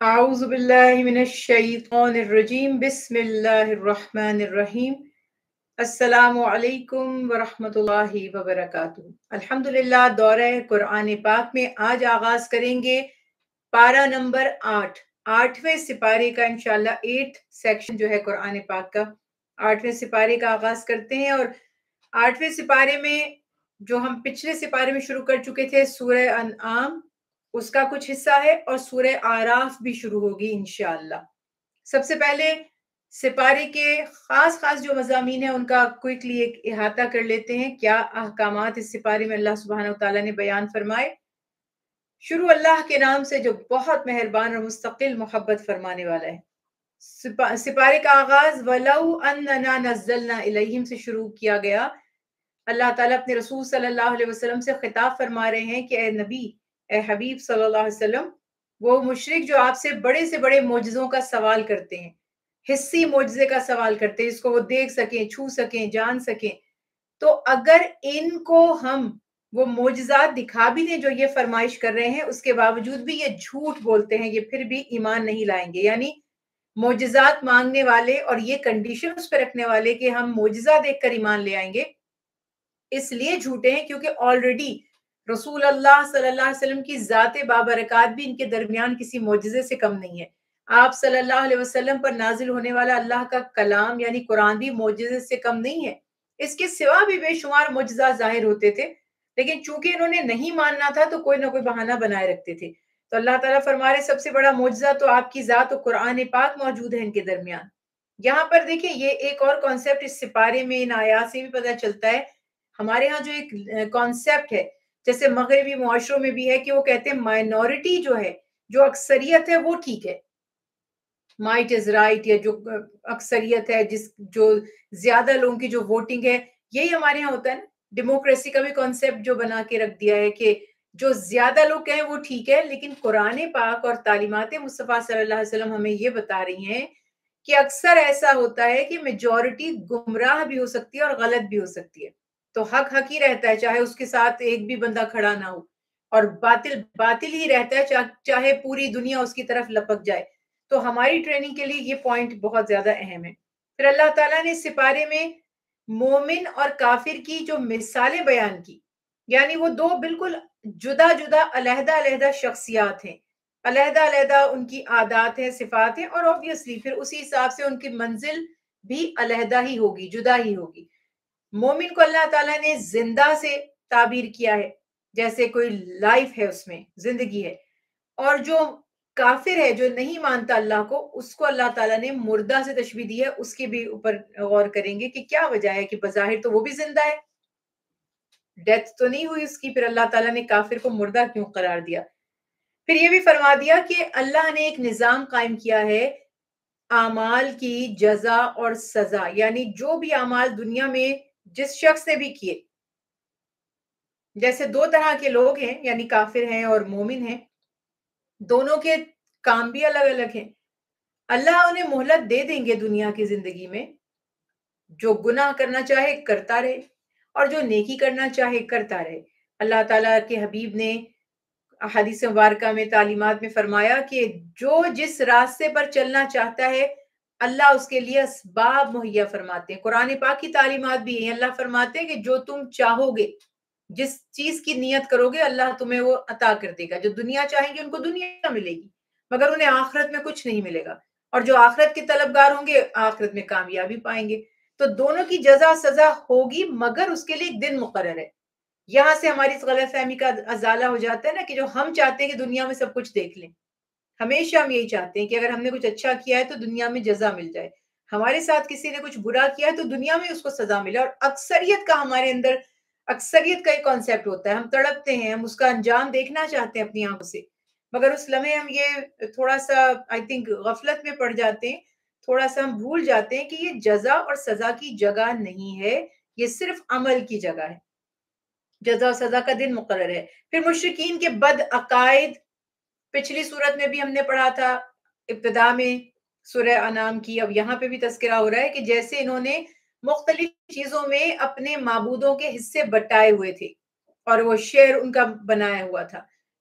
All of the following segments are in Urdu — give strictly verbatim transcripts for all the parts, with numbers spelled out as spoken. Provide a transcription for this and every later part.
اعوذ باللہ من الشیطان الرجیم بسم اللہ الرحمن الرحیم السلام علیکم ورحمۃ اللہ وبرکاتہ۔ الحمدللہ دورہ قرآن پاک میں آج آغاز کریں گے پارہ نمبر آٹھ آٹھویں سپارے کا، انشاءاللہ ایٹ سیکشن جو ہے قرآن پاک کا آٹھویں سپارے کا آغاز کرتے ہیں۔ اور آٹھویں سپارے میں جو ہم پچھلے سپارے میں شروع کر چکے تھے سورہ انعام، اس کا کچھ حصہ ہے، اور سورہ آراف بھی شروع ہوگی انشاءاللہ۔ سب سے پہلے سپارے کے خاص خاص جو مضامین ہیں ان کا کوئکلی ایک احاطہ کر لیتے ہیں، کیا احکامات اس سپارے میں اللہ سبحانہ وتعالیٰ نے بیان فرمائے۔ شروع اللہ کے نام سے جو بہت مہربان اور مستقل محبت فرمانے والا ہے۔ سپارے کا آغاز وَلَوْ أَنَّنَا نَزَّلْنَا إِلَيْهِمْ سے شروع کیا گیا۔ اللہ تعالیٰ اپنے رسول صلی اللہ علیہ وسلم سے خطاب فرما رہے ہیں کہ اے نبی، اے حبیب صلی اللہ علیہ وسلم، وہ مشرک جو آپ سے بڑے سے بڑے معجزوں کا سوال کرتے ہیں، حسی معجزے کا سوال کرتے ہیں جس کو وہ دیکھ سکیں، چھو سکیں، جان سکیں، تو اگر ان کو ہم وہ معجزات دکھا بھی دیں جو یہ فرمائش کر رہے ہیں، اس کے باوجود بھی یہ جھوٹ بولتے ہیں، یہ پھر بھی ایمان نہیں لائیں گے۔ یعنی معجزات مانگنے والے اور یہ کنڈیشن اس پہ رکھنے والے کہ ہم معجزہ دیکھ کر ایمان لے آئیں گے، اس لیے جھوٹے ہیں کیونکہ آلریڈی رسول اللہ صلی اللہ علیہ وسلم کی ذات بابرکات بھی ان کے درمیان کسی معجزے سے کم نہیں ہے۔ آپ صلی اللہ علیہ وسلم پر نازل ہونے والا اللہ کا کلام یعنی قرآن بھی معجزے سے کم نہیں ہے۔ اس کے سوا بھی بے شمار معجزات ظاہر ہوتے تھے، لیکن چونکہ انہوں نے نہیں ماننا تھا تو کوئی نہ کوئی بہانہ بنائے رکھتے تھے۔ تو اللہ تعالیٰ فرما رہے سب سے بڑا معجزہ تو آپ کی ذات و قرآن پاک موجود ہے ان کے درمیان۔ یہاں پر دیکھیں یہ ایک اور کانسیپٹ اس سپارے میں ان آیات سے بھی پتہ چلتا ہے۔ ہمارے ہاں جو ایک کانسیپٹ ہے جیسے مغربی معاشروں میں بھی ہے کہ وہ کہتے ہیں مائنورٹی جو ہے، جو اکثریت ہے وہ ٹھیک ہے، مائٹ از رائٹ، یا جو اکثریت ہے، جس جو زیادہ لوگوں کی جو ووٹنگ ہے، یہی ہمارے یہاں ہوتا ہے نا۔ ڈیموکریسی کا بھی کانسیپٹ جو بنا کے رکھ دیا ہے کہ جو زیادہ لوگ کہیں وہ ٹھیک ہے، لیکن قرآن پاک اور تعلیمات مصطفیٰ صلی اللہ علیہ وسلم ہمیں یہ بتا رہی ہیں کہ اکثر ایسا ہوتا ہے کہ میجورٹی گمراہ بھی ہو سکتی ہے اور غلط بھی ہو سکتی ہے، تو حق حق ہی رہتا ہے چاہے اس کے ساتھ ایک بھی بندہ کھڑا نہ ہو، اور باطل باطل ہی رہتا ہے چاہے پوری دنیا اس کی طرف لپک جائے۔ تو ہماری ٹریننگ کے لیے یہ پوائنٹ بہت زیادہ اہم ہے۔ پھر اللہ تعالیٰ نے سپارے میں مومن اور کافر کی جو مثالیں بیان کی، یعنی وہ دو بالکل جدا جدا علیحدہ علیحدہ شخصیات ہیں، علیحدہ علیحدہ ان کی عادات ہیں، صفات ہیں، اور obviously پھر اسی حساب سے ان کی منزل بھی علیحدہ ہی ہوگی، جدا ہی ہوگی۔ مومن کو اللہ تعالیٰ نے زندہ سے تعبیر کیا ہے، جیسے کوئی لائف ہے، اس میں زندگی ہے، اور جو کافر ہے جو نہیں مانتا اللہ کو، اس کو اللہ تعالیٰ نے مردہ سے تشبیہ دی ہے۔ اس کے بھی اوپر غور کریں گے کہ کیا وجہ ہے کہ بظاہر تو وہ بھی زندہ ہے، ڈیتھ تو نہیں ہوئی اس کی، پھر اللہ تعالیٰ نے کافر کو مردہ کیوں قرار دیا۔ پھر یہ بھی فرما دیا کہ اللہ نے ایک نظام قائم کیا ہے اعمال کی جزا اور سزا، یعنی جو بھی اعمال دنیا میں جس شخص نے بھی کیے، جیسے دو طرح کے لوگ ہیں، یعنی کافر ہیں اور مومن ہیں، دونوں کے کام بھی الگ الگ ہیں۔ اللہ انہیں مہلت دے دیں گے دنیا کی زندگی میں، جو گناہ کرنا چاہے کرتا رہے اور جو نیکی کرنا چاہے کرتا رہے۔ اللہ تعالیٰ کے حبیب نے احادیث مبارکہ میں تعلیمات میں فرمایا کہ جو جس راستے پر چلنا چاہتا ہے اللہ اس کے لیے اسباب مہیا فرماتے ہیں۔ قرآن پاک کی تعلیمات بھی ہیں، اللہ فرماتے ہیں کہ جو تم چاہو گے، جس چیز کی نیت کرو گے، اللہ تمہیں وہ عطا کر دے گا۔ جو دنیا چاہیں گے ان کو دنیا ملے گی، مگر انہیں آخرت میں کچھ نہیں ملے گا، اور جو آخرت کے طلبگار ہوں گے آخرت میں کامیابی پائیں گے۔ تو دونوں کی جزا سزا ہوگی، مگر اس کے لیے ایک دن مقرر ہے۔ یہاں سے ہماری اس غلط فہمی کا ازالہ ہو جاتا ہے نا کہ جو ہم چاہتے ہیں کہ دنیا میں سب کچھ دیکھ لیں، ہمیشہ ہم یہی چاہتے ہیں کہ اگر ہم نے کچھ اچھا کیا ہے تو دنیا میں جزا مل جائے، ہمارے ساتھ کسی نے کچھ برا کیا ہے تو دنیا میں اس کو سزا ملے۔ اور اکثریت کا ہمارے اندر اکثریت کا ایک کانسیپٹ ہوتا ہے، ہم تڑپتے ہیں، ہم اس کا انجام دیکھنا چاہتے ہیں اپنی آنکھوں سے، مگر اس لمحے ہم یہ تھوڑا سا آئی تھنک غفلت میں پڑ جاتے ہیں، تھوڑا سا ہم بھول جاتے ہیں کہ یہ جزا اور سزا کی جگہ نہیں ہے، یہ صرف عمل کی جگہ ہے، جزا و سزا کا دن مقرر ہے۔ پھر مشرکین کے بد عقائد، پچھلی صورت میں بھی ہم نے پڑھا تھا ابتدا میں سورہ انعام کی، اب یہاں پہ بھی تذکرہ ہو رہا ہے کہ جیسے انہوں نے مختلف چیزوں میں اپنے معبودوں کے حصے بٹائے ہوئے تھے اور وہ شعر ان کا بنایا ہوا تھا،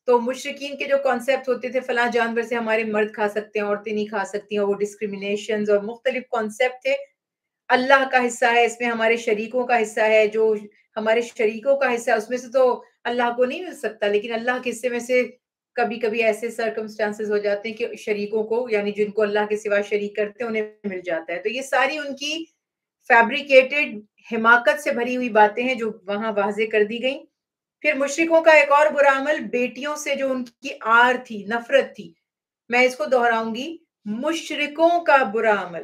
تو مشرکین کے جو کانسیپٹ ہوتے تھے فلاں جانور سے ہمارے مرد کھا سکتے ہیں، عورتیں نہیں کھا سکتی ہیں، وہ ڈسکریمنیشنز اور مختلف کانسیپٹ تھے. اللہ کا حصہ ہے اس میں، ہمارے شریکوں کا حصہ ہے، جو ہمارے شریکوں کا حصہ ہے اس میں سے تو اللہ کو نہیں مل سکتا، لیکن اللہ کے حصے میں سے کبھی کبھی ایسے سرکمسٹانسز ہو جاتے ہیں کہ شریکوں کو، یعنی جن کو اللہ کے سوا شریک کرتے ہیں، انہیں مل جاتا ہے. تو یہ ساری ان کی فیبریکیٹڈ حماقت سے بھری ہوئی باتیں ہیں جو وہاں واضح کر دی گئیں. پھر مشرکوں کا ایک اور برا عمل، بیٹیوں سے جو ان کی آر تھی، نفرت تھی. میں اس کو دہراؤں گی، مشرکوں کا برا عمل.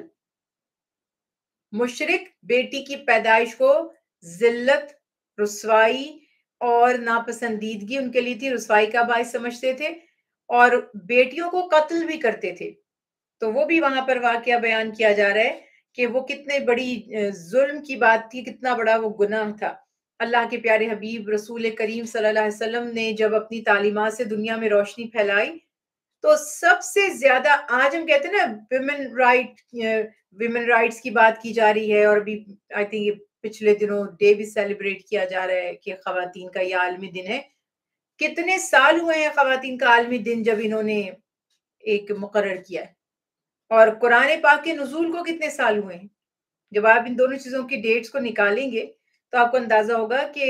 مشرک بیٹی کی پیدائش کو ذلت، رسوائی اور ناپسندیدگی ان کے لیے تھی، رسوائی کا باعث سمجھتے تھے، اور بیٹیوں کو قتل بھی کرتے تھے. تو وہ بھی وہاں پر واقعہ بیان کیا جا رہا ہے کہ وہ کتنے بڑی ظلم کی بات تھی، کتنا بڑا وہ گناہ تھا. اللہ کے پیارے حبیب رسول کریم صلی اللہ علیہ وسلم نے جب اپنی تعلیمات سے دنیا میں روشنی پھیلائی تو سب سے زیادہ، آج ہم کہتے ہیں نا ویمن رائٹ ویمن رائٹس کی بات کی جا رہی ہے، اور ابھی آئی تھنک یہ پچھلے دنوں ڈے بھی سیلیبریٹ کیا جا رہا ہے کہ خواتین کا یہ عالمی دن ہے. کتنے سال ہوئے ہیں خواتین کا عالمی دن جب انہوں نے ایک مقرر کیا ہے، اور قرآن پاک کے نزول کو کتنے سال ہوئے ہیں. جب آپ ان دونوں چیزوں کی ڈیٹس کو نکالیں گے تو آپ کو اندازہ ہوگا کہ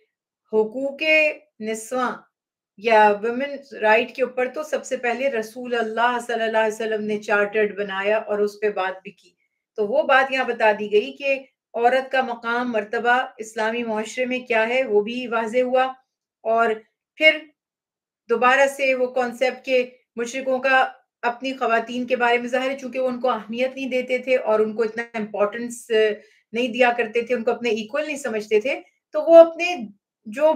حقوق نسواں یا ویمن رائٹ کے اوپر تو سب سے پہلے رسول اللہ صلی اللہ علیہ وسلم نے چارٹرڈ بنایا اور اس پہ بات بھی کی. تو وہ بات یہاں بتا دی گئی کہ عورت کا مقام، مرتبہ اسلامی معاشرے میں کیا ہے، وہ بھی واضح ہوا. اور پھر دوبارہ سے وہ کانسیپٹ کہ مشرکوں کا اپنی خواتین کے بارے میں ظاہر ہے چونکہ وہ ان کو اہمیت نہیں دیتے تھے اور ان کو اتنا امپورٹنس نہیں دیا کرتے تھے، ان کو اپنے ایکول نہیں سمجھتے تھے، تو وہ اپنے جو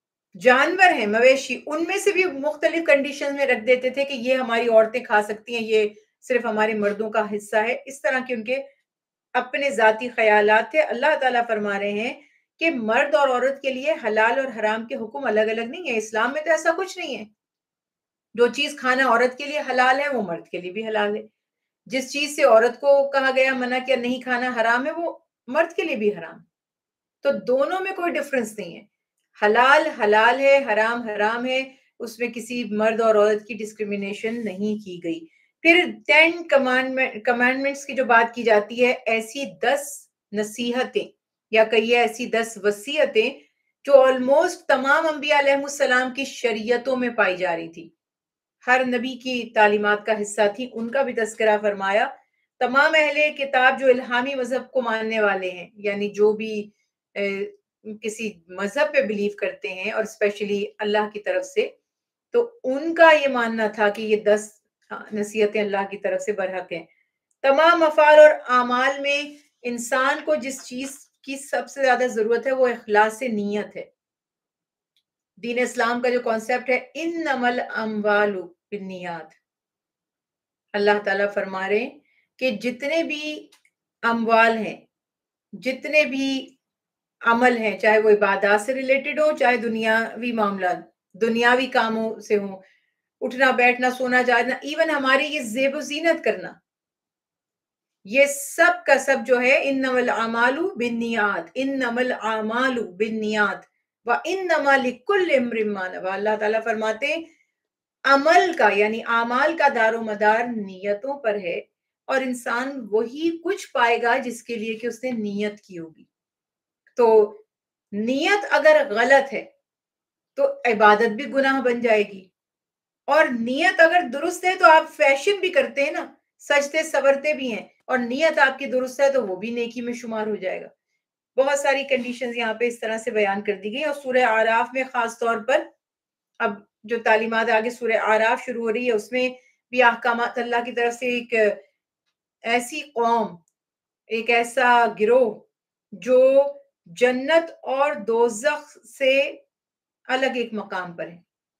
جانور ہیں، مویشی، ان میں سے بھی مختلف کنڈیشن میں رکھ دیتے تھے کہ یہ ہماری عورتیں کھا سکتی ہیں، یہ صرف ہمارے مردوں کا حصہ ہے. اس طرح کے ان کے اپنے ذاتی خیالات تھے. اللہ تعالیٰ فرما رہے ہیں کہ مرد اور عورت کے لیے حلال اور حرام کے حکم الگ الگ نہیں ہے. اسلام میں تو ایسا کچھ نہیں ہے. جو چیز کھانا عورت کے لیے حلال ہے وہ مرد کے لیے بھی حلال ہے. جس چیز سے عورت کو کہا گیا منع کیا نہیں کھانا حرام ہے، وہ مرد کے لیے بھی حرام. تو دونوں میں کوئی ڈفرنس نہیں ہے. حلال حلال ہے، حرام حرام ہے، اس میں کسی مرد اور عورت کی ڈسکریمنیشن نہیں کی گئی. پھر ٹین کمانڈمنٹس کی جو بات کی جاتی ہے، ایسی دس نصیحتیں یا کہیے ایسی دس وصیتیں جو آلموسٹ تمام انبیاء علیہ السلام کی شریعتوں میں پائی جا رہی تھی، ہر نبی کی تعلیمات کا حصہ تھی، ان کا بھی تذکرہ فرمایا. تمام اہل کتاب جو الہامی مذہب کو ماننے والے ہیں، یعنی جو بھی کسی مذہب پہ بلیو کرتے ہیں اور اسپیشلی اللہ کی طرف سے، تو ان کا یہ ماننا تھا کہ یہ دس نصیحتیں اللہ کی طرف سے برحق ہیں. تمام افعال اور اعمال میں انسان کو جس چیز کی سب سے زیادہ ضرورت ہے وہ اخلاص نیت ہے. دین اسلام کا جو کانسیپٹ ہے انما الاموال بالنیات، اللہ تعالیٰ فرما رہے ہیں کہ جتنے بھی اموال ہیں، جتنے بھی عمل ہیں، چاہے وہ عبادات سے ریلیٹڈ ہو، چاہے دنیاوی معاملات، دنیاوی کاموں سے ہوں، اٹھنا بیٹھنا سونا جاگنا، ایون ہماری یہ زیب و زینت کرنا، یہ سب کا سب جو ہے انما الاعمال بالنیات، انما الاعمال بالنیات وانما لکل امرئ ما نوى. اللہ تعالیٰ فرماتے ہیں عمل کا یعنی اعمال کا دار و مدار نیتوں پر ہے، اور انسان وہی کچھ پائے گا جس کے لیے کہ اس نے نیت کی ہوگی. تو نیت اگر غلط ہے تو عبادت بھی گناہ بن جائے گی، اور نیت اگر درست ہے تو آپ فیشن بھی کرتے ہیں نا، سجتے سورتے بھی ہیں، اور نیت آپ کی درست ہے تو وہ بھی نیکی میں شمار ہو جائے گا. بہت ساری کنڈیشنز یہاں پہ اس طرح سے بیان کر دی گئی، اور سورہ اعراف میں خاص طور پر اب جو تعلیمات آگے سورہ اعراف شروع ہو رہی ہے اس میں بھی احکامات اللہ کی طرف سے ایک ایسی قوم، ایک ایسا گروہ جو جنت اور دوزخ سے الگ ایک مقام پر ہے،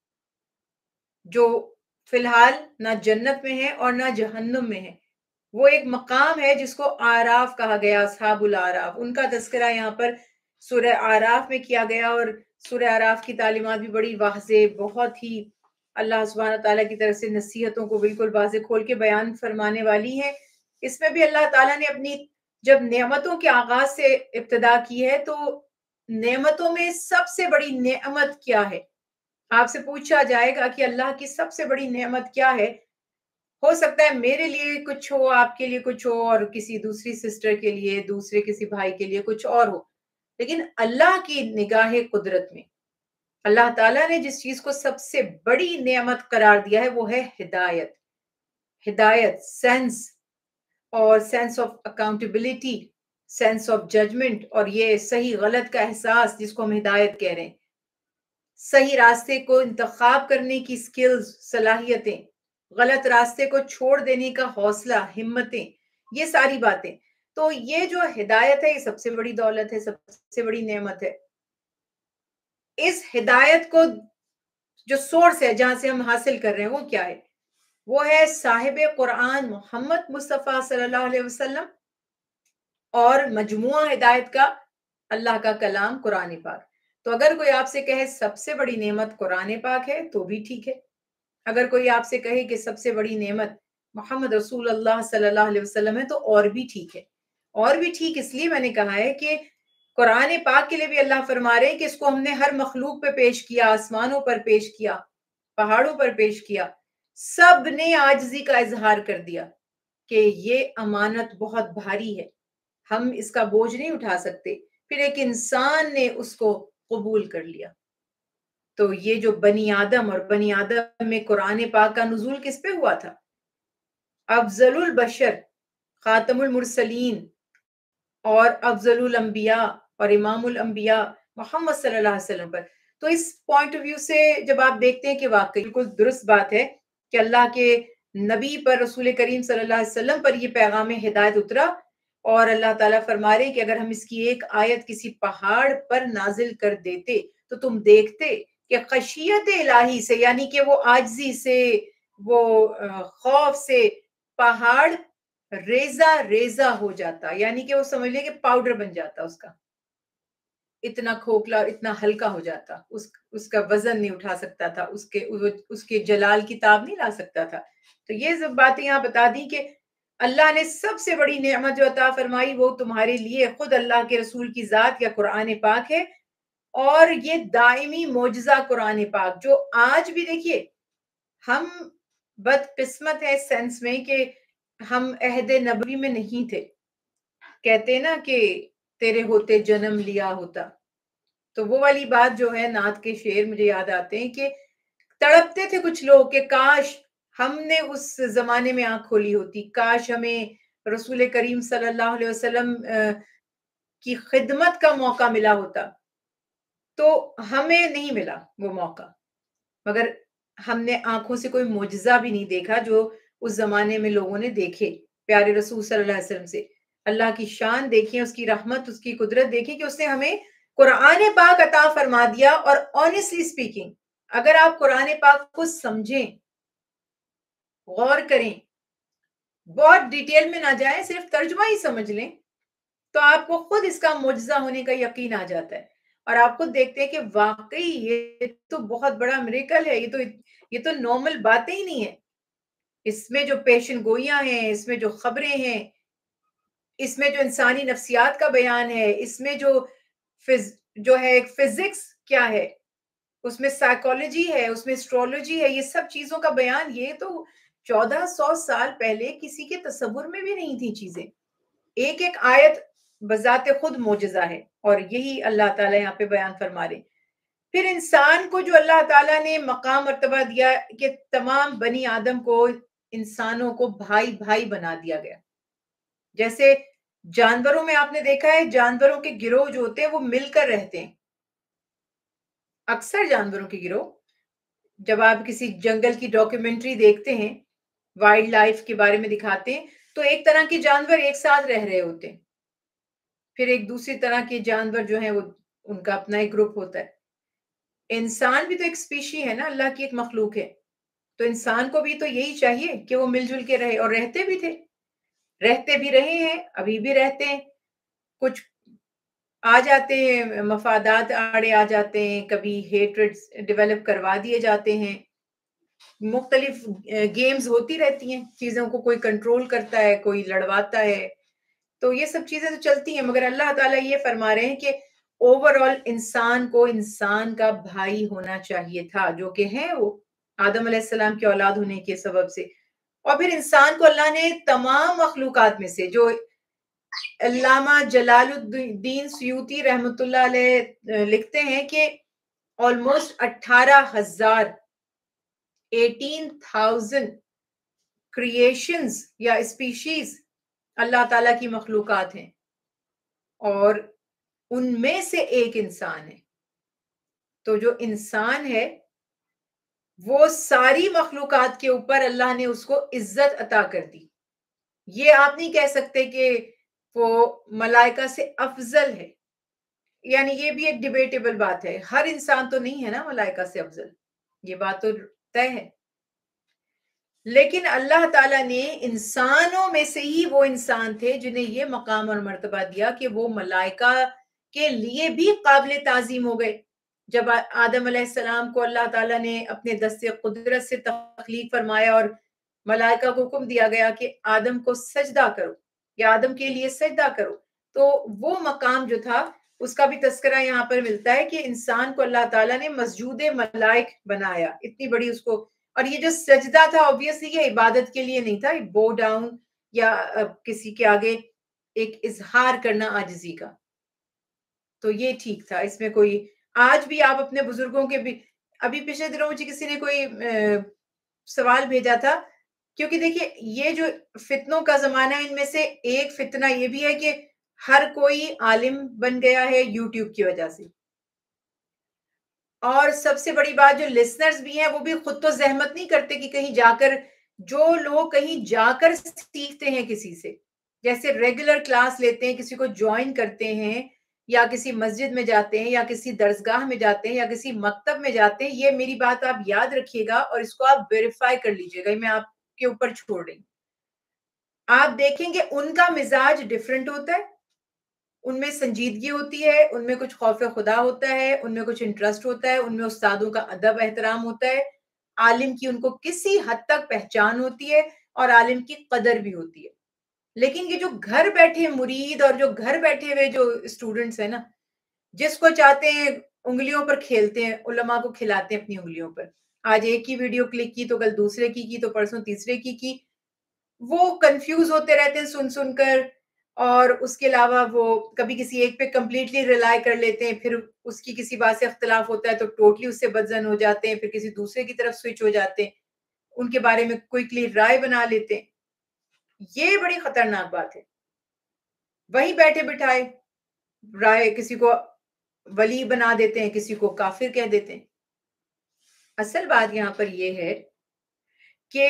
جو فی الحال نہ جنت میں ہے اور نہ جہنم میں ہے. وہ ایک مقام ہے جس کو اعراف کہا گیا، اصحاب الاعراف. ان کا تذکرہ یہاں پر سورہ اعراف میں کیا گیا، اور سورہ اعراف کی تعلیمات بھی بڑی واضح، بہت ہی اللہ سبحانہ تعالیٰ کی طرف سے نصیحتوں کو بالکل واضح کھول کے بیان فرمانے والی ہے. اس میں بھی اللہ تعالیٰ نے اپنی جب نعمتوں کے آغاز سے ابتدا کی ہے تو نعمتوں میں سب سے بڑی نعمت کیا ہے؟ آپ سے پوچھا جائے گا کہ اللہ کی سب سے بڑی نعمت کیا ہے، ہو سکتا ہے میرے لیے کچھ ہو، آپ کے لیے کچھ ہو، اور کسی دوسری سسٹر کے لیے، دوسرے کسی بھائی کے لیے کچھ اور ہو، لیکن اللہ کی نگاہ قدرت میں اللہ تعالیٰ نے جس چیز کو سب سے بڑی نعمت قرار دیا ہے وہ ہے ہدایت. ہدایت، سینس، اور sense of accountability, sense of judgement, اور یہ صحیح غلط کا احساس جس کو ہم ہدایت کہہ رہے ہیں، صحیح راستے کو انتخاب کرنے کی سکلز، صلاحیتیں، غلط راستے کو چھوڑ دینے کا حوصلہ، ہمتیں، یہ ساری باتیں. تو یہ جو ہدایت ہے یہ سب سے بڑی دولت ہے، سب سے بڑی نعمت ہے. اس ہدایت کو جو سورس ہے جہاں سے ہم حاصل کر رہے ہیں وہ کیا ہے؟ وہ ہے صاحب قرآن محمد مصطفیٰ صلی اللہ علیہ وسلم اور مجموعہ ہدایت کا اللہ کا کلام قرآن پاک. تو اگر کوئی آپ سے کہے سب سے بڑی نعمت قرآن پاک ہے تو بھی ٹھیک ہے. اگر کوئی آپ سے کہے کہ سب سے بڑی نعمت محمد رسول اللہ صلی اللہ علیہ وسلم ہے تو اور بھی ٹھیک ہے. اور بھی ٹھیک اس لیے میں نے کہا ہے کہ قرآن پاک کے لیے بھی اللہ فرما رہے ہیں کہ اس کو ہم نے ہر مخلوق پہ پیش کیا، آسمانوں پر پیش کیا، پہاڑوں پر پیش کیا، سب نے عاجزی کا اظہار کر دیا کہ یہ امانت بہت بھاری ہے، ہم اس کا بوجھ نہیں اٹھا سکتے. پھر ایک انسان نے اس کو قبول کر لیا. تو یہ جو بنی آدم، اور بنی آدم میں قرآن پاک کا نزول کس پہ ہوا تھا؟ افضل البشر، خاتم المرسلین اور افضل الانبیاء اور امام الانبیاء محمد صلی اللہ علیہ وسلم پر. تو اس پوائنٹ آف ویو سے جب آپ دیکھتے ہیں کہ واقعی بالکل درست بات ہے کہ اللہ کے نبی پر، رسول کریم صلی اللہ علیہ وسلم پر یہ پیغام ہدایت اترا، اور اللہ تعالیٰ فرما رہے ہیں کہ اگر ہم اس کی ایک آیت کسی پہاڑ پر نازل کر دیتے تو تم دیکھتے کہ خشیت الہی سے، یعنی کہ وہ عاجزی سے، وہ خوف سے پہاڑ ریزہ ریزہ ہو جاتا، یعنی کہ وہ سمجھ لیں کہ پاؤڈر بن جاتا، اس کا اتنا کھوکھلا اور اتنا ہلکا ہو جاتا، اس اس کا وزن نہیں اٹھا سکتا تھا، اس کے اس کے جلال کی تاب نہیں لا سکتا تھا. تو یہ سب باتیں یہاں بتا دی کہ اللہ نے سب سے بڑی نعمت جو عطا فرمائی وہ تمہارے لیے خود اللہ کے رسول کی ذات یا قرآن پاک ہے. اور یہ دائمی معجزہ قرآن پاک جو آج بھی دیکھیے ہم بدقسمت ہے سینس میں کہ ہم عہد نبوی میں نہیں تھے. کہتے نا کہ تیرے ہوتے جنم لیا ہوتا. تو وہ والی بات جو ہے، نعت کے شعر مجھے یاد آتے ہیں کہ تڑپتے تھے کچھ لوگ کہ کاش ہم نے اس زمانے میں آنکھ کھولی ہوتی، کاش ہمیں رسول کریم صلی اللہ علیہ وسلم کی خدمت کا موقع ملا ہوتا. تو ہمیں نہیں ملا وہ موقع، مگر ہم نے آنکھوں سے کوئی معجزہ بھی نہیں دیکھا جو اس زمانے میں لوگوں نے دیکھے. پیارے رسول صلی اللہ علیہ وسلم سے اللہ کی شان دیکھیں، اس کی رحمت، اس کی قدرت دیکھیں کہ اس نے ہمیں قرآن پاک عطا فرما دیا. اور آنیسٹلی اسپیکنگ اگر آپ قرآن پاک کو سمجھیں، غور کریں، بہت ڈیٹیل میں نہ جائیں، صرف ترجمہ ہی سمجھ لیں، تو آپ کو خود اس کا معجزہ ہونے کا یقین آ جاتا ہے. اور آپ خود دیکھتے ہیں کہ واقعی یہ تو بہت بڑا میریکل ہے، یہ تو یہ تو نارمل باتیں ہی نہیں ہے. اس میں جو پیشن گوئیاں ہیں، اس میں جو خبریں ہیں، اس میں جو انسانی نفسیات کا بیان ہے، اس میں جو فز جو ہے ایک فزکس کیا ہے، اس میں سائیکالوجی ہے، اس میں اسٹرولوجی ہے، یہ سب چیزوں کا بیان، یہ تو چودہ سو سال پہلے کسی کے تصور میں بھی نہیں تھی چیزیں. ایک ایک آیت بذات خود معجزہ ہے، اور یہی اللہ تعالیٰ یہاں پہ بیان فرما رہے. پھر انسان کو جو اللہ تعالیٰ نے مقام مرتبہ دیا کہ تمام بنی آدم کو، انسانوں کو بھائی بھائی بنا دیا گیا. جیسے جانوروں میں آپ نے دیکھا ہے، جانوروں کے گروہ جو ہوتے ہیں وہ مل کر رہتے ہیں. اکثر جانوروں کے گروہ، جب آپ کسی جنگل کی ڈاکیومنٹری دیکھتے ہیں، وائلڈ لائف کے بارے میں دکھاتے ہیں، تو ایک طرح کے جانور ایک ساتھ رہ رہے ہوتے ہیں. پھر ایک دوسری طرح کے جانور جو ہیں وہ ان کا اپنا ایک گروپ ہوتا ہے. انسان بھی تو ایک اسپیشی ہے نا، اللہ کی ایک مخلوق ہے. تو انسان کو بھی تو یہی چاہیے کہ وہ مل جل کے رہے، اور رہتے بھی تھے، رہتے بھی رہے ہیں، ابھی بھی رہتے ہیں. کچھ آ جاتے ہیں، مفادات آڑے آ جاتے ہیں، کبھی ہیٹرڈ ڈیولپ کروا دیے جاتے ہیں، مختلف گیمز ہوتی رہتی ہیں، چیزوں کو کوئی کنٹرول کرتا ہے، کوئی لڑواتا ہے. تو یہ سب چیزیں تو چلتی ہیں، مگر اللہ تعالیٰ یہ فرما رہے ہیں کہ اوور آل انسان کو انسان کا بھائی ہونا چاہیے تھا، جو کہ ہیں وہ آدم علیہ السلام کی اولاد ہونے کے سبب سے. اور پھر انسان کو اللہ نے تمام مخلوقات میں سے، جو علامہ جلال الدین سیوطی رحمۃ اللہ علیہ لکھتے ہیں کہ آلموسٹ اٹھارہ ہزار ایٹین تھاؤزینڈ کریشنز یا اسپیشیز اللہ تعالیٰ کی مخلوقات ہیں، اور ان میں سے ایک انسان ہے. تو جو انسان ہے وہ ساری مخلوقات کے اوپر اللہ نے اس کو عزت عطا کر دی. یہ آپ نہیں کہہ سکتے کہ وہ ملائکہ سے افضل ہے، یعنی یہ بھی ایک ڈیبیٹیبل بات ہے. ہر انسان تو نہیں ہے نا ملائکہ سے افضل، یہ بات تو طے ہے. لیکن اللہ تعالیٰ نے انسانوں میں سے ہی وہ انسان تھے جنہیں یہ مقام اور مرتبہ دیا کہ وہ ملائکہ کے لیے بھی قابل تعظیم ہو گئے. جب آدم علیہ السلام کو اللہ تعالیٰ نے اپنے دست قدرت سے تخلیق فرمایا اور ملائکہ کو حکم دیا گیا کہ آدم کو سجدہ کرو یا آدم کے لیے سجدہ کرو، تو وہ مقام جو تھا اس کا بھی تذکرہ یہاں پر ملتا ہے کہ انسان کو اللہ تعالیٰ نے مسجود ملائک بنایا. اتنی بڑی اس کو، اور یہ جو سجدہ تھا obviously یہ عبادت کے لیے نہیں تھا، بو ڈاؤن یا کسی کے آگے ایک اظہار کرنا عاجزی کا. تو یہ ٹھیک تھا، اس میں کوئی، آج بھی آپ اپنے بزرگوں کے بھی، ابھی پچھلے دنوں مجھے کسی نے کوئی سوال بھیجا تھا، کیونکہ دیکھیے یہ جو فتنوں کا زمانہ ہے، ان میں سے ایک فتنہ یہ بھی ہے کہ ہر کوئی عالم بن گیا ہے یوٹیوب کی وجہ سے. اور سب سے بڑی بات، جو لسنرز بھی ہیں وہ بھی خود تو زحمت نہیں کرتے کہ کہیں جا کر، جو لوگ کہیں جا کر سیکھتے ہیں کسی سے، جیسے ریگولر کلاس لیتے ہیں، کسی کو جوائن کرتے ہیں یا کسی مسجد میں جاتے ہیں یا کسی درسگاہ میں جاتے ہیں یا کسی مکتب میں جاتے ہیں، یہ میری بات آپ یاد رکھیے گا اور اس کو آپ ویریفائی کر لیجئے گا، میں آپ کے اوپر چھوڑ رہی ہوں. آپ دیکھیں گے ان کا مزاج ڈیفرنٹ ہوتا ہے، ان میں سنجیدگی ہوتی ہے، ان میں کچھ خوف خدا ہوتا ہے، ان میں کچھ انٹرسٹ ہوتا ہے، ان میں استادوں کا ادب احترام ہوتا ہے، عالم کی ان کو کسی حد تک پہچان ہوتی ہے اور عالم کی قدر بھی ہوتی ہے. لیکن یہ جو گھر بیٹھے مرید اور جو گھر بیٹھے ہوئے جو اسٹوڈنٹس ہیں نا، جس کو چاہتے ہیں انگلیوں پر کھیلتے ہیں، علماء کو کھلاتے ہیں اپنی انگلیوں پر. آج ایک کی ویڈیو کلک کی تو کل دوسرے کی کی تو پرسوں تیسرے کی کی. وہ کنفیوز ہوتے رہتے ہیں سن سن کر، اور اس کے علاوہ وہ کبھی کسی ایک پہ کمپلیٹلی ریلائی کر لیتے ہیں، پھر اس کی کسی بات سے اختلاف ہوتا ہے تو ٹوٹلی اس سے بدزن ہو جاتے ہیں، پھر کسی دوسرے کی طرف سوئچ ہو جاتے ہیں، ان کے بارے میں کوئکلی رائے بنا لیتے ہیں. یہ بڑی خطرناک بات ہے. وہیں بیٹھے بٹھائے رائے، کسی کو ولی بنا دیتے ہیں، کسی کو کافر کہہ دیتے ہیں. اصل بات یہاں پر یہ ہے کہ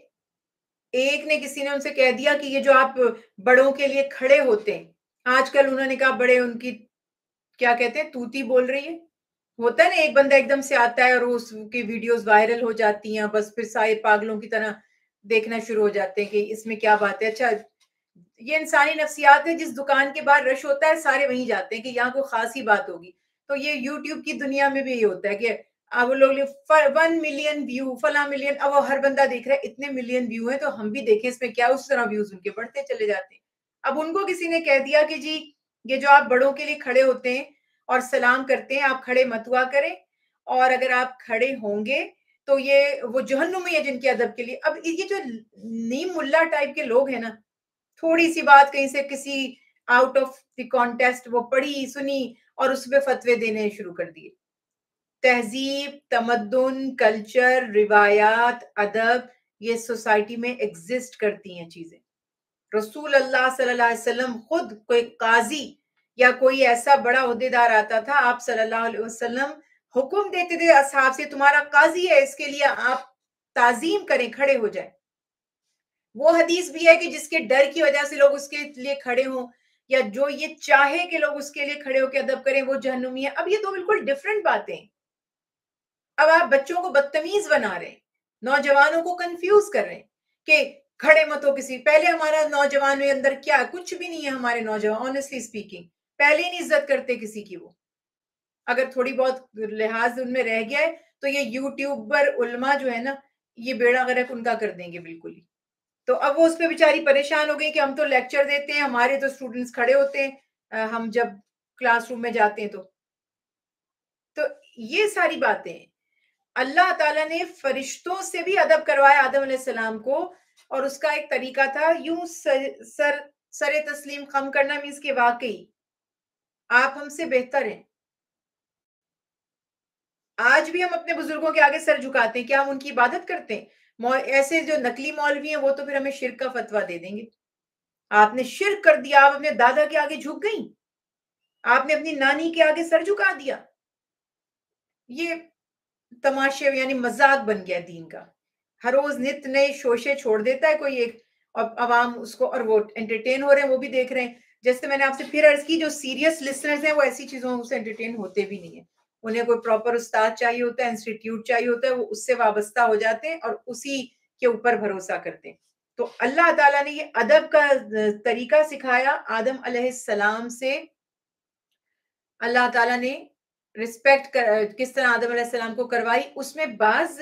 ایک نے کسی نے ان سے کہہ دیا کہ یہ جو آپ بڑوں کے لیے کھڑے ہوتے ہیں، آج کل انہوں نے کہا بڑے ان کی کیا کہتے ہیں توتی بول رہی ہے. ہوتا ہے نا، ایک بندہ ایک دم سے آتا ہے اور اس کی ویڈیوز وائرل ہو جاتی ہیں، بس پھر سارے پاگلوں کی طرح دیکھنا شروع ہو جاتے ہیں کہ اس میں کیا بات ہے. اچھا یہ انسانی نفسیات ہے، جس دکان کے باہر رش ہوتا ہے سارے وہیں جاتے ہیں کہ یہاں کوئی خاصی بات ہوگی. تو یہ یوٹیوب کی دنیا میں بھی یہ ہوتا ہے کہ اب وہ لوگ ون ملین ویو فلاں ملین، اب وہ ہر بندہ دیکھ رہا ہے اتنے ملین ویو ہیں تو ہم بھی دیکھیں اس میں کیا، اس طرح ویوز ان کے بڑھتے چلے جاتے ہیں. اب ان کو کسی نے کہہ دیا کہ جی یہ جو آپ بڑوں کے لیے کھڑے ہوتے ہیں اور سلام کرتے ہیں، آپ کھڑے مت ہوا کریں، اور اگر آپ کھڑے ہوں گے تو یہ وہ جہنمی ہے جن کے ادب کے لیے. اب یہ جو نیم ملا ٹائپ کے لوگ ہیں نا، تھوڑی سی بات کہیں سے کسی آؤٹ آف دی کانٹیسٹ وہ پڑھی سنی اور اس پہ فتوے دینے شروع کر دیے. تہذیب، تمدن، کلچر، روایات، ادب، یہ سوسائٹی میں ایگزسٹ کرتی ہیں چیزیں. رسول اللہ صلی اللہ علیہ وسلم خود کوئی قاضی یا کوئی ایسا بڑا عہدیدار آتا تھا، آپ صلی اللہ علیہ وسلم حکم دیتے تھے اصحاب سے تمہارا قاضی ہے، اس کے لیے آپ تعظیم کریں، کھڑے ہو جائیں. وہ حدیث بھی ہے کہ جس کے ڈر کی وجہ سے لوگ اس کے لیے کھڑے ہوں، یا جو یہ چاہے کہ لوگ اس کے لیے کھڑے ہو کے ادب کریں، وہ جہنمی ہے. اب یہ تو بالکل ڈیفرنٹ باتیں. اب آپ بچوں کو بدتمیز بنا رہے ہیں، نوجوانوں کو کنفیوز کر رہے ہیں کہ کھڑے مت ہو کسی. پہلے ہمارا نوجوان کے اندر کیا کچھ بھی نہیں ہے. ہمارے نوجوان آنیسٹلی اسپیکنگ پہلے ہی نہیں عزت کرتے کسی کی. وہ اگر تھوڑی بہت لحاظ ان میں رہ گیا ہے تو یہ یوٹیوبر علماء جو ہے نا، یہ بیڑا غرق ان کا کر دیں گے بالکل ہی. تو اب وہ اس پہ بیچاری پریشان ہو گئی کہ ہم تو لیکچر دیتے ہیں، ہمارے تو اسٹوڈنٹس کھڑے ہوتے ہیں، ہم جب کلاس روم میں جاتے ہیں تو تو یہ ساری باتیں اللہ تعالیٰ نے فرشتوں سے بھی ادب کروایا آدم علیہ السلام کو، اور اس کا ایک طریقہ تھا یوں سر سر, سر تسلیم خم کرنا، مینس کہ واقعی آپ ہم سے بہتر ہیں. آج بھی ہم اپنے بزرگوں کے آگے سر جھکاتے ہیں، کیا ہم ان کی عبادت کرتے ہیں؟ ایسے جو نقلی مولوی ہیں وہ تو پھر ہمیں شرک کا فتویٰ دے دیں گے. آپ نے شرک کر دیا، آپ اپنے دادا کے آگے جھک گئیں، آپ نے اپنی نانی کے آگے سر جھکا دیا. یہ تماشے یعنی مذاق بن گیا دین کا. ہر روز نت نئے شوشے چھوڑ دیتا ہے کوئی ایک، اور عوام اس کو، اور وہ انٹرٹین ہو رہے ہیں، وہ بھی دیکھ رہے ہیں. جیسے میں نے آپ سے پھر عرض کی، جو سیریس لسنرز ہیں وہ ایسی چیزوں سے انٹرٹین ہوتے بھی نہیں ہیں. انہیں کوئی پراپر استاد چاہیے ہوتا ہے، انسٹیٹیوٹ چاہیے ہوتا ہے، وہ اس سے وابستہ ہو جاتے ہیں اور اسی کے اوپر بھروسہ کرتے ہیں. تو اللہ تعالیٰ نے یہ ادب کا طریقہ سکھایا آدم علیہ السلام سے. اللہ تعالیٰ نے رسپیکٹ کس طرح آدم علیہ السلام کو کروائی. اس میں بعض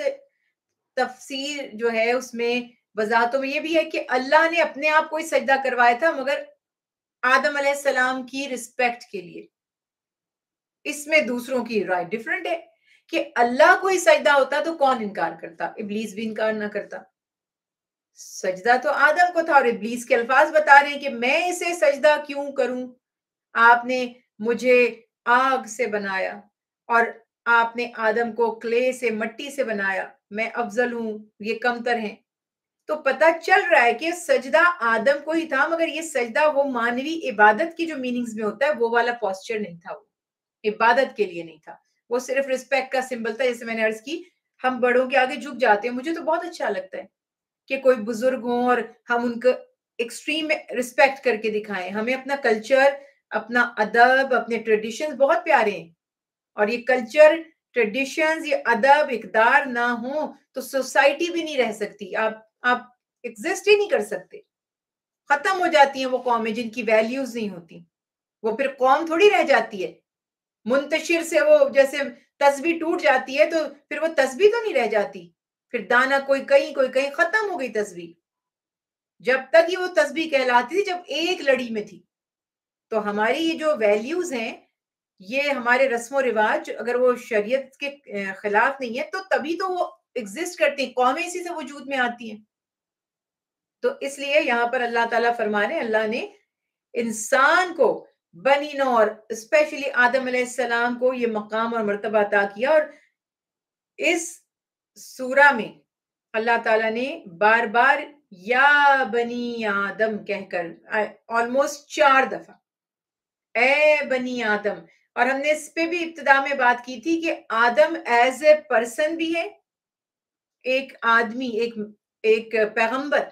تفسیر جو ہے اس میں وضاحتوں میں یہ بھی ہے کہ اللہ نے اپنے آپ کو ہی سجدہ کروایا تھا، مگر آدم علیہ السلام کی رسپیکٹ کے لیے. اس میں دوسروں کی رائے ڈیفرنٹ ہے کہ اللہ کو ہی سجدہ ہوتا تو کون انکار کرتا؟ ابلیس بھی انکار نہ کرتا. سجدہ تو آدم کو تھا، اور ابلیس کے الفاظ بتا رہے ہیں کہ میں اسے سجدہ کیوں کروں؟ آپ نے مجھے آگ سے بنایا اور آپ نے آدم کو کلے سے، مٹی سے بنایا، میں افضل ہوں، یہ کمتر ہیں. تو پتہ چل رہا ہے کہ سجدہ آدم کو ہی تھا، مگر یہ سجدہ وہ مانوی عبادت کی جو میننگز میں ہوتا ہے وہ والا پوسچر نہیں تھا، وہ عبادت کے لیے نہیں تھا، وہ صرف رسپیکٹ کا سمبل تھا. جیسے میں نے عرض کی، ہم بڑوں کے آگے جھک جاتے ہیں. مجھے تو بہت اچھا لگتا ہے کہ کوئی بزرگ ہوں اور ہم ان کو ایکسٹریم رسپیکٹ کر کے دکھائیں. ہمیں اپنا کلچر، اپنا ادب، اپنے ٹریڈیشنز بہت پیارے ہیں، اور یہ کلچر، ٹریڈیشنز، یہ ادب اقدار نہ ہوں تو سوسائٹی بھی نہیں رہ سکتی. آپ آپ ایگزسٹ ہی نہیں کر سکتے. ختم ہو جاتی ہیں وہ قومیں جن کی ویلیوز نہیں ہوتی. وہ پھر قوم تھوڑی رہ جاتی ہے. منتشر سے وہ جیسے تسبیح ٹوٹ جاتی ہے تو پھر وہ تسبیح تو نہیں رہ جاتی. پھر دانا کوئی کہیں کوئی کہیں، ختم ہو گئی تسبیح. جب تک یہ وہ تسبیح کہلاتی تھی جب ایک لڑی میں تھی. تو ہماری یہ جو ویلیوز ہیں، یہ ہمارے رسم و رواج، اگر وہ شریعت کے خلاف نہیں ہے تو تبھی تو وہ ایگزسٹ کرتے ہیں، قومیں اسی سے وجود میں آتی ہیں. تو اس لیے یہاں پر اللہ تعالیٰ فرما رہے ہیں، اللہ نے انسان کو، بنی نوح اور اسپیشلی آدم علیہ السلام کو یہ مقام اور مرتبہ عطا کیا. اور اس سورہ میں اللہ تعالیٰ نے بار بار یا بنی آدم کہہ کر آلموسٹ چار دفعہ اے بنی آدم. اور ہم نے اس پہ بھی ابتدا میں بات کی تھی کہ آدم ایز اے پرسن بھی ہے، ایک آدمی، ایک ایک پیغمبر،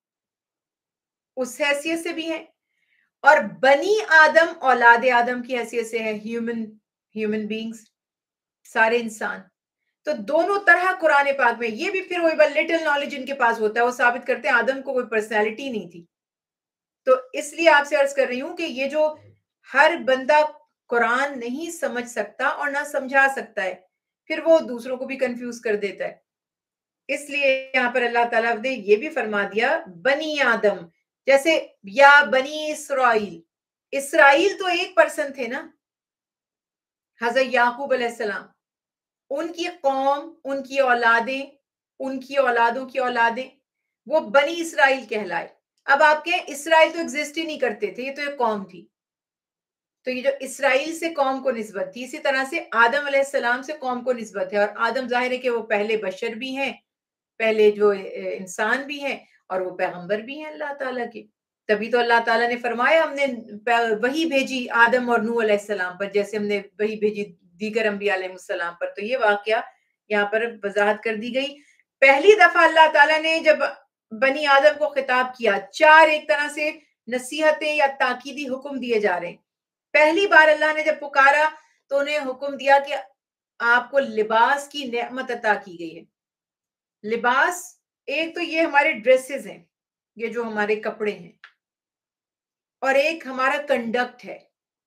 اس حیثیت سے بھی ہے، اور بنی آدم اولاد آدم کی حیثیت سے ہے، ہیومن ہیومن بینگز، سارے انسان. تو دونوں طرح قرآن پاک میں. یہ بھی پھر وہی بات لٹل نالج ان کے پاس ہوتا ہے، وہ ثابت کرتے ہیں آدم کو کوئی پرسنالٹی نہیں تھی. تو اس لیے آپ سے عرض کر رہی ہوں کہ یہ جو ہر بندہ قرآن نہیں سمجھ سکتا اور نہ سمجھا سکتا ہے، پھر وہ دوسروں کو بھی کنفیوز کر دیتا ہے. اس لیے یہاں پر اللہ تعالیٰ نے یہ بھی فرما دیا بنی آدم. جیسے یا بنی اسرائیل، اسرائیل تو ایک پرسن تھے نا، حضرت یعقوب علیہ السلام، ان کی قوم، ان کی اولادیں، ان کی اولادوں کی اولادیں، وہ بنی اسرائیل کہلائے. اب آپ کے اسرائیل تو ایگزسٹ ہی نہیں کرتے تھے، یہ تو ایک قوم تھی. تو یہ جو اسرائیل سے قوم کو نسبت تھی، اسی طرح سے آدم علیہ السلام سے قوم کو نسبت ہے. اور آدم ظاہر ہے کہ وہ پہلے بشر بھی ہیں، پہلے جو انسان بھی ہیں، اور وہ پیغمبر بھی ہیں اللہ تعالیٰ کے. تبھی تو اللہ تعالیٰ نے فرمایا ہم نے وہی بھیجی آدم اور نوح علیہ السلام پر، جیسے ہم نے وہی بھیجی دیگر انبیاء علیہ السلام پر. تو یہ واقعہ یہاں پر وضاحت کر دی گئی. پہلی دفعہ اللہ تعالیٰ نے جب بنی آدم کو خطاب کیا، چار ایک طرح سے نصیحتیں یا تاکیدی حکم دیے جا رہے ہیں. پہلی بار اللہ نے جب پکارا تو انہیں حکم دیا کہ آپ کو لباس کی نعمت عطا کی گئی ہے. لباس ایک تو یہ ہمارے ڈریسز ہیں، یہ جو ہمارے کپڑے ہیں، اور ایک ہمارا کنڈکٹ ہے،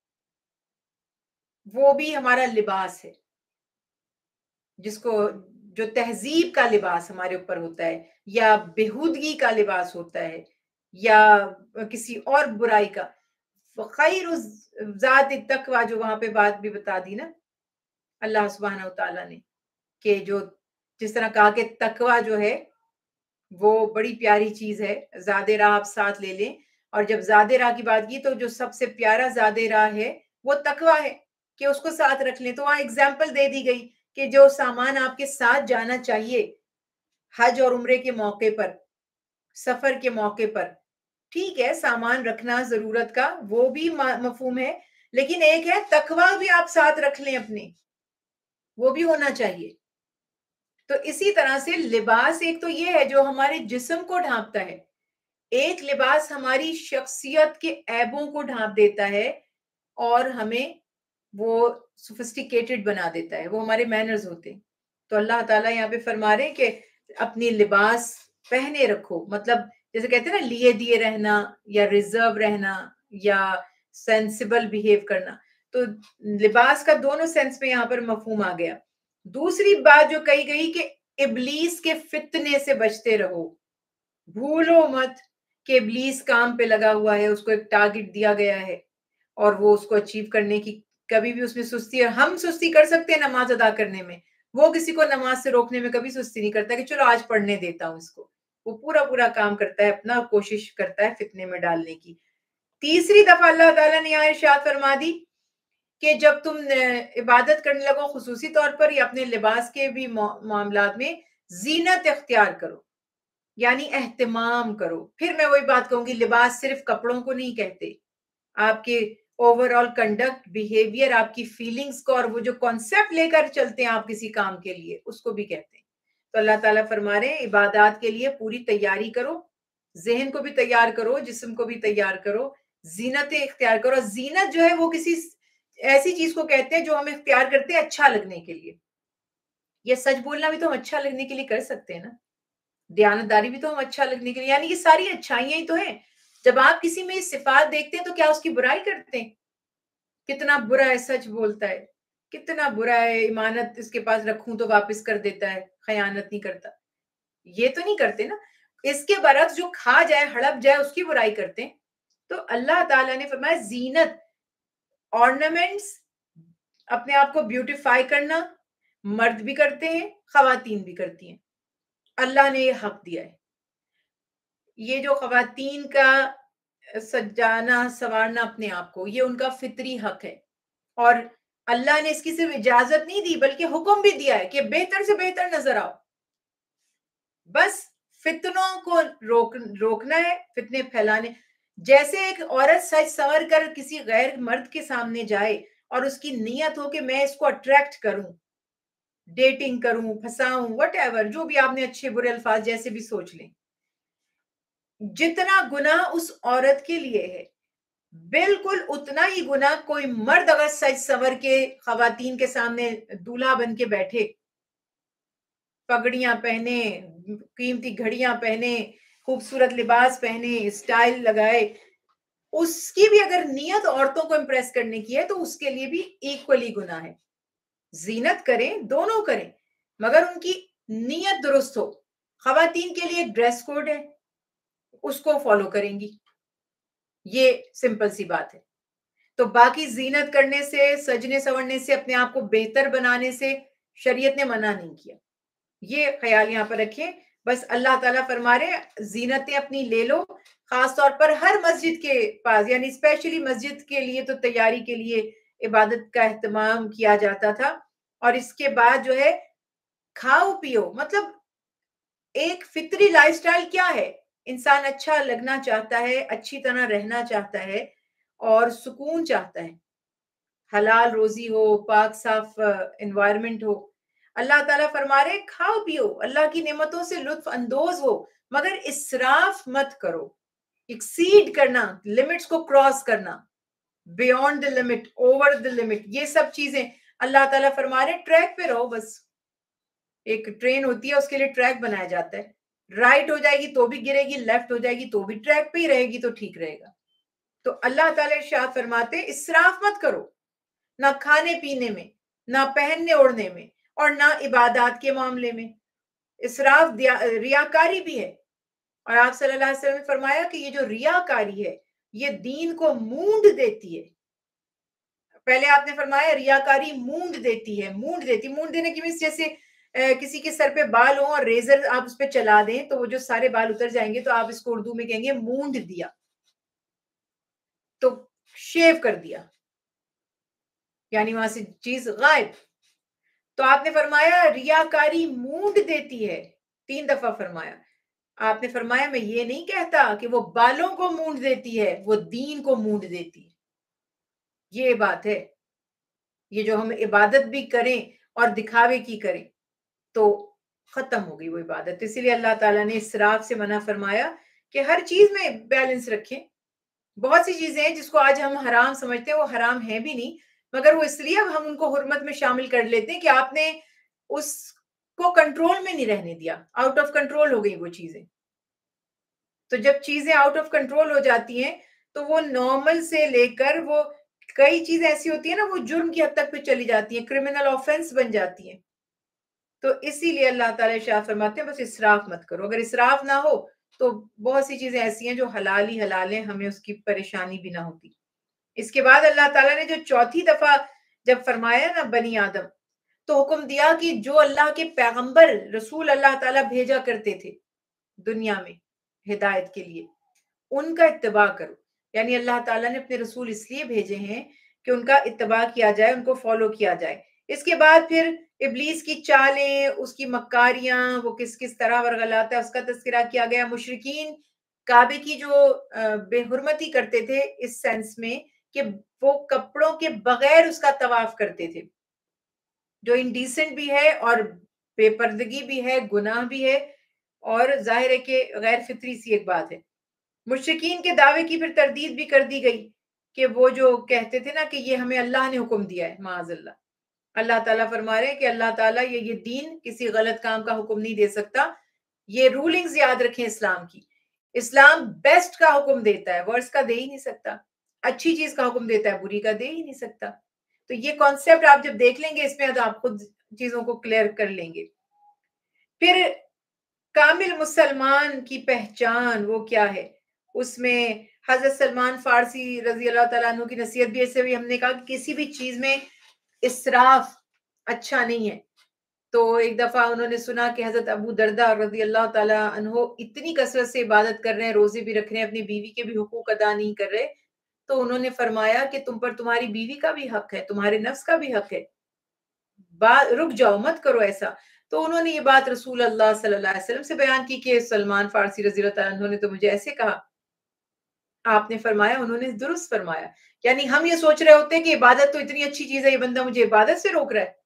وہ بھی ہمارا لباس ہے، جس کو جو تہذیب کا لباس ہمارے اوپر ہوتا ہے، یا بےہودگی کا لباس ہوتا ہے، یا کسی اور برائی کا. خیر ذات التقوی جو وہاں پہ بات بھی بتا دی نا اللہ سبحانہ و تعالیٰ نے کہ جو جس طرح کہا کہ تقوی جو ہے وہ بڑی پیاری چیز ہے، زاد راہ آپ ساتھ لے لیں، اور جب زاد راہ کی بات کی تو جو سب سے پیارا زاد راہ ہے وہ تقوی ہے کہ اس کو ساتھ رکھ لیں. تو وہاں اگزامپل دے دی گئی کہ جو سامان آپ کے ساتھ جانا چاہیے حج اور عمرے کے موقع پر، سفر کے موقع پر، ٹھیک ہے سامان رکھنا ضرورت کا وہ بھی مفہوم ہے، لیکن ایک ہے تقوی بھی آپ ساتھ رکھ لیں اپنے، وہ بھی ہونا چاہیے. تو اسی طرح سے لباس ایک تو یہ ہے جو ہمارے جسم کو ڈھانپتا ہے، ایک لباس ہماری شخصیت کے عیبوں کو ڈھانپ دیتا ہے اور ہمیں وہ سوفسٹیکیٹڈ بنا دیتا ہے، وہ ہمارے مینرز ہوتے ہیں. تو اللہ تعالیٰ یہاں پہ فرما رہے ہیں کہ اپنی لباس پہنے رکھو، مطلب جیسے کہتے ہیں نا لیے دیے رہنا یا ریزرو رہنا یا سینسیبل بیہیو کرنا، تو لباس کا دونوں سینس میں یہاں پر مفہوم آ گیا. دوسری بات جو کہی گئی کہ ابلیس کے فتنے سے بچتے رہو، بھولو مت کہ ابلیس کام پہ لگا ہوا ہے، اس کو ایک ٹارگٹ دیا گیا ہے اور وہ اس کو اچیو کرنے کی کبھی بھی اس میں سستی ہے. ہم سستی کر سکتے ہیں نماز ادا کرنے میں، وہ کسی کو نماز سے روکنے میں کبھی سستی نہیں کرتا کہ چلو آج پڑھنے دیتا ہوں اس کو، وہ پورا پورا کام کرتا ہے، اپنا کوشش کرتا ہے فتنے میں ڈالنے کی. تیسری دفعہ اللہ تعالیٰ نے یہاں ارشاد فرما دی کہ جب تم عبادت کرنے لگو خصوصی طور پر یا اپنے لباس کے بھی معاملات میں زینت اختیار کرو، یعنی اہتمام کرو. پھر میں وہی بات کہوں گی، لباس صرف کپڑوں کو نہیں کہتے، آپ کے اوور آل کنڈکٹ، بیہیویئر، آپ کی فیلنگز کو اور وہ جو کانسیپٹ لے کر چلتے ہیں آپ کسی کام کے لیے اس کو بھی کہتے ہیں. تو اللہ تعالیٰ فرما رہے ہیں عبادات کے لیے پوری تیاری کرو، ذہن کو بھی تیار کرو، جسم کو بھی تیار کرو، زینتیں اختیار کرو. زینت جو ہے وہ کسی ایسی چیز کو کہتے ہیں جو ہم اختیار کرتے ہیں اچھا لگنے کے لیے. یہ سچ بولنا بھی تو ہم اچھا لگنے کے لیے کر سکتے ہیں نا، دیانتداری بھی تو ہم اچھا لگنے کے لیے، یعنی یہ ساری اچھائیاں ہی تو ہیں. جب آپ کسی میں یہ صفات دیکھتے ہیں تو کیا اس کی برائی کرتے ہیں؟ کتنا برا ہے سچ بولتا ہے، کتنا برا ہے امانت اس کے پاس رکھوں تو واپس کر دیتا ہے، خیانت نہیں کرتا، یہ تو نہیں کرتے نا. اس کے برعکس جو کھا جائے ہڑپ جائے اس کی برائی کرتے ہیں. تو اللہ تعالیٰ نے فرمایا زینت، آرنامنٹس، اپنے آپ کو بیوٹیفائی کرنا مرد بھی کرتے ہیں خواتین بھی کرتی ہیں، اللہ نے یہ حق دیا ہے. یہ جو خواتین کا سجانا سنوارنا اپنے آپ کو، یہ ان کا فطری حق ہے، اور اللہ نے اس کی صرف اجازت نہیں دی بلکہ حکم بھی دیا ہے کہ بہتر سے بہتر نظر آؤ. بس فتنوں کو روک روکنا ہے، فتنے پھیلانے. جیسے ایک عورت سج سنور کر کسی غیر مرد کے سامنے جائے اور اس کی نیت ہو کہ میں اس کو اٹریکٹ کروں، ڈیٹنگ کروں، پھنساؤں، وٹ ایور، جو بھی آپ نے اچھے برے الفاظ جیسے بھی سوچ لیں، جتنا گناہ اس عورت کے لیے ہے بالکل اتنا ہی گناہ کوئی مرد اگر سج سنور کے خواتین کے سامنے دولہا بن کے بیٹھے، پگڑیاں پہنے، قیمتی گھڑیاں پہنے، خوبصورت لباس پہنے، اسٹائل لگائے، اس کی بھی اگر نیت عورتوں کو امپریس کرنے کی ہے تو اس کے لیے بھی ایکولی گناہ ہے. زینت کریں، دونوں کریں، مگر ان کی نیت درست ہو. خواتین کے لیے ڈریس کوڈ ہے، اس کو فالو کریں گی، یہ سمپل سی بات ہے. تو باقی زینت کرنے سے، سجنے سورنے سے، اپنے آپ کو بہتر بنانے سے شریعت نے منع نہیں کیا. یہ خیال یہاں پر رکھیں. بس اللہ تعالیٰ فرما رہے زینتیں اپنی لے لو، خاص طور پر ہر مسجد کے پاس، یعنی اسپیشلی مسجد کے لیے تو تیاری کے لیے عبادت کا اہتمام کیا جاتا تھا. اور اس کے بعد جو ہے کھاؤ پیو، مطلب ایک فطری لائف سٹائل کیا ہے، انسان اچھا لگنا چاہتا ہے، اچھی طرح رہنا چاہتا ہے اور سکون چاہتا ہے، حلال روزی ہو، پاک صاف انوائرمنٹ ہو. اللہ تعالیٰ فرما رہے کھاؤ پیو، اللہ کی نعمتوں سے لطف اندوز ہو، مگر اسراف مت کرو. ایکسیڈ کرنا، لمٹس کو کراس کرنا، beyond the limit, over the limit, یہ سب چیزیں اللہ تعالیٰ فرما رہے ٹریک پہ رہو. بس ایک ٹرین ہوتی ہے اس کے لیے ٹریک بنایا جاتا ہے، رائٹ ہو جائے گی تو بھی گرے گی، لیفٹ ہو جائے گی تو بھی ٹریک پہ ہی رہے گی تو ٹھیک رہے گا. تو اللہ تعالیٰ ارشاد فرماتے اسراف مت کرو، نہ کھانے پینے میں، نہ پہننے اوڑھنے میں، اور نہ عبادات کے معاملے میں. اسراف ریاکاری بھی ہے، اور آپ صلی اللہ علیہ وسلم نے فرمایا کہ یہ جو ریاکاری ہے یہ دین کو مونڈ دیتی ہے. پہلے آپ نے فرمایا ریاکاری مونڈ دیتی ہے. مونڈ دیتی مونڈ دینے کی مینس جیسے کسی کے سر پہ بال ہوں اور ریزر آپ اس پہ چلا دیں تو وہ جو سارے بال اتر جائیں گے تو آپ اس کو اردو میں کہیں گے مونڈ دیا, تو شیو کر دیا, یعنی وہاں سے چیز غائب. تو آپ نے فرمایا ریاکاری مونڈ دیتی ہے, تین دفعہ فرمایا. آپ نے فرمایا میں یہ نہیں کہتا کہ وہ بالوں کو مونڈ دیتی ہے, وہ دین کو مونڈ دیتی ہے. یہ بات ہے. یہ جو ہم عبادت بھی کریں اور دکھاوے کی کریں تو ختم ہو گئی وہ عبادت. اسی لیے اللہ تعالیٰ نے اسراف سے منع فرمایا کہ ہر چیز میں بیلنس رکھیں. بہت سی چیزیں ہیں جس کو آج ہم حرام سمجھتے ہیں, وہ حرام ہیں بھی نہیں, مگر وہ اس لیے اب ہم ان کو حرمت میں شامل کر لیتے ہیں کہ آپ نے اس کو کنٹرول میں نہیں رہنے دیا. آؤٹ آف کنٹرول ہو گئی وہ چیزیں. تو جب چیزیں آؤٹ آف کنٹرول ہو جاتی ہیں تو وہ نارمل سے لے کر وہ کئی چیزیں ایسی ہوتی ہیں نا, وہ جرم کی حد تک پہ چلی جاتی ہیں, کرمنل آفینس بن جاتی ہیں. تو اسی لیے اللہ تعالیٰ ارشاد فرماتے ہیں بس اسراف مت کرو. اگر اسراف نہ ہو تو بہت سی چیزیں ایسی ہیں جو حلال ہی حلال ہیں, ہمیں اس کی پریشانی بھی نہ ہوتی. اس کے بعد اللہ تعالیٰ نے جو چوتھی دفعہ جب فرمایا نا بنی آدم, تو حکم دیا کہ جو اللہ کے پیغمبر رسول اللہ تعالیٰ بھیجا کرتے تھے دنیا میں ہدایت کے لیے, ان کا اتباع کرو. یعنی اللہ تعالیٰ نے اپنے رسول اس لیے بھیجے ہیں کہ ان کا اتباع کیا جائے, ان کو فالو کیا جائے. اس کے بعد پھر ابلیس کی چالیں, اس کی مکاریاں, وہ کس کس طرح ورغلاتا ہے, اس کا تذکرہ کیا گیا. مشرکین کعبے کی جو بے حرمتی کرتے تھے اس سینس میں کہ وہ کپڑوں کے بغیر اس کا طواف کرتے تھے, جو انڈیسنٹ بھی ہے اور بے پردگی بھی ہے, گناہ بھی ہے, اور ظاہر ہے کہ غیر فطری سی ایک بات ہے. مشرکین کے دعوے کی پھر تردید بھی کر دی گئی کہ وہ جو کہتے تھے نا کہ یہ ہمیں اللہ نے حکم دیا ہے. معاذ اللہ. اللہ تعالیٰ فرما رہے ہیں کہ اللہ تعالیٰ یہ یہ دین کسی غلط کام کا حکم نہیں دے سکتا. یہ رولنگز یاد رکھیں اسلام کی. اسلام بیسٹ کا حکم دیتا ہے, ورس کا دے ہی نہیں سکتا. اچھی چیز کا حکم دیتا ہے, بری کا دے ہی نہیں سکتا. تو یہ کانسیپٹ آپ جب دیکھ لیں گے اس میں تو آپ خود چیزوں کو کلیئر کر لیں گے. پھر کامل مسلمان کی پہچان وہ کیا ہے, اس میں حضرت سلمان فارسی رضی اللہ تعالیٰ عنہ کی نصیحت بھی ایسے بھی ہم نے کہا کہ کسی بھی چیز میں اسراف اچھا نہیں ہے. تو ایک دفعہ انہوں نے سنا کہ حضرت ابو دردہ رضی اللہ تعالیٰ عنہ اتنی کثرت سے عبادت کر رہے ہیں, روزے بھی رکھ رہے ہیں, اپنی بیوی کے بھی حقوق ادا نہیں کر رہے. تو انہوں نے فرمایا کہ تم پر تمہاری بیوی کا بھی حق ہے, تمہارے نفس کا بھی حق ہے, رک جاؤ, مت کرو ایسا. تو انہوں نے یہ بات رسول اللہ صلی اللہ علیہ وسلم سے بیان کی کہ سلمان فارسی رضی اللہ تعالیٰ عنہ نے تو مجھے ایسے کہا. آپ نے فرمایا, انہوں نے درست فرمایا. یعنی ہم یہ سوچ رہے ہوتے ہیں کہ عبادت تو اتنی اچھی چیز ہے, یہ بندہ مجھے عبادت سے روک رہا ہے.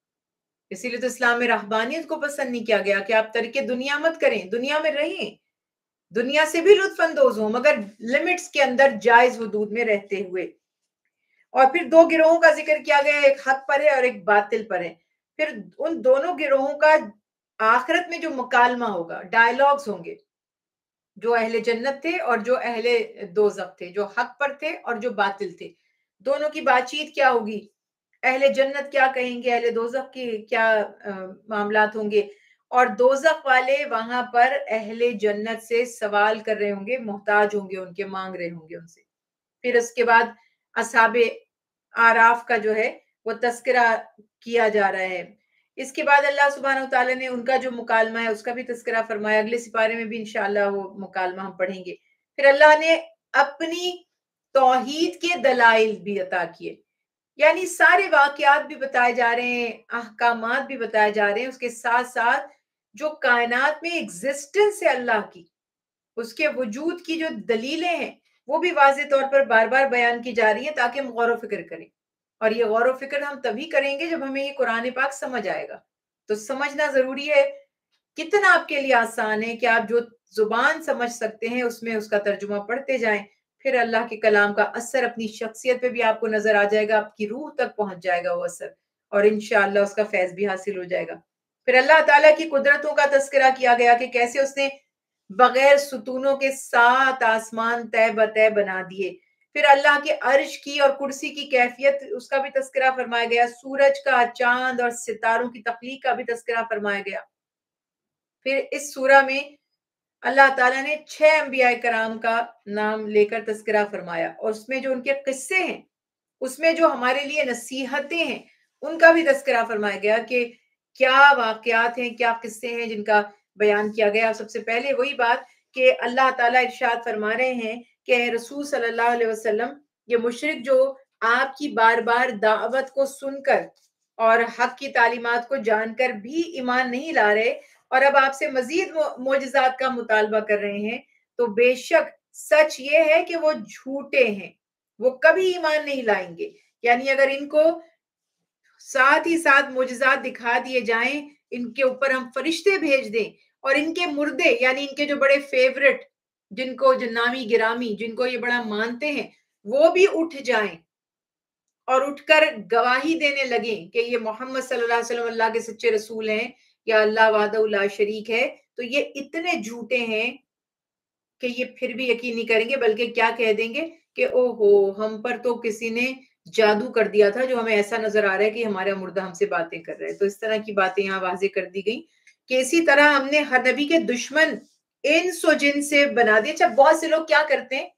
اسی لیے تو اسلام میں رہبانیت کو پسند نہیں کیا گیا کہ آپ ترک دنیا مت کریں, دنیا میں رہیں, دنیا سے بھی لطف اندوز ہوں, مگر لمٹس کے اندر جائز حدود میں رہتے ہوئے. اور پھر دو گروہوں کا ذکر کیا گیا, ایک حق پر ہے اور ایک باطل پر ہے. پھر ان دونوں گروہوں کا آخرت میں جو مکالمہ ہوگا, ڈائلاگز ہوں گے, جو اہل جنت تھے اور جو اہل دوزخ تھے, جو حق پر تھے اور جو باطل تھے, دونوں کی بات چیت کیا ہوگی. اہل جنت کیا کہیں گے, اہل دوزخ کی کیا معاملات ہوں گے, اور دوزخ والے وہاں پر اہل جنت سے سوال کر رہے ہوں گے, محتاج ہوں گے ان کے, مانگ رہے ہوں گے ان سے. پھر اس کے بعد اصحاب آراف کا جو ہے وہ تذکرہ کیا جا رہا ہے. اس کے بعد اللہ سبحانہ وتعالی نے ان کا جو مکالمہ ہے اس کا بھی تذکرہ فرمایا. اگلے سپارے میں بھی انشاءاللہ وہ مکالمہ ہم پڑھیں گے. پھر اللہ نے اپنی توحید کے دلائل بھی عطا کیے, یعنی سارے واقعات بھی بتائے جا رہے ہیں, احکامات بھی بتائے جا رہے ہیں. اس کے ساتھ ساتھ جو کائنات میں ایگزسٹنس ہے اللہ کی, اس کے وجود کی جو دلیلیں ہیں وہ بھی واضح طور پر بار بار بیان کی جا رہی ہیں تاکہ ہم غور و فکر کریں. اور یہ غور و فکر ہم تبھی کریں گے جب ہمیں یہ قرآن پاک سمجھ آئے گا. تو سمجھنا ضروری ہے. کتنا آپ کے لیے آسان ہے کہ آپ جو زبان سمجھ سکتے ہیں اس میں اس کا ترجمہ پڑھتے جائیں, پھر اللہ کے کلام کا اثر اپنی شخصیت پہ بھی آپ کو نظر آ جائے گا, آپ کی روح تک پہنچ جائے گا وہ اثر, اور انشاءاللہ اس کا فیض بھی حاصل ہو جائے گا. پھر اللہ تعالیٰ کی قدرتوں کا تذکرہ کیا گیا کہ کیسے اس نے بغیر ستونوں کے سات آسمان طے بطے بنا دیے. پھر اللہ کے عرش کی اور کرسی کی کیفیت اس کا بھی تذکرہ فرمایا گیا. سورج کا, چاند اور ستاروں کی تخلیق کا بھی تذکرہ فرمایا گیا. پھر اس سورہ میں اللہ تعالیٰ نے چھ انبیاء کرام کا نام لے کر تذکرہ فرمایا، اور اس میں جو ان کے قصے ہیں، اس میں جو ہمارے لیے نصیحتیں ہیں، ان کا بھی تذکرہ فرمایا گیا کہ کیا واقعات ہیں، کیا قصے ہیں جن کا بیان کیا گیا۔ سب سے پہلے وہی بات کہ اللہ تعالیٰ ارشاد فرما رہے ہیں کہ اے رسول صلی اللہ علیہ وسلم، یہ مشرک جو آپ کی بار بار دعوت کو سن کر اور حق کی تعلیمات کو جان کر بھی ایمان نہیں لا رہے، اور اب آپ سے مزید معجزات کا مطالبہ کر رہے ہیں، تو بے شک سچ یہ ہے کہ وہ جھوٹے ہیں، وہ کبھی ایمان نہیں لائیں گے۔ یعنی اگر ان کو ساتھ ہی ساتھ معجزات دکھا دیے جائیں، ان کے اوپر ہم فرشتے بھیج دیں، اور ان کے مردے یعنی ان کے جو بڑے فیورٹ، جن کو جو نامی گرامی، جن کو یہ بڑا مانتے ہیں، وہ بھی اٹھ جائیں اور اٹھ کر گواہی دینے لگیں کہ یہ محمد صلی اللہ علیہ وسلم اللہ کے سچے رسول ہیں، یا اللہ وحدہ لا شریک ہے، تو یہ اتنے جھوٹے ہیں کہ یہ پھر بھی یقین نہیں کریں گے، بلکہ کیا کہہ دیں گے کہ او ہو، ہم پر تو کسی نے جادو کر دیا تھا، جو ہمیں ایسا نظر آ رہا ہے کہ ہمارا مردہ ہم سے باتیں کر رہا ہے۔ تو اس طرح کی باتیں یہاں واضح کر دی گئی کہ اسی طرح ہم نے ہر نبی کے دشمن انس و جن سے بنا دیا۔ اچھا، بہت سے لوگ کیا کرتے ہیں،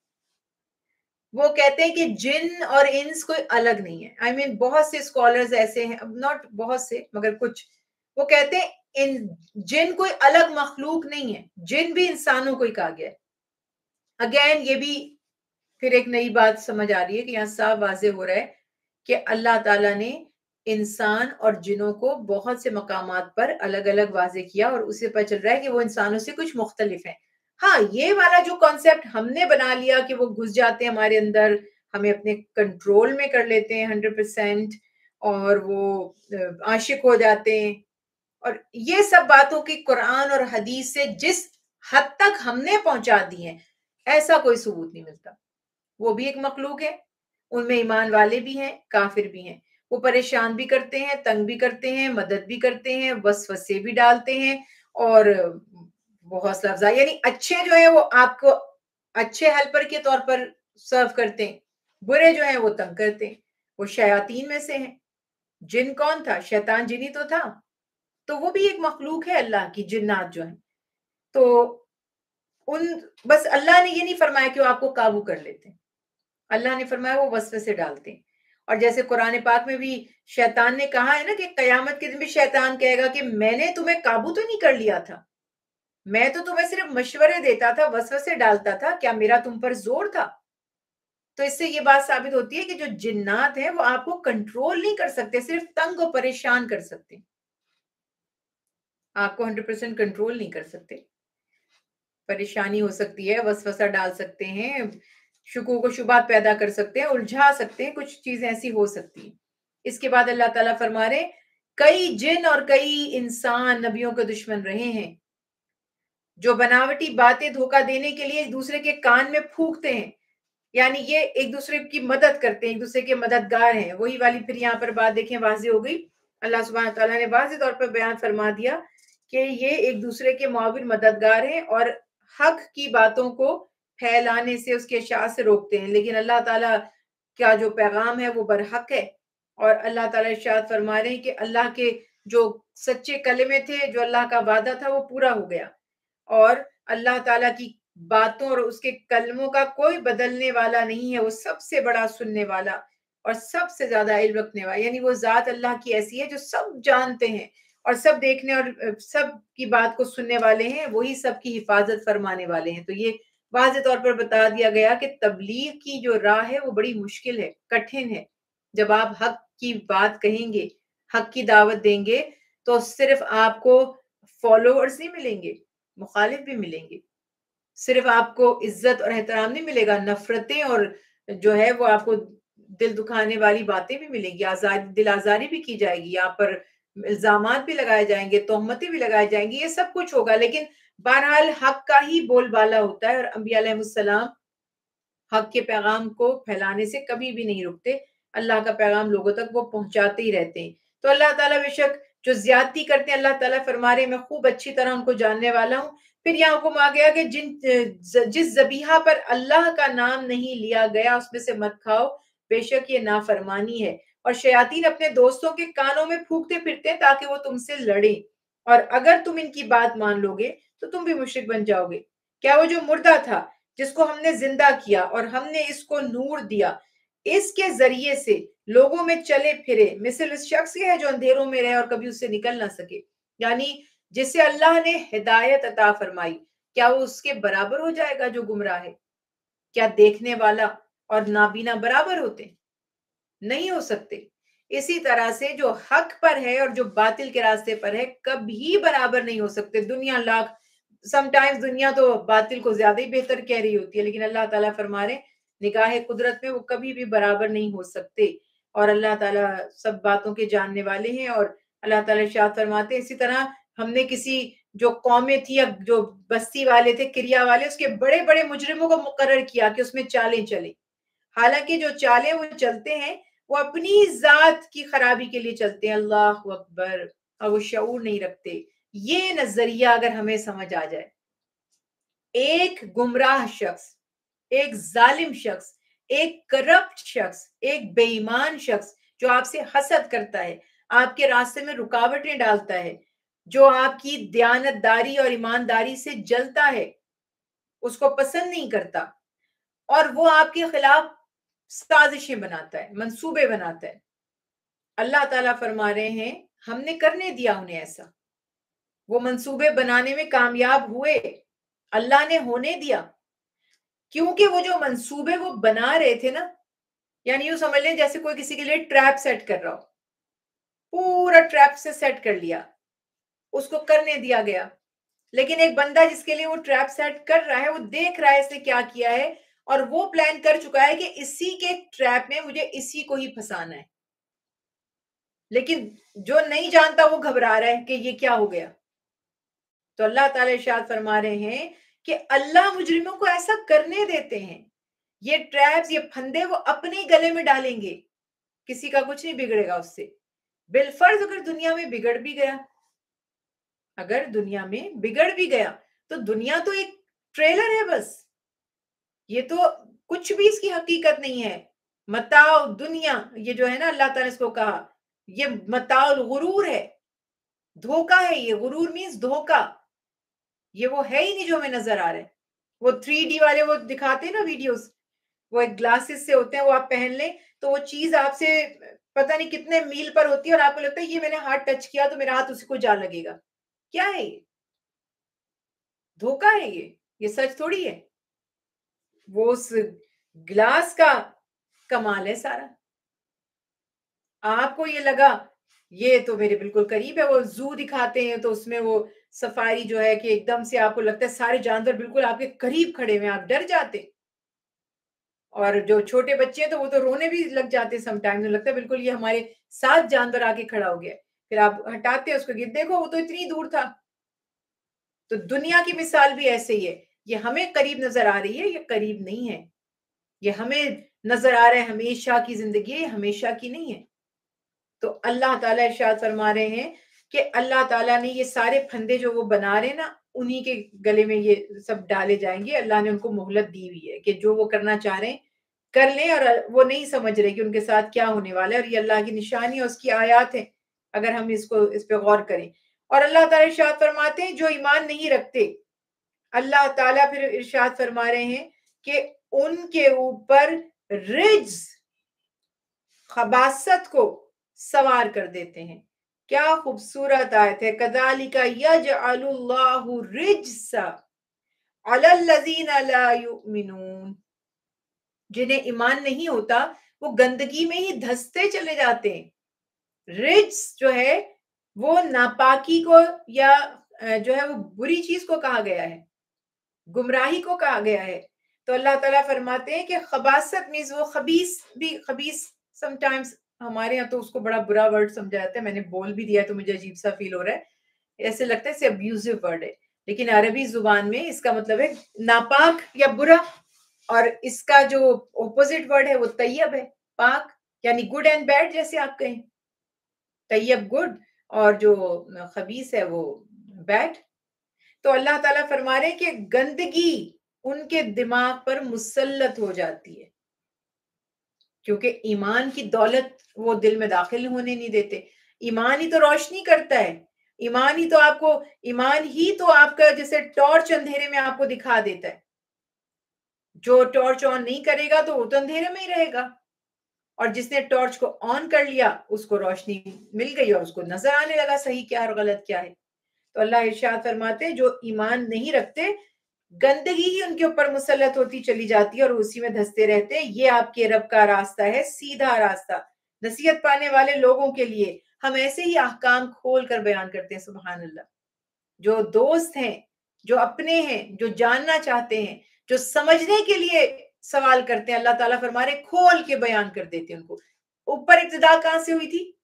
وہ کہتے ہیں کہ جن اور انس کوئی الگ نہیں ہے۔ آئی مین بہت سے اسکالرز ایسے ہیں، ناٹ بہت سے مگر کچھ، وہ کہتے ہیں ان جن کوئی الگ مخلوق نہیں ہے، جن بھی انسانوں کو ہی کہا گیا ہے۔ اگین یہ بھی پھر ایک نئی بات سمجھ آ رہی ہے کہ یہاں صاف واضح ہو رہا ہے کہ اللہ تعالیٰ نے انسان اور جنوں کو بہت سے مقامات پر الگ الگ واضح کیا، اور اسے پتہ چل رہا ہے کہ وہ انسانوں سے کچھ مختلف ہیں۔ ہاں، یہ والا جو کانسیپٹ ہم نے بنا لیا کہ وہ گھس جاتے ہیں ہمارے اندر، ہمیں اپنے کنٹرول میں کر لیتے ہیں ہنڈریڈ پرسینٹ، اور وہ عاشق ہو جاتے ہیں، اور یہ سب باتوں کی قرآن اور حدیث سے جس حد تک ہم نے پہنچا دی ہیں، ایسا کوئی ثبوت نہیں ملتا۔ وہ بھی ایک مخلوق ہے، ان میں ایمان والے بھی ہیں، کافر بھی ہیں، وہ پریشان بھی کرتے ہیں، تنگ بھی کرتے ہیں، مدد بھی کرتے ہیں، وسوسے بھی ڈالتے ہیں، اور وہ حوصلہ افزائی، یعنی اچھے جو ہیں وہ آپ کو اچھے ہیلپر کے طور پر سرو کرتے ہیں، برے جو ہیں وہ تنگ کرتے ہیں۔ وہ شیاطین میں سے ہیں۔ جن کون تھا؟ شیطان جنی تو تھا، تو وہ بھی ایک مخلوق ہے اللہ کی، جنات جو ہیں۔ تو ان بس اللہ نے یہ نہیں فرمایا کہ وہ آپ کو قابو کر لیتے ہیں، اللہ نے فرمایا وہ وسوسے ڈالتے ہیں۔ اور جیسے قرآن پاک میں بھی شیطان نے کہا ہے نا کہ قیامت کے دن بھی شیطان کہے گا کہ میں نے تمہیں قابو تو نہیں کر لیا تھا، میں تو تمہیں صرف مشورے دیتا تھا، وسوسے ڈالتا تھا، کیا میرا تم پر زور تھا؟ تو اس سے یہ بات ثابت ہوتی ہے کہ جو جنات ہیں وہ آپ کو کنٹرول نہیں کر سکتے، صرف تنگ و پریشان کر سکتے، آپ کو ہنڈریڈ پرسینٹ کنٹرول نہیں کر سکتے۔ پریشانی ہو سکتی ہے، وسوسہ ڈال سکتے ہیں، شکوک و شبہات پیدا کر سکتے ہیں، الجھا سکتے ہیں، کچھ چیزیں ایسی ہو سکتی ہیں۔ اس کے بعد اللہ تعالیٰ فرما رہے کئی جن اور کئی انسان نبیوں کے دشمن رہے ہیں، جو بناوٹی باتیں دھوکہ دینے کے لیے ایک دوسرے کے کان میں پھونکتے ہیں، یعنی یہ ایک دوسرے کی مدد کرتے ہیں، ایک دوسرے کے مددگار ہیں۔ وہی والی پھر یہاں پر بات دیکھیں واضح ہو گئی، اللہ سبحانہ تعالیٰ نے واضح طور پر بیان فرما دیا کہ یہ ایک دوسرے کے معاون مددگار ہیں، اور حق کی باتوں کو پھیلانے سے، اس کے اشاعت سے روکتے ہیں، لیکن اللہ تعالیٰ کا جو پیغام ہے وہ برحق ہے۔ اور اللہ تعالیٰ ارشاد فرما رہے ہیں کہ اللہ کے جو سچے کلمے تھے، جو اللہ کا وعدہ تھا، وہ پورا ہو گیا، اور اللہ تعالیٰ کی باتوں اور اس کے کلموں کا کوئی بدلنے والا نہیں ہے، وہ سب سے بڑا سننے والا اور سب سے زیادہ علم رکھنے والا، یعنی وہ ذات اللہ کی ایسی ہے جو سب جانتے ہیں اور سب دیکھنے اور سب کی بات کو سننے والے ہیں، وہی سب کی حفاظت فرمانے والے ہیں۔ تو یہ واضح طور پر بتا دیا گیا کہ تبلیغ کی جو راہ ہے وہ بڑی مشکل ہے، کٹھن ہے۔ جب آپ حق کی بات کہیں گے، حق کی دعوت دیں گے، تو صرف آپ کو فالوورز نہیں ملیں گے، مخالف بھی ملیں گے، صرف آپ کو عزت اور احترام نہیں ملے گا، نفرتیں اور جو ہے وہ آپ کو دل دکھانے والی باتیں بھی ملیں گی، آزاد دل آزاری بھی کی جائے گی، آپ پر الزامات بھی لگائے جائیں گے، تہمتیں بھی لگائے جائیں گی، یہ سب کچھ ہوگا، لیکن بہرحال حق کا ہی بول بالا ہوتا ہے، اور انبیاء علیہ السلام حق کے پیغام کو پھیلانے سے کبھی بھی نہیں رکتے، اللہ کا پیغام لوگوں تک وہ پہنچاتے ہی رہتے ہیں۔ تو اللہ تعالیٰ بے شک جو زیادتی کرتے ہیں، اللہ تعالیٰ فرما رہے میں خوب اچھی طرح ان کو جاننے والا ہوں۔ پھر یہاں حکم آ گیا کہ جن جس ذبیحہ پر اللہ کا نام نہیں لیا گیا اس میں سے مت کھاؤ، بے شک یہ نافرمانی ہے، اور شیاطین اپنے دوستوں کے کانوں میں پھونکتے پھرتے ہیں تاکہ وہ تم سے لڑیں، اور اگر تم ان کی بات مان لو گے تو تم بھی مشرک بن جاؤ گے۔ کیا وہ جو مردہ تھا جس کو ہم نے زندہ کیا اور ہم نے اس کو نور دیا، اس کے ذریعے سے لوگوں میں چلے پھرے، مثل اس شخص کے ہے جو اندھیروں میں رہے اور کبھی اس سے نکل نہ سکے، یعنی جسے اللہ نے ہدایت عطا فرمائی، کیا وہ اس کے برابر ہو جائے گا جو گمراہ ہے؟ کیا دیکھنے والا اور نابینا برابر ہوتے؟ نہیں ہو سکتے۔ اسی طرح سے جو حق پر ہے اور جو باطل کے راستے پر ہے کبھی برابر نہیں ہو سکتے۔ دنیا لاکھ سم ٹائمز دنیا تو باطل کو زیادہ ہی بہتر کہہ رہی ہوتی ہے، لیکن اللہ تعالیٰ فرما رہے ہیں نگاہ قدرت میں وہ کبھی بھی برابر نہیں ہو سکتے، اور اللہ تعالیٰ سب باتوں کے جاننے والے ہیں۔ اور اللہ تعالیٰ ارشاد فرماتے ہیں اسی طرح ہم نے کسی جو قومیں تھی یا جو بستی والے تھے، کریا والے، اس کے بڑے بڑے مجرموں کو مقرر کیا کہ اس میں چالیں چلیں، حالانکہ جو چالیں وہ چلتے ہیں وہ اپنی ذات کی خرابی کے لیے چلتے ہیں۔ اللہ اکبر، اور وہ شعور نہیں رکھتے۔ یہ نظریہ اگر ہمیں سمجھ آ جائے، ایک گمراہ شخص، ایک ظالم شخص، ایک کرپٹ شخص، ایک بے ایمان شخص جو آپ سے حسد کرتا ہے، آپ کے راستے میں رکاوٹیں ڈالتا ہے، جو آپ کی دیانت داری اور ایمانداری سے جلتا ہے، اس کو پسند نہیں کرتا، اور وہ آپ کے خلاف سازشیں بناتا ہے، منصوبے بناتا ہے، اللہ تعالیٰ فرما رہے ہیں ہم نے کرنے دیا انہیں ایسا، وہ منصوبے بنانے میں کامیاب ہوئے، اللہ نے ہونے دیا، کیونکہ وہ جو منصوبے وہ بنا رہے تھے نا، یعنی یوں سمجھ لیں جیسے کوئی کسی کے لیے ٹریپ سیٹ کر رہا ہو، پورا ٹریپ سے سیٹ کر لیا، اس کو کرنے دیا گیا، لیکن ایک بندہ جس کے لیے وہ ٹریپ سیٹ کر رہا ہے وہ دیکھ رہا ہے اس نے کیا کیا ہے، اور وہ پلان کر چکا ہے کہ اسی کے ٹریپ میں مجھے اسی کو ہی پھنسانا ہے، لیکن جو نہیں جانتا وہ گھبرا رہا ہے کہ یہ کیا ہو گیا۔ تو اللہ تعالیٰ ارشاد فرما رہے ہیں کہ اللہ مجرموں کو ایسا کرنے دیتے ہیں، یہ ٹریپس، یہ پھندے وہ اپنے گلے میں ڈالیں گے، کسی کا کچھ نہیں بگڑے گا اس سے، بالفرض اگر دنیا میں بگڑ بھی گیا، اگر دنیا میں بگڑ بھی گیا تو دنیا تو ایک ٹریلر ہے بس، یہ تو کچھ بھی اس کی حقیقت نہیں ہے۔ متاع دنیا، یہ جو ہے نا اللہ تعالیٰ نے اس کو کہا یہ متاع الغرور ہے، دھوکا ہے، یہ غرور مینز دھوکا، یہ وہ ہے ہی نہیں جو ہمیں نظر آ رہا ہے۔ وہ تھری ڈی والے وہ دکھاتے ہیں نا ویڈیوز، وہ ایک گلاسز سے ہوتے ہیں، وہ آپ پہن لیں تو وہ چیز آپ سے پتہ نہیں کتنے میل پر ہوتی ہے اور آپ کو لگتا ہے یہ میں نے ہاتھ ٹچ کیا تو میرا ہاتھ اسی کو جا لگے گا۔ کیا ہے یہ؟ دھوکا ہے، یہ یہ سچ تھوڑی ہے، وہ اس گلاس کا کمال ہے سارا۔ آپ کو یہ لگا یہ تو میرے بالکل قریب ہے، وہ زو دکھاتے ہیں تو اس میں وہ سفاری جو ہے کہ ایک دم سے آپ کو لگتا ہے سارے جانور بالکل آپ کے قریب کھڑے ہوئے، آپ ڈر جاتے، اور جو چھوٹے بچے ہیں تو وہ تو رونے بھی لگ جاتے سم ٹائم، لگتا ہے بالکل یہ ہمارے ساتھ جانور آ کے کھڑا ہو گیا، پھر آپ ہٹاتے ہیں اس کو، دیکھو وہ تو اتنی دور تھا۔ تو دنیا کی مثال بھی ایسے ہی ہے، یہ ہمیں قریب نظر آ رہی ہے، یہ قریب نہیں ہے، یہ ہمیں نظر آ رہا ہے ہمیشہ کی زندگی، یہ ہمیشہ کی نہیں ہے۔ تو اللہ تعالیٰ ارشاد فرما رہے ہیں کہ اللہ تعالیٰ نے یہ سارے پھندے جو وہ بنا رہے ہیں نا، انہی کے گلے میں یہ سب ڈالے جائیں گے، اللہ نے ان کو مہلت دی ہوئی ہے کہ جو وہ کرنا چاہ رہے ہیں کر لیں، اور وہ نہیں سمجھ رہے کہ ان کے ساتھ کیا ہونے والا ہے، اور یہ اللہ کی نشانی اور اس کی آیات ہیں اگر ہم اس کو اس پہ غور کریں۔ اور اللہ تعالیٰ ارشاد فرماتے ہیں جو ایمان نہیں رکھتے، اللہ تعالیٰ پھر ارشاد فرما رہے ہیں کہ ان کے اوپر رجز، خباثت کو سوار کر دیتے ہیں۔ کیا خوبصورت آیت ہے، کذالک یجعل اللہ الرجس علی الذین لا یؤمنون، جنہیں ایمان نہیں ہوتا وہ گندگی میں ہی دھستے چلے جاتے ہیں۔ رجس جو ہے وہ ناپاکی کو یا جو ہے وہ بری چیز کو کہا گیا ہے، گمراہی کو کہا گیا ہے۔ تو اللہ تعالیٰ فرماتے ہیں کہ خباثت مینز وہ خبیث بھی، خبیث سم ٹائمز ہمارے یہاں تو اس کو بڑا برا ورڈ سمجھا جاتا ہے، میں نے بول بھی دیا تو مجھے عجیب سا فیل ہو رہا ہے، ایسے لگتا ہے اسے ابیوزو ورڈ ہے، لیکن عربی زبان میں اس کا مطلب ہے ناپاک یا برا، اور اس کا جو اپوزٹ ورڈ ہے وہ طیب ہے، پاک، یعنی گڈ اینڈ بیڈ جیسے آپ کہیں، طیب گڈ اور جو خبیث ہے وہ بیڈ۔ تو اللہ تعالیٰ فرما رہے ہیں کہ گندگی ان کے دماغ پر مسلط ہو جاتی ہے، کیونکہ ایمان کی دولت وہ دل میں داخل ہونے نہیں دیتے۔ ایمان ہی تو روشنی کرتا ہے، ایمان ہی تو آپ کو ایمان ہی تو آپ کا جیسے ٹارچ اندھیرے میں آپ کو دکھا دیتا ہے. جو ٹارچ آن نہیں کرے گا تو وہ تو اندھیرے میں ہی رہے گا, اور جس نے ٹارچ کو آن کر لیا اس کو روشنی مل گئی اور اس کو نظر آنے لگا صحیح کیا اور غلط کیا ہے. تو اللہ ارشاد فرماتے جو ایمان نہیں رکھتے گندگی ہی ان کے اوپر مسلط ہوتی چلی جاتی ہے اور اسی میں دھستے رہتے ہیں. یہ آپ کے رب کا راستہ ہے, سیدھا راستہ. نصیحت پانے والے لوگوں کے لیے ہم ایسے ہی احکام کھول کر بیان کرتے ہیں. سبحان اللہ. جو دوست ہیں, جو اپنے ہیں, جو جاننا چاہتے ہیں, جو سمجھنے کے لیے سوال کرتے ہیں, اللہ تعالیٰ فرما رہے کھول کے بیان کر دیتے ہیں ان کو. اوپر ابتدا کہاں سے ہوئی تھی؟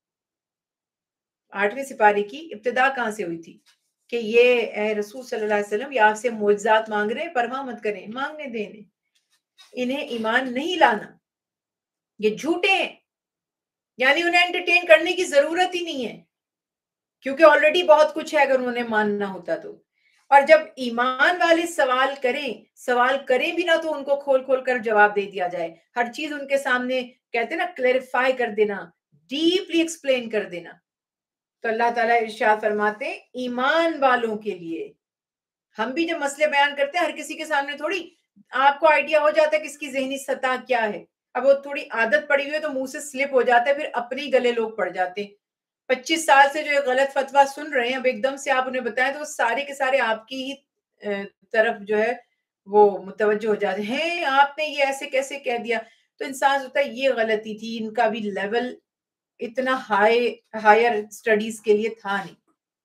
آٹھویں سپارے کی ابتدا کہاں سے ہوئی تھی کہ یہ اے رسول صلی اللہ علیہ وسلم یہ آپ سے معجزات مانگ رہے ہیں, پرواہ مت کریں, مانگنے دینے, انہیں ایمان نہیں لانا, یہ جھوٹے ہیں. یعنی انہیں انٹرٹین کرنے کی ضرورت ہی نہیں ہے کیونکہ آلریڈی بہت کچھ ہے اگر انہوں نے ماننا ہوتا تو. اور جب ایمان والے سوال کریں سوال کریں بھی نہ تو ان کو کھول کھول کر جواب دے دیا جائے. ہر چیز ان کے سامنے کہتے ہیں نا کلیریفائی کر دینا, ڈیپلی ایکسپلین کر دینا. تو اللہ تعالیٰ ارشاد فرماتے ہیں ایمان والوں کے لیے. ہم بھی جب مسئلے بیان کرتے ہیں ہر کسی کے سامنے تھوڑی آپ کو آئیڈیا ہو جاتا ہے کس کی ذہنی سطح کیا ہے. اب وہ تھوڑی عادت پڑی ہوئی ہے تو منہ سے سلپ ہو جاتا ہے, پھر اپنے ہی گلے لوگ پڑ جاتے ہیں. پچیس سال سے جو غلط فتویٰ سن رہے ہیں اب ایک دم سے آپ انہیں بتائیں تو وہ سارے کے سارے آپ کی ہی طرف جو ہے وہ متوجہ ہو جاتے ہیں, آپ نے یہ ایسے کیسے کہہ دیا. تو انسان سوچتا ہے یہ غلطی تھی, ان کا بھی لیول اتنا ہائی ہائر اسٹڈیز کے لیے تھا نہیں,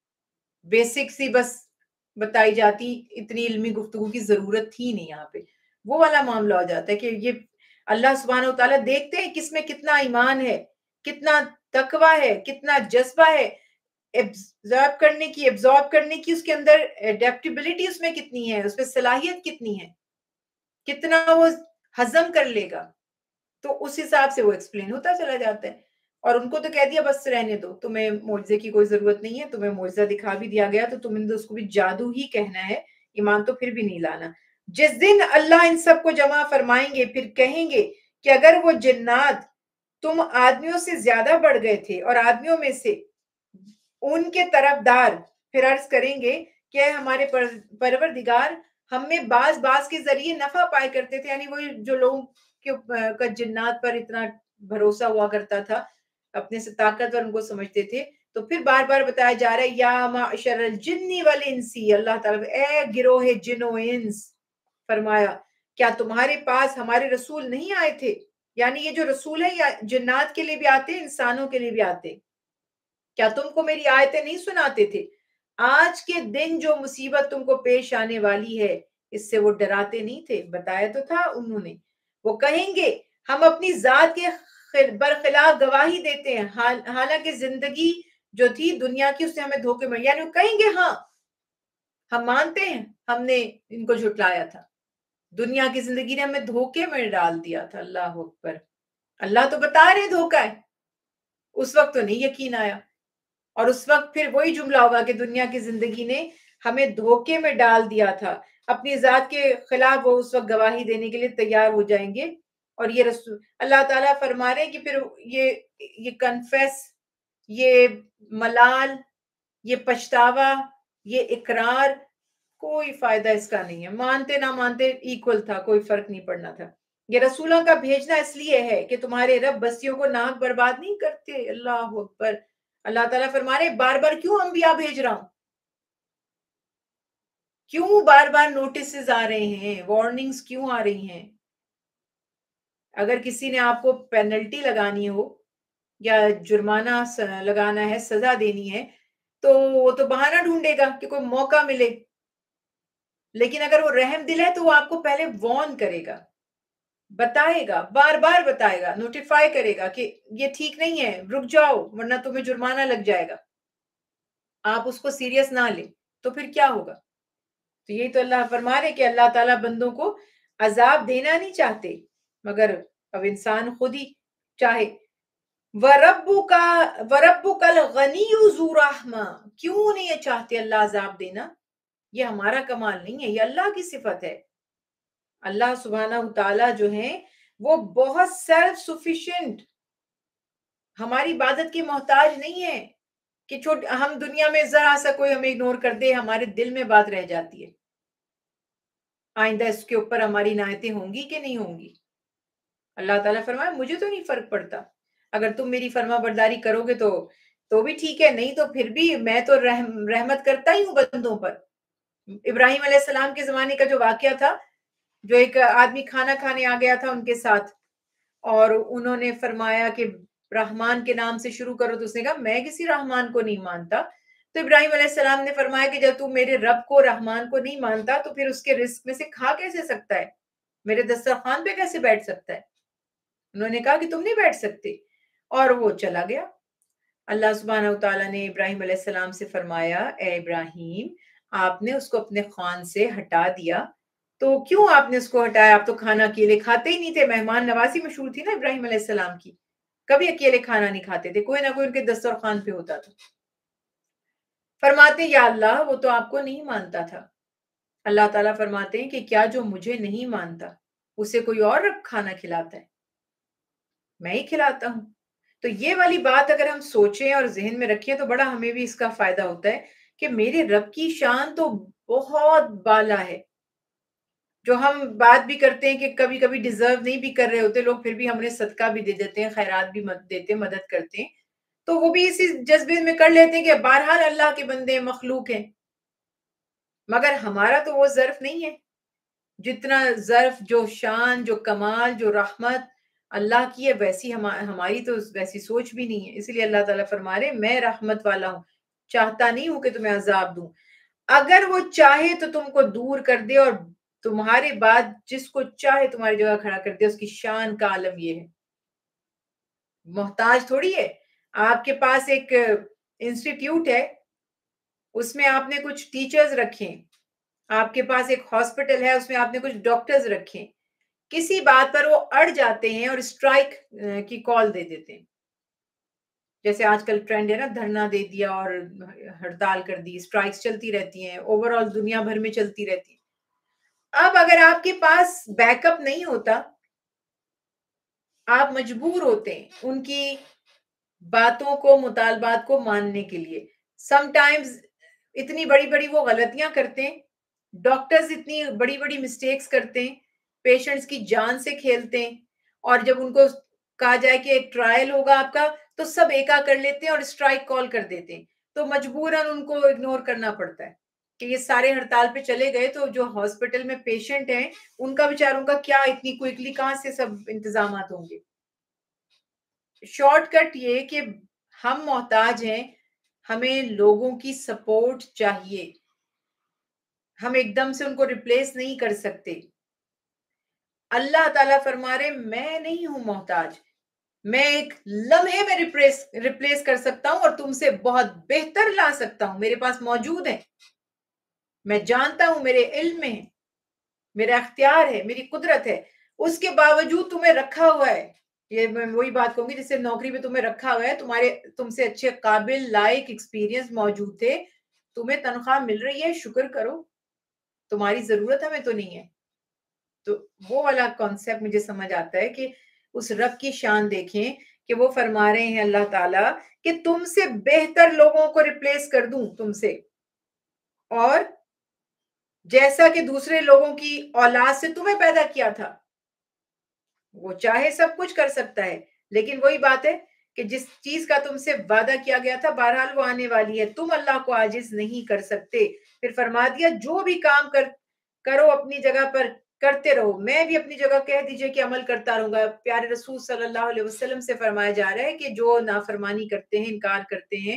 بیسک سی بس بتائی جاتی, اتنی علمی گفتگو کی ضرورت تھی نہیں. یہاں پہ وہ والا معاملہ ہو جاتا ہے کہ یہ اللہ سبحانہ و تعالیٰ دیکھتے ہیں کس میں کتنا ایمان ہے, کتنا تقویٰ ہے, کتنا جذبہ ہے ایبزارب کرنے کی, ایبزارب کرنے کی, اس کے اندر ایڈیپٹیبلٹی اس میں کتنی ہے, اس میں صلاحیت کتنی ہے, کتنا وہ ہضم کر لے گا. تو اس حساب سے وہ ایکسپلین ہوتا چلا جاتا ہے. اور ان کو تو کہہ دیا بس رہنے دو, تمہیں معجزے کی کوئی ضرورت نہیں ہے, تمہیں معجزہ دکھا بھی دیا گیا تو تمہیں تو اس کو بھی جادو ہی کہنا ہے, ایمان تو پھر بھی نہیں لانا. جس دن اللہ ان سب کو جمع فرمائیں گے پھر کہیں گے کہ اگر وہ جنات تم آدمیوں سے زیادہ بڑھ گئے تھے اور آدمیوں میں سے ان کے طرف دار پھر عرض کریں گے کہ ہمارے پروردگار ہم میں بعض بعض کے ذریعے نفع پائے کرتے تھے. یعنی وہی جو لوگوں کے جنات پر اتنا بھروسہ ہوا کرتا تھا, اپنے سے طاقتور ان کو سمجھتے تھے, تو پھر بار بار بتایا جا رہا ہے یا معشر الجن والانسی, اللہ تعالیٰ اے گروہ جن و انس, فرمایا کیا تمہارے پاس ہمارے رسول نہیں آئے تھے. یعنی یہ جو رسول ہے یا جنات کے لیے بھی آتے, انسانوں کے لیے بھی آتے, کیا تم کو میری آیتیں نہیں سناتے تھے. آج کے دن جو مصیبت تم کو پیش آنے والی ہے اس سے وہ ڈراتے نہیں تھے. بتایا تو تھا انہوں نے. وہ کہیں گے ہم اپنی ذات کے برخلاف گواہی دیتے ہیں, حالانکہ زندگی جو تھی دنیا کی اس نے ہمیں دھوکے میں, یعنی وہ کہیں گے ہاں ہم مانتے ہیں ہم نے ان کو جھٹلایا تھا, دنیا کی زندگی نے ہمیں دھوکے میں ڈال دیا تھا. اللہ اکبر. اللہ تو بتا رہے دھوکا ہے, اس وقت تو نہیں یقین آیا, اور اس وقت پھر وہی جملہ ہوگا کہ دنیا کی زندگی نے ہمیں دھوکے میں ڈال دیا تھا. اپنی ذات کے خلاف وہ اس وقت گواہی دینے کے لیے تیار ہو جائیں گے. اور یہ رسول اللہ تعالیٰ فرما رہے ہیں کہ پھر یہ یہ کنفیس, یہ ملال, یہ پچھتاوا, یہ اقرار, کوئی فائدہ اس کا نہیں ہے. مانتے نہ مانتے ایکول تھا, کوئی فرق نہیں پڑنا تھا. یہ رسولوں کا بھیجنا اس لیے ہے کہ تمہارے رب بستیوں کو ناک برباد نہیں کرتے. اللہ اکبر. اللہ تعالیٰ فرما رہے بار بار کیوں انبیاء بھیج رہا ہوں, کیوں بار بار نوٹسز آ رہے ہیں, وارننگز کیوں آ رہی ہیں. اگر کسی نے آپ کو پینلٹی لگانی ہو یا جرمانہ لگانا ہے, سزا دینی ہے, تو وہ تو بہانہ ڈھونڈے گا کہ کوئی موقع ملے. لیکن اگر وہ رحم دل ہے تو وہ آپ کو پہلے وارن کرے گا, بتائے گا, بار بار بتائے گا, نوٹیفائی کرے گا کہ یہ ٹھیک نہیں ہے, رک جاؤ ورنہ تمہیں جرمانہ لگ جائے گا. آپ اس کو سیریس نہ لیں تو پھر کیا ہوگا. تو یہی تو اللہ فرما رہے کہ اللہ تعالیٰ بندوں کو عذاب دینا نہیں چاہتے, مگر اب انسان خود ہی چاہے. وَرَبُّكَ وَرَبُّكَ الْغَنِيُّ ذُو رَحْمَةٍ, کیوں نہیں یہ چاہتے اللہ عذاب دینا. یہ ہمارا کمال نہیں ہے, یہ اللہ کی صفت ہے. اللہ سبحانہ تعالیٰ جو ہیں وہ بہت سیلف سفیشینٹ, ہماری عبادت کی محتاج نہیں ہے کہ چھوٹ ہم دنیا میں ذرا سا کوئی ہمیں اگنور کر دے، ہمارے دل میں بات رہ جاتی ہے، آئندہ اس کے اوپر ہماری عنایتیں ہوں گی کہ نہیں ہوں گی؟ اللہ تعالیٰ فرمائے مجھے تو نہیں فرق پڑتا، اگر تم میری فرما برداری کرو گے تو تو بھی ٹھیک ہے، نہیں تو پھر بھی میں تو رحم رحمت کرتا ہی ہوں بندوں پر۔ ابراہیم علیہ السلام کے زمانے کا جو واقعہ تھا، جو ایک آدمی کھانا کھانے آ گیا تھا ان کے ساتھ، اور انہوں نے فرمایا کہ رحمان کے نام سے شروع کرو، تو اس نے کہا میں کسی رحمان کو نہیں مانتا۔ تو ابراہیم علیہ السلام نے فرمایا کہ جب تو میرے رب کو رحمان کو نہیں مانتا تو پھر اس کے رزق میں سے کھا کیسے سکتا ہے، میرے دسترخوان پہ کیسے بیٹھ سکتا ہے؟ انہوں نے کہا کہ تم نہیں بیٹھ سکتے، اور وہ چلا گیا۔ اللہ سبحانہ وتعالیٰ نے ابراہیم علیہ السلام سے فرمایا اے ابراہیم، آپ نے اس کو اپنے خوان سے ہٹا دیا، تو کیوں آپ نے اس کو ہٹایا؟ آپ تو کھانا اکیلے کھاتے ہی نہیں تھے، مہمان نوازی مشہور تھی نا ابراہیم علیہ السلام کی، کبھی اکیلے کھانا نہیں کھاتے تھے، کوئی نہ کوئی ان کے دسترخوان پہ ہوتا تھا۔ فرماتے یا اللہ وہ تو آپ کو نہیں مانتا تھا۔ اللہ تعالیٰ فرماتے ہیں کہ کیا جو مجھے نہیں مانتا اسے کوئی اور رب کھانا کھلاتا ہے؟ میں ہی کھلاتا ہوں۔ تو یہ والی بات اگر ہم سوچیں اور ذہن میں رکھیں تو بڑا ہمیں بھی اس کا فائدہ ہوتا ہے کہ میرے رب کی شان تو بہت بالا ہے، جو ہم بات بھی کرتے ہیں کہ کبھی کبھی ڈیزرو نہیں بھی کر رہے ہوتے لوگ، پھر بھی ہم نے صدقہ بھی دے دیتے ہیں، خیرات بھی مت دیتے ہیں، مدد کرتے ہیں، تو وہ بھی اسی جذبے میں کر لیتے ہیں کہ بہرحال اللہ کے بندے مخلوق ہیں، مگر ہمارا تو وہ ظرف نہیں ہے جتنا ظرف، جو شان، جو کمال، جو رحمت اللہ کی ہے، ویسی ہماری تو ویسی سوچ بھی نہیں ہے۔ اس لیے اللہ تعالیٰ فرما رہے میں رحمت والا ہوں، چاہتا نہیں ہوں کہ تمہیں عذاب دوں، اگر وہ چاہے تو تم کو دور کر دے اور تمہارے بعد جس کو چاہے تمہاری جگہ کھڑا کر دے، اس کی شان کا عالم یہ ہے، محتاج تھوڑی ہے۔ آپ کے پاس ایک انسٹیٹیوٹ ہے، اس میں آپ نے کچھ ٹیچرز رکھیں، آپ کے پاس ایک ہاسپٹل ہے، اس میں آپ نے کچھ ڈاکٹرز رکھیں، کسی بات پر وہ اڑ جاتے ہیں اور اسٹرائک کی کال دے دیتے ہیں، جیسے آج کل ٹرینڈ ہے نا، دھرنا دے دیا اور ہڑتال کر دی، اسٹرائکس چلتی رہتی ہیں، اوور آل دنیا بھر میں چلتی رہتی ہیں۔ اب اگر آپ کے پاس بیک اپ نہیں ہوتا، آپ مجبور ہوتے ہیں ان کی باتوں کو، مطالبات کو ماننے کے لیے۔ سم ٹائمز اتنی بڑی بڑی وہ غلطیاں کرتے ہیں، ڈاکٹرز اتنی بڑی بڑی مسٹیکس کرتے ہیں، پیشنٹس کی جان سے کھیلتے ہیں، اور جب ان کو کہا جائے کہ ایک ٹرائل ہوگا آپ کا تو سب ایکا کر لیتے ہیں اور اسٹرائک کال کر دیتے ہیں، تو مجبوراً ان کو اگنور کرنا پڑتا ہے کہ یہ سارے ہڑتال پہ چلے گئے تو جو ہاسپٹل میں پیشنٹ ہیں ان کا بیچاروں کا کیا اتنی کوئکلی کہاں سے سب انتظامات ہوں گے۔ شارٹ کٹ یہ کہ ہم محتاج ہیں، ہمیں لوگوں کی سپورٹ چاہیے، ہم ایک دم سے ان کو ریپلیس نہیں کر سکتے۔ اللہ تعالیٰ فرما رہے میں نہیں ہوں محتاج، میں ایک لمحے میں ریپلیس ریپلیس کر سکتا ہوں اور تم سے بہت بہتر لا سکتا ہوں، میرے پاس موجود ہے، میں جانتا ہوں، میرے علم میں ہے، میرا اختیار ہے، میری قدرت ہے، اس کے باوجود تمہیں رکھا ہوا ہے۔ یہ میں وہی بات کہوں گی جس سے نوکری پہ تمہیں رکھا ہوا ہے، تمہارے تم سے اچھے قابل، لائق، ایکسپیرینس موجود تھے، تمہیں تنخواہ مل رہی ہے، شکر کرو، تمہاری ضرورت ہمیں تو نہیں ہے۔ تو وہ والا کانسیپٹ مجھے سمجھ آتا ہے کہ اس رب کی شان دیکھیں کہ وہ فرما رہے ہیں اللہ تعالیٰ کہ تم سے بہتر لوگوں کو ریپلیس کر دوں تم سے، اور جیسا کہ دوسرے لوگوں کی اولاد سے تمہیں پیدا کیا تھا، وہ چاہے سب کچھ کر سکتا ہے، لیکن وہی بات ہے کہ جس چیز کا تم سے وعدہ کیا گیا تھا بہرحال وہ آنے والی ہے، تم اللہ کو عاجز نہیں کر سکتے۔ پھر فرما دیا جو بھی کام کر کرو اپنی جگہ پر کرتے رہو، میں بھی اپنی جگہ کہہ دیجئے کہ عمل کرتا رہوں گا۔ پیارے رسول صلی اللہ علیہ وسلم سے فرمایا جا رہا ہے کہ جو نافرمانی کرتے ہیں، انکار کرتے ہیں،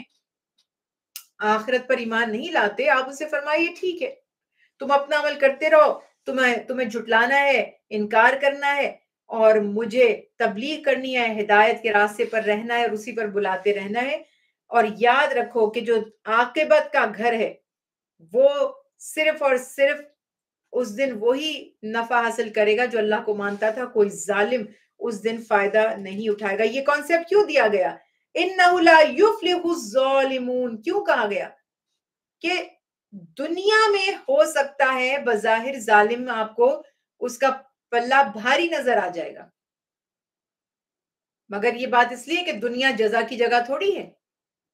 آخرت پر ایمان نہیں لاتے، آپ اسے فرمائیے ٹھیک ہے، تم اپنا عمل کرتے رہو، تمہیں تمہیں جھٹلانا ہے، انکار کرنا ہے، اور مجھے تبلیغ کرنی ہے، ہدایت کے راستے پر رہنا ہے اور اسی پر بلاتے رہنا ہے، اور یاد رکھو کہ جو عاقبت کا گھر ہے وہ صرف اور صرف اس دن وہی نفع حاصل کرے گا جو اللہ کو مانتا تھا، کوئی ظالم اس دن فائدہ نہیں اٹھائے گا۔ یہ کانسیپٹ کیوں دیا گیا؟ اِنَّهُ لَا يُفْلِحُ الظَّالِمُونَ، کیوں کہا گیا؟ کہ دنیا میں ہو سکتا ہے بظاہر ظالم آپ کو اس کا پلہ بھاری نظر آ جائے گا، مگر یہ بات اس لیے کہ دنیا جزا کی جگہ تھوڑی ہے،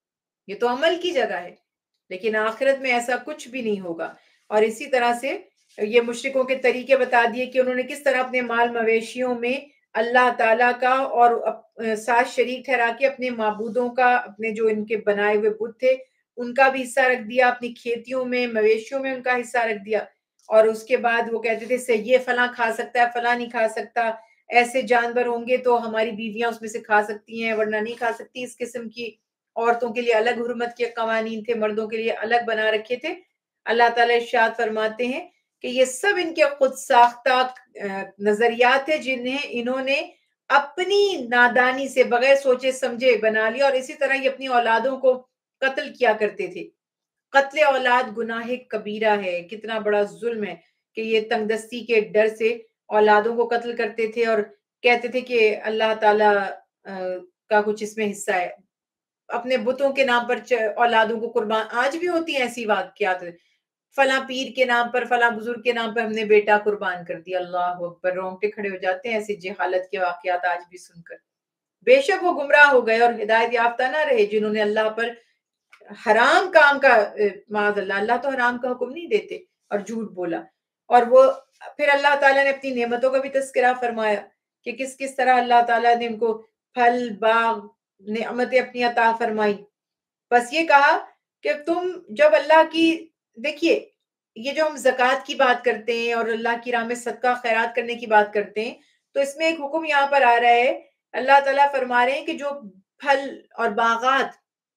یہ تو عمل کی جگہ ہے، لیکن آخرت میں ایسا کچھ بھی نہیں ہوگا۔ اور اسی طرح سے یہ مشرکوں کے طریقے بتا دیے کہ انہوں نے کس طرح اپنے مال مویشیوں میں اللہ تعالیٰ کا اور ساتھ شریک ٹھہرا کے اپنے معبودوں کا، اپنے جو ان کے بنائے ہوئے بت تھے ان کا بھی حصہ رکھ دیا، اپنی کھیتیوں میں مویشیوں میں ان کا حصہ رکھ دیا۔ اور اس کے بعد وہ کہتے تھے یہ فلاں کھا سکتا ہے، فلاں نہیں کھا سکتا، ایسے جانور ہوں گے تو ہماری بیویاں اس میں سے کھا سکتی ہیں ورنہ نہیں کھا سکتی۔ اس قسم کی عورتوں کے لیے الگ حرمت کے قوانین تھے، مردوں کے لیے الگ بنا رکھے تھے۔ اللہ تعالیٰ ارشاد فرماتے ہیں کہ یہ سب ان کے خود ساختہ نظریات ہیں جنہیں انہوں نے اپنی نادانی سے بغیر سوچے سمجھے بنا لیا، اور اسی طرح یہ اپنی اولادوں کو قتل کیا کرتے تھے۔ قتل اولاد گناہ کبیرہ ہے، کتنا بڑا ظلم ہے کہ یہ تنگ دستی کے ڈر سے اولادوں کو قتل کرتے تھے اور کہتے تھے کہ اللہ تعالیٰ کا کچھ اس میں حصہ ہے۔ اپنے بتوں کے نام پر اولادوں کو قربان، آج بھی ہوتی ہیں ایسی واقعات، فلاں پیر کے نام پر، فلاں بزرگ کے نام پر ہم نے بیٹا قربان کر دیا۔ اللہ اکبر، رونگٹے کھڑے ہو جاتے ہیں ایسی جہالت کے واقعات آج بھی سن کر۔ بے شک وہ گمراہ ہو گئے اور ہدایت یافتہ نہ رہے جنہوں نے اللہ پر حرام کام کا، معاذ اللہ، اللہ تو حرام کا حکم نہیں دیتے، اور جھوٹ بولا۔ اور وہ پھر اللہ تعالیٰ نے اپنی نعمتوں کا بھی تذکرہ فرمایا کہ کس کس طرح اللہ تعالیٰ نے ان کو پھل، باغ، نعمتیں اپنی عطا فرمائی۔ بس یہ کہا کہ تم جب اللہ کی، دیکھیے یہ جو ہم زکوٰۃ کی بات کرتے ہیں اور اللہ کی راہ میں صدقہ خیرات کرنے کی بات کرتے ہیں تو اس میں ایک حکم یہاں پر آ رہا ہے۔ اللہ تعالیٰ فرما رہے ہیں کہ جو پھل اور باغات،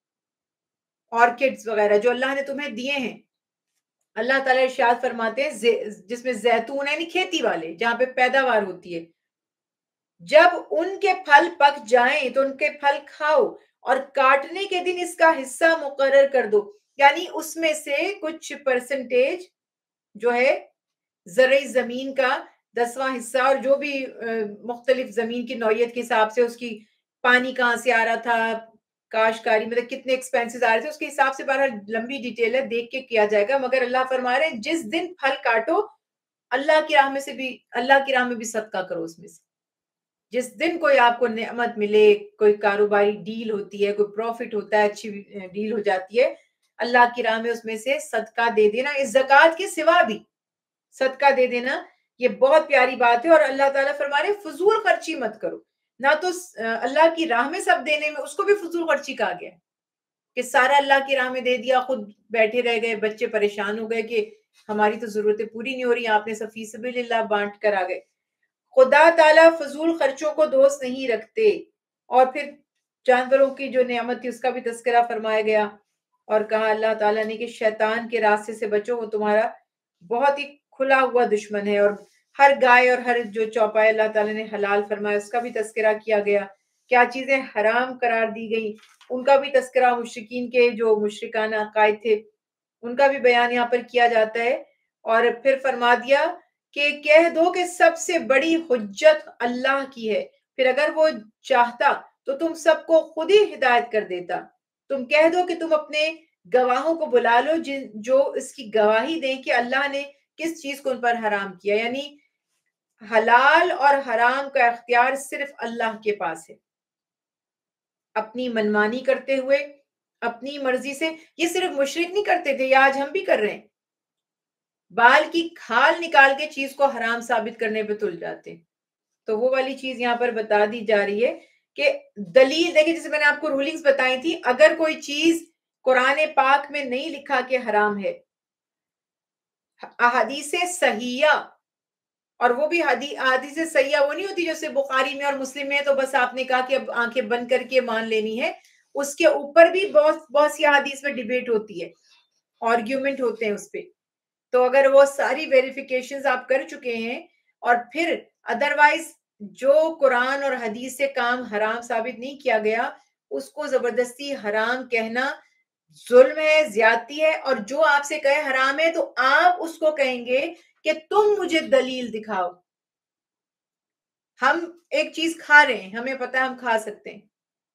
آرکڈز وغیرہ جو اللہ نے تمہیں دیے ہیں، اللہ تعالیٰ ارشاد فرماتے ہیں جس میں زیتون ہے، یعنی کھیتی والے جہاں پہ پیداوار ہوتی ہے، جب ان کے پھل پک جائیں تو ان کے پھل کھاؤ اور کاٹنے کے دن اس کا حصہ مقرر کر دو، یعنی اس میں سے کچھ پرسنٹیج جو ہے زرعی زمین کا دسواں حصہ، اور جو بھی مختلف زمین کی نوعیت کے حساب سے اس کی پانی کہاں سے آ رہا تھا، کاشتکاری مطلب کتنے ایکسپینسز آ رہے تھے، اس کے حساب سے بہرحال لمبی ڈیٹیل ہے، دیکھ کے کیا جائے گا، مگر اللہ فرما رہے ہیں جس دن پھل کاٹو اللہ کی راہ میں سے بھی، اللہ کی راہ میں بھی صدقہ کرو اس میں سے۔ جس دن کوئی آپ کو نعمت ملے، کوئی کاروباری ڈیل ہوتی ہے، کوئی پروفٹ ہوتا ہے، اچھی ڈیل ہو جاتی ہے، اللہ کی راہ میں اس میں سے صدقہ دے دینا، اس زکوٰۃ کے سوا بھی صدقہ دے دینا، یہ بہت پیاری بات ہے۔ اور اللہ تعالیٰ فرما رہے فضول خرچی مت کرو، نہ تو اللہ کی راہ میں سب دینے میں، اس کو بھی فضول خرچی کہا گیا کہ سارا اللہ کی راہ میں دے دیا، خود بیٹھے رہ گئے، بچے پریشان ہو گئے کہ ہماری تو ضرورتیں پوری نہیں ہو رہی، آپ نے سب فی سبیل اللہ بانٹ کر آ گئے۔ خدا تعالیٰ فضول خرچوں کو دوست نہیں رکھتے۔ اور پھر جانوروں کی جو نعمت تھی اس کا بھی تذکرہ فرمایا گیا، اور کہا اللہ تعالیٰ نے کہ شیطان کے راستے سے بچو، وہ تمہارا بہت ہی کھلا ہوا دشمن ہے۔ اور ہر گائے اور ہر جو چوپائے اللہ تعالیٰ نے حلال فرمایا اس کا بھی تذکرہ کیا گیا، کیا چیزیں حرام قرار دی گئی ان کا بھی تذکرہ، مشرکین کے جو مشرکانہ عقائد تھے ان کا بھی بیان یہاں پر کیا جاتا ہے۔ اور پھر فرما دیا کہ کہہ دو کہ سب سے بڑی حجت اللہ کی ہے، پھر اگر وہ چاہتا تو تم سب کو خود ہی ہدایت کر دیتا۔ تم کہہ دو کہ تم اپنے گواہوں کو بلا لو جو اس کی گواہی دیں کہ اللہ نے کس چیز کو ان پر حرام کیا، یعنی حلال اور حرام کا اختیار صرف اللہ کے پاس ہے۔ اپنی منمانی کرتے ہوئے، اپنی مرضی سے، یہ صرف مشرک نہیں کرتے تھے، یہ آج ہم بھی کر رہے ہیں، بال کی کھال نکال کے چیز کو حرام ثابت کرنے پہ تل جاتے۔ تو وہ والی چیز یہاں پر بتا دی جا رہی ہے کہ دلیل دیکھیں، جیسے میں نے آپ کو رولنگز بتائی تھی، اگر کوئی چیز قرآن پاک میں نہیں لکھا کہ حرام ہے، احادیث صحیحہ، اور وہ بھی حدیث صحیحہ وہ نہیں ہوتی جو صرف بخاری میں اور مسلم میں ہے تو بس آپ نے کہا کہ اب آنکھیں بند کر کے مان لینی ہے، اس کے اوپر بھی بہت بہت سی حدیث میں ڈیبیٹ ہوتی ہے، آرگیومنٹ ہوتے ہیں اس پہ۔ تو اگر وہ ساری ویریفیکیشنز آپ کر چکے ہیں اور پھر ادروائز جو قرآن اور حدیث سے کام حرام ثابت نہیں کیا گیا اس کو زبردستی حرام کہنا ظلم ہے، زیادتی ہے، اور جو آپ سے کہے حرام ہے تو آپ اس کو کہیں گے کہ تم مجھے دلیل دکھاؤ۔ ہم ایک چیز کھا رہے ہیں، ہمیں پتہ ہے ہم کھا سکتے ہیں،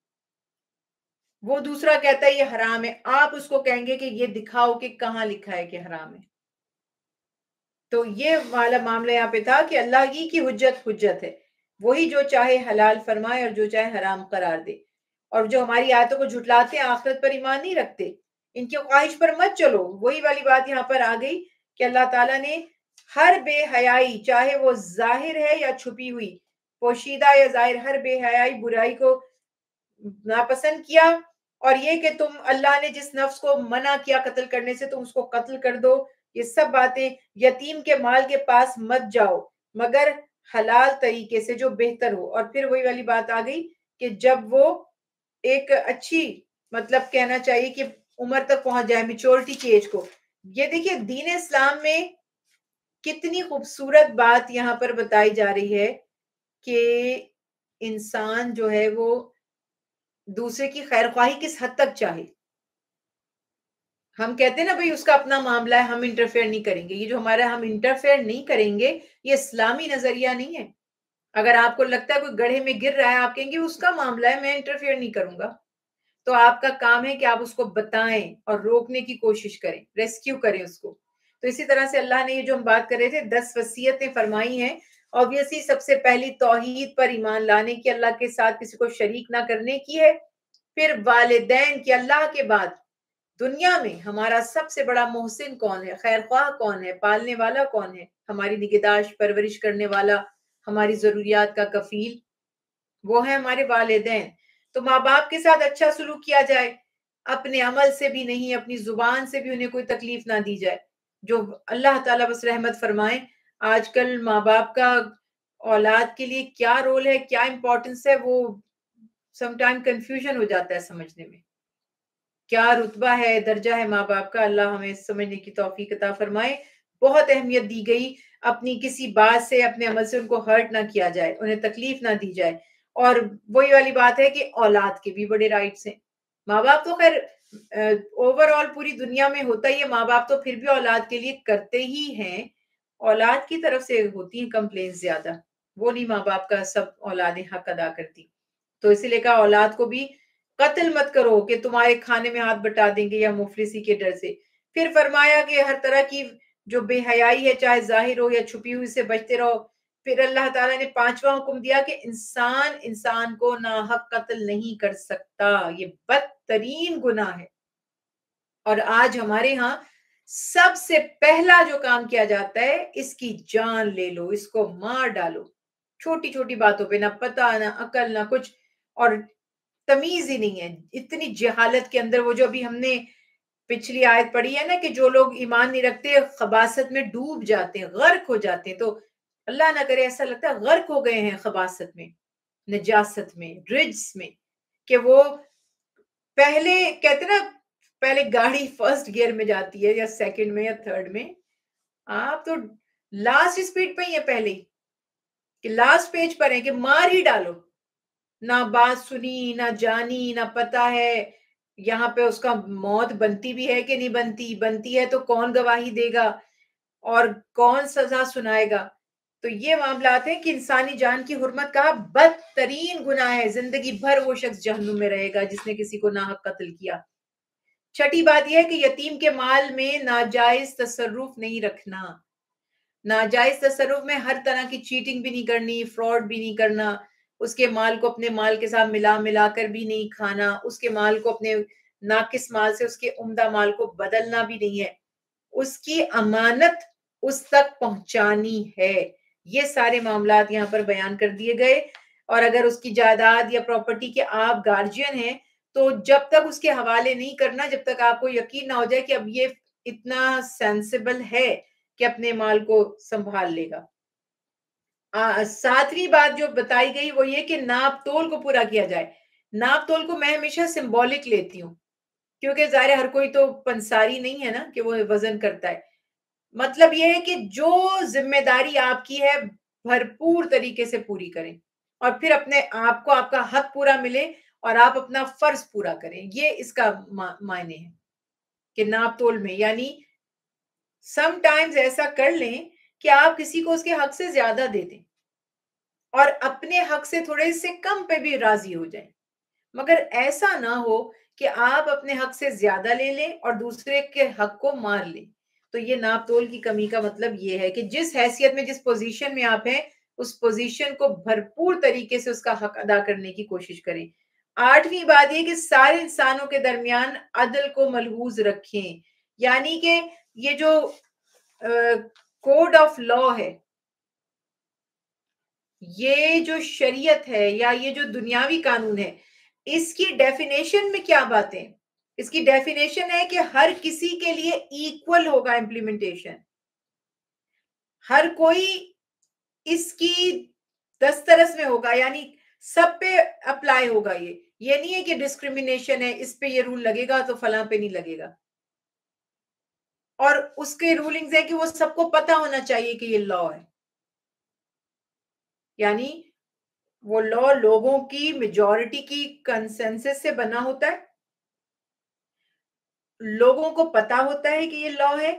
وہ دوسرا کہتا ہے یہ حرام ہے، آپ اس کو کہیں گے کہ یہ دکھاؤ کہ کہاں لکھا ہے کہ حرام ہے۔ تو یہ والا معاملہ یہاں پہ تھا کہ اللہ ہی کی حجت حجت ہے، وہی جو چاہے حلال فرمائے اور جو چاہے حرام قرار دے۔ اور جو ہماری آیتوں کو جھٹلاتے ہیں آخرت پر ایمان نہیں رکھتے، ان کی خواہش پر مت چلو۔ وہی والی بات یہاں پر آ گئی کہ اللہ تعالیٰ نے ہر بے حیائی، چاہے وہ ظاہر ہے یا چھپی ہوئی، پوشیدہ یا ظاہر، ہر بے حیائی برائی کو ناپسند کیا، اور یہ کہ تم اللہ نے جس نفس کو منع کیا قتل کرنے سے تم اس کو قتل کر دو۔ یہ سب باتیں، یتیم کے مال کے پاس مت جاؤ مگر حلال طریقے سے جو بہتر ہو۔ اور پھر وہی والی بات آ گئی کہ جب وہ ایک اچھی، مطلب کہنا چاہیے کہ عمر تک پہنچ جائے، میچورٹی کی ایج کو۔ یہ دیکھیے دین اسلام میں کتنی خوبصورت بات یہاں پر بتائی جا رہی ہے کہ انسان جو ہے وہ دوسرے کی خیر خواہی کس حد تک چاہے۔ ہم کہتے ہیں نا بھئی اس کا اپنا معاملہ ہے، ہم انٹرفیئر نہیں کریں گے۔ یہ جو ہمارا ہم انٹرفیئر نہیں کریں گے، یہ اسلامی نظریہ نہیں ہے۔ اگر آپ کو لگتا ہے کوئی گڑھے میں گر رہا ہے، آپ کہیں گے اس کا معاملہ ہے، میں انٹرفیئر نہیں کروں گا۔ تو آپ کا کام ہے کہ آپ اس کو بتائیں اور روکنے کی کوشش کریں، ریسکیو کریں اس کو۔ تو اسی طرح سے اللہ نے یہ جو ہم بات کر رہے تھے، دس وصیتیں فرمائی ہیں۔ obviously سب سے پہلی توحید پر ایمان لانے کی، اللہ کے ساتھ کسی کو شریک نہ کرنے کی ہے۔ پھر والدین کی، اللہ کے بعد دنیا میں ہمارا سب سے بڑا محسن کون ہے، خیر خواہ کون ہے، پالنے والا کون ہے، ہماری نگہداشت پرورش کرنے والا، ہماری ضروریات کا کفیل، وہ ہے ہمارے والدین۔ تو ماں باپ کے ساتھ اچھا سلوک کیا جائے، اپنے عمل سے بھی نہیں، اپنی زبان سے بھی انہیں کوئی تکلیف نہ دی جائے۔ جو اللہ تعالیٰ بس رحمت فرمائیں، آج کل ماں باپ کا اولاد کے لیے کیا رول ہے، کیا امپورٹنس ہے، وہ سم ٹائم کنفیوژن ہو جاتا ہے سمجھنے میں۔ کیا رتبہ ہے، درجہ ہے ماں باپ کا، اللہ ہمیں سمجھنے کی توفیق عطا فرمائے۔ بہت اہمیت دی گئی، اپنی کسی بات سے، اپنے عمل سے ان کو ہرٹ نہ کیا جائے، انہیں تکلیف نہ دی جائے۔ اور وہی والی بات ہے کہ اولاد کے بھی بڑے رائٹس ہیں۔ ماں باپ تو خیر اوور آل پوری دنیا میں ہوتا ہی ہے، ماں باپ تو پھر بھی اولاد کے لیے کرتے ہی ہیں۔ اولاد کی طرف سے ہوتی ہیں کمپلین زیادہ، وہ نہیں ماں باپ کا سب اولادیں حق ادا کرتی۔ تو اسی لیے کہا اولاد کو بھی قتل مت کرو کہ تمہارے کھانے میں ہاتھ بٹا دیں گے یا مفلسی کے ڈر سے۔ پھر فرمایا کہ ہر طرح کی جو بے حیائی ہے، چاہے ظاہر ہو یا چھپی ہوئی، سے بچتے رہو۔ پھر اللہ تعالیٰ نے پانچواں حکم دیا کہ انسان انسان کو ناحق قتل نہیں کر سکتا، یہ بدترین گناہ ہے۔ اور آج ہمارے ہاں سب سے پہلا جو کام کیا جاتا ہے، اس کی جان لے لو، اس کو مار ڈالو، چھوٹی چھوٹی باتوں پہ، نہ پتہ نہ عقل نہ کچھ، اور تمیز ہی نہیں ہے، اتنی جہالت کے اندر۔ وہ جو ابھی ہم نے پچھلی آیت پڑھی ہے نا کہ جو لوگ ایمان نہیں رکھتے خباثت میں ڈوب جاتے ہیں، غرق ہو جاتے ہیں، تو اللہ نہ کرے ایسا لگتا ہے غرق ہو گئے ہیں خباثت میں، نجاست میں، رجس میں، کہ وہ پہلے کہتے نا پہلے گاڑی فرسٹ گیئر میں جاتی ہے یا سیکنڈ میں یا تھرڈ میں، آپ تو لاسٹ اسپیڈ پہ ہی ہیں پہلے ہی، کہ لاسٹ پیج پر ہیں کہ مار ہی ڈالو، نہ بات سنی، نہ جانی، نہ پتا ہے یہاں پہ اس کا موت بنتی بھی ہے کہ نہیں بنتی، بنتی ہے تو کون گواہی دے گا اور کون سزا سنائے گا۔ تو یہ معاملات ہیں کہ انسانی جان کی حرمت کا بدترین گناہ ہے، زندگی بھر وہ شخص جہنم میں رہے گا جس نے کسی کو ناحق قتل کیا۔ چھٹی بات یہ ہے کہ یتیم کے مال میں ناجائز تصرف نہیں رکھنا۔ ناجائز تصرف میں ہر طرح کی چیٹنگ بھی نہیں کرنی، فراڈ بھی نہیں کرنا، اس کے مال کو اپنے مال کے ساتھ ملا ملا کر بھی نہیں کھانا، اس کے مال کو اپنے ناقص مال سے اس کے عمدہ مال کو بدلنا بھی نہیں ہے، اس کی امانت اس تک پہنچانی ہے۔ یہ سارے معاملات یہاں پر بیان کر دیے گئے۔ اور اگر اس کی جائیداد یا پراپرٹی کے آپ گارجین ہیں تو جب تک اس کے حوالے نہیں کرنا جب تک آپ کو یقین نہ ہو جائے کہ اب یہ اتنا سینسیبل ہے کہ اپنے مال کو سنبھال لے گا۔ ساتویں بات جو بتائی گئی وہ یہ کہ ناپ تول کو پورا کیا جائے۔ ناپ تول کو میں ہمیشہ سمبولک لیتی ہوں، کیونکہ ظاہر ہر کوئی تو پنساری نہیں ہے نا کہ وہ وزن کرتا ہے۔ مطلب یہ ہے کہ جو ذمہ داری آپ کی ہے بھرپور طریقے سے پوری کریں، اور پھر اپنے آپ کو آپ کا حق پورا ملے اور آپ اپنا فرض پورا کریں۔ یہ اس کا معنی ہے کہ ناپ تول میں، یعنی سم ٹائمز ایسا کر لیں کہ آپ کسی کو اس کے حق سے زیادہ دے دیں اور اپنے حق سے تھوڑے سے کم پہ بھی راضی ہو جائیں، مگر ایسا نہ ہو کہ آپ اپنے حق سے زیادہ لے لیں اور دوسرے کے حق کو مار لیں۔ تو یہ ناپ تول کی کمی کا مطلب یہ ہے کہ جس حیثیت میں، جس پوزیشن میں آپ ہیں، اس پوزیشن کو بھرپور طریقے سے اس کا حق ادا کرنے کی کوشش کریں۔ آٹھویں بات یہ کہ سارے انسانوں کے درمیان عدل کو ملحوظ رکھیں، یعنی کہ یہ جو کوڈ آف لا ہے، یہ جو شریعت ہے یا یہ جو دنیاوی قانون ہے، اس کی ڈیفینیشن میں کیا باتیں؟ اس کی ڈیفینیشن ہے کہ ہر کسی کے لیے ایکول ہوگا امپلیمنٹیشن، ہر کوئی اس کی دسترس میں ہوگا، یعنی سب پہ اپلائی ہوگا۔ یہ یہ نہیں ہے کہ ڈسکریمنیشن ہے، اس پہ یہ رول لگے گا تو فلاں پہ نہیں لگے گا۔ اور اس کے رولنگز ہے کہ وہ سب کو پتا ہونا چاہیے کہ یہ لا ہے، یعنی وہ لا لوگوں کی میجورٹی کی کنسنسس سے بنا ہوتا ہے، لوگوں کو پتا ہوتا ہے کہ یہ لا ہے،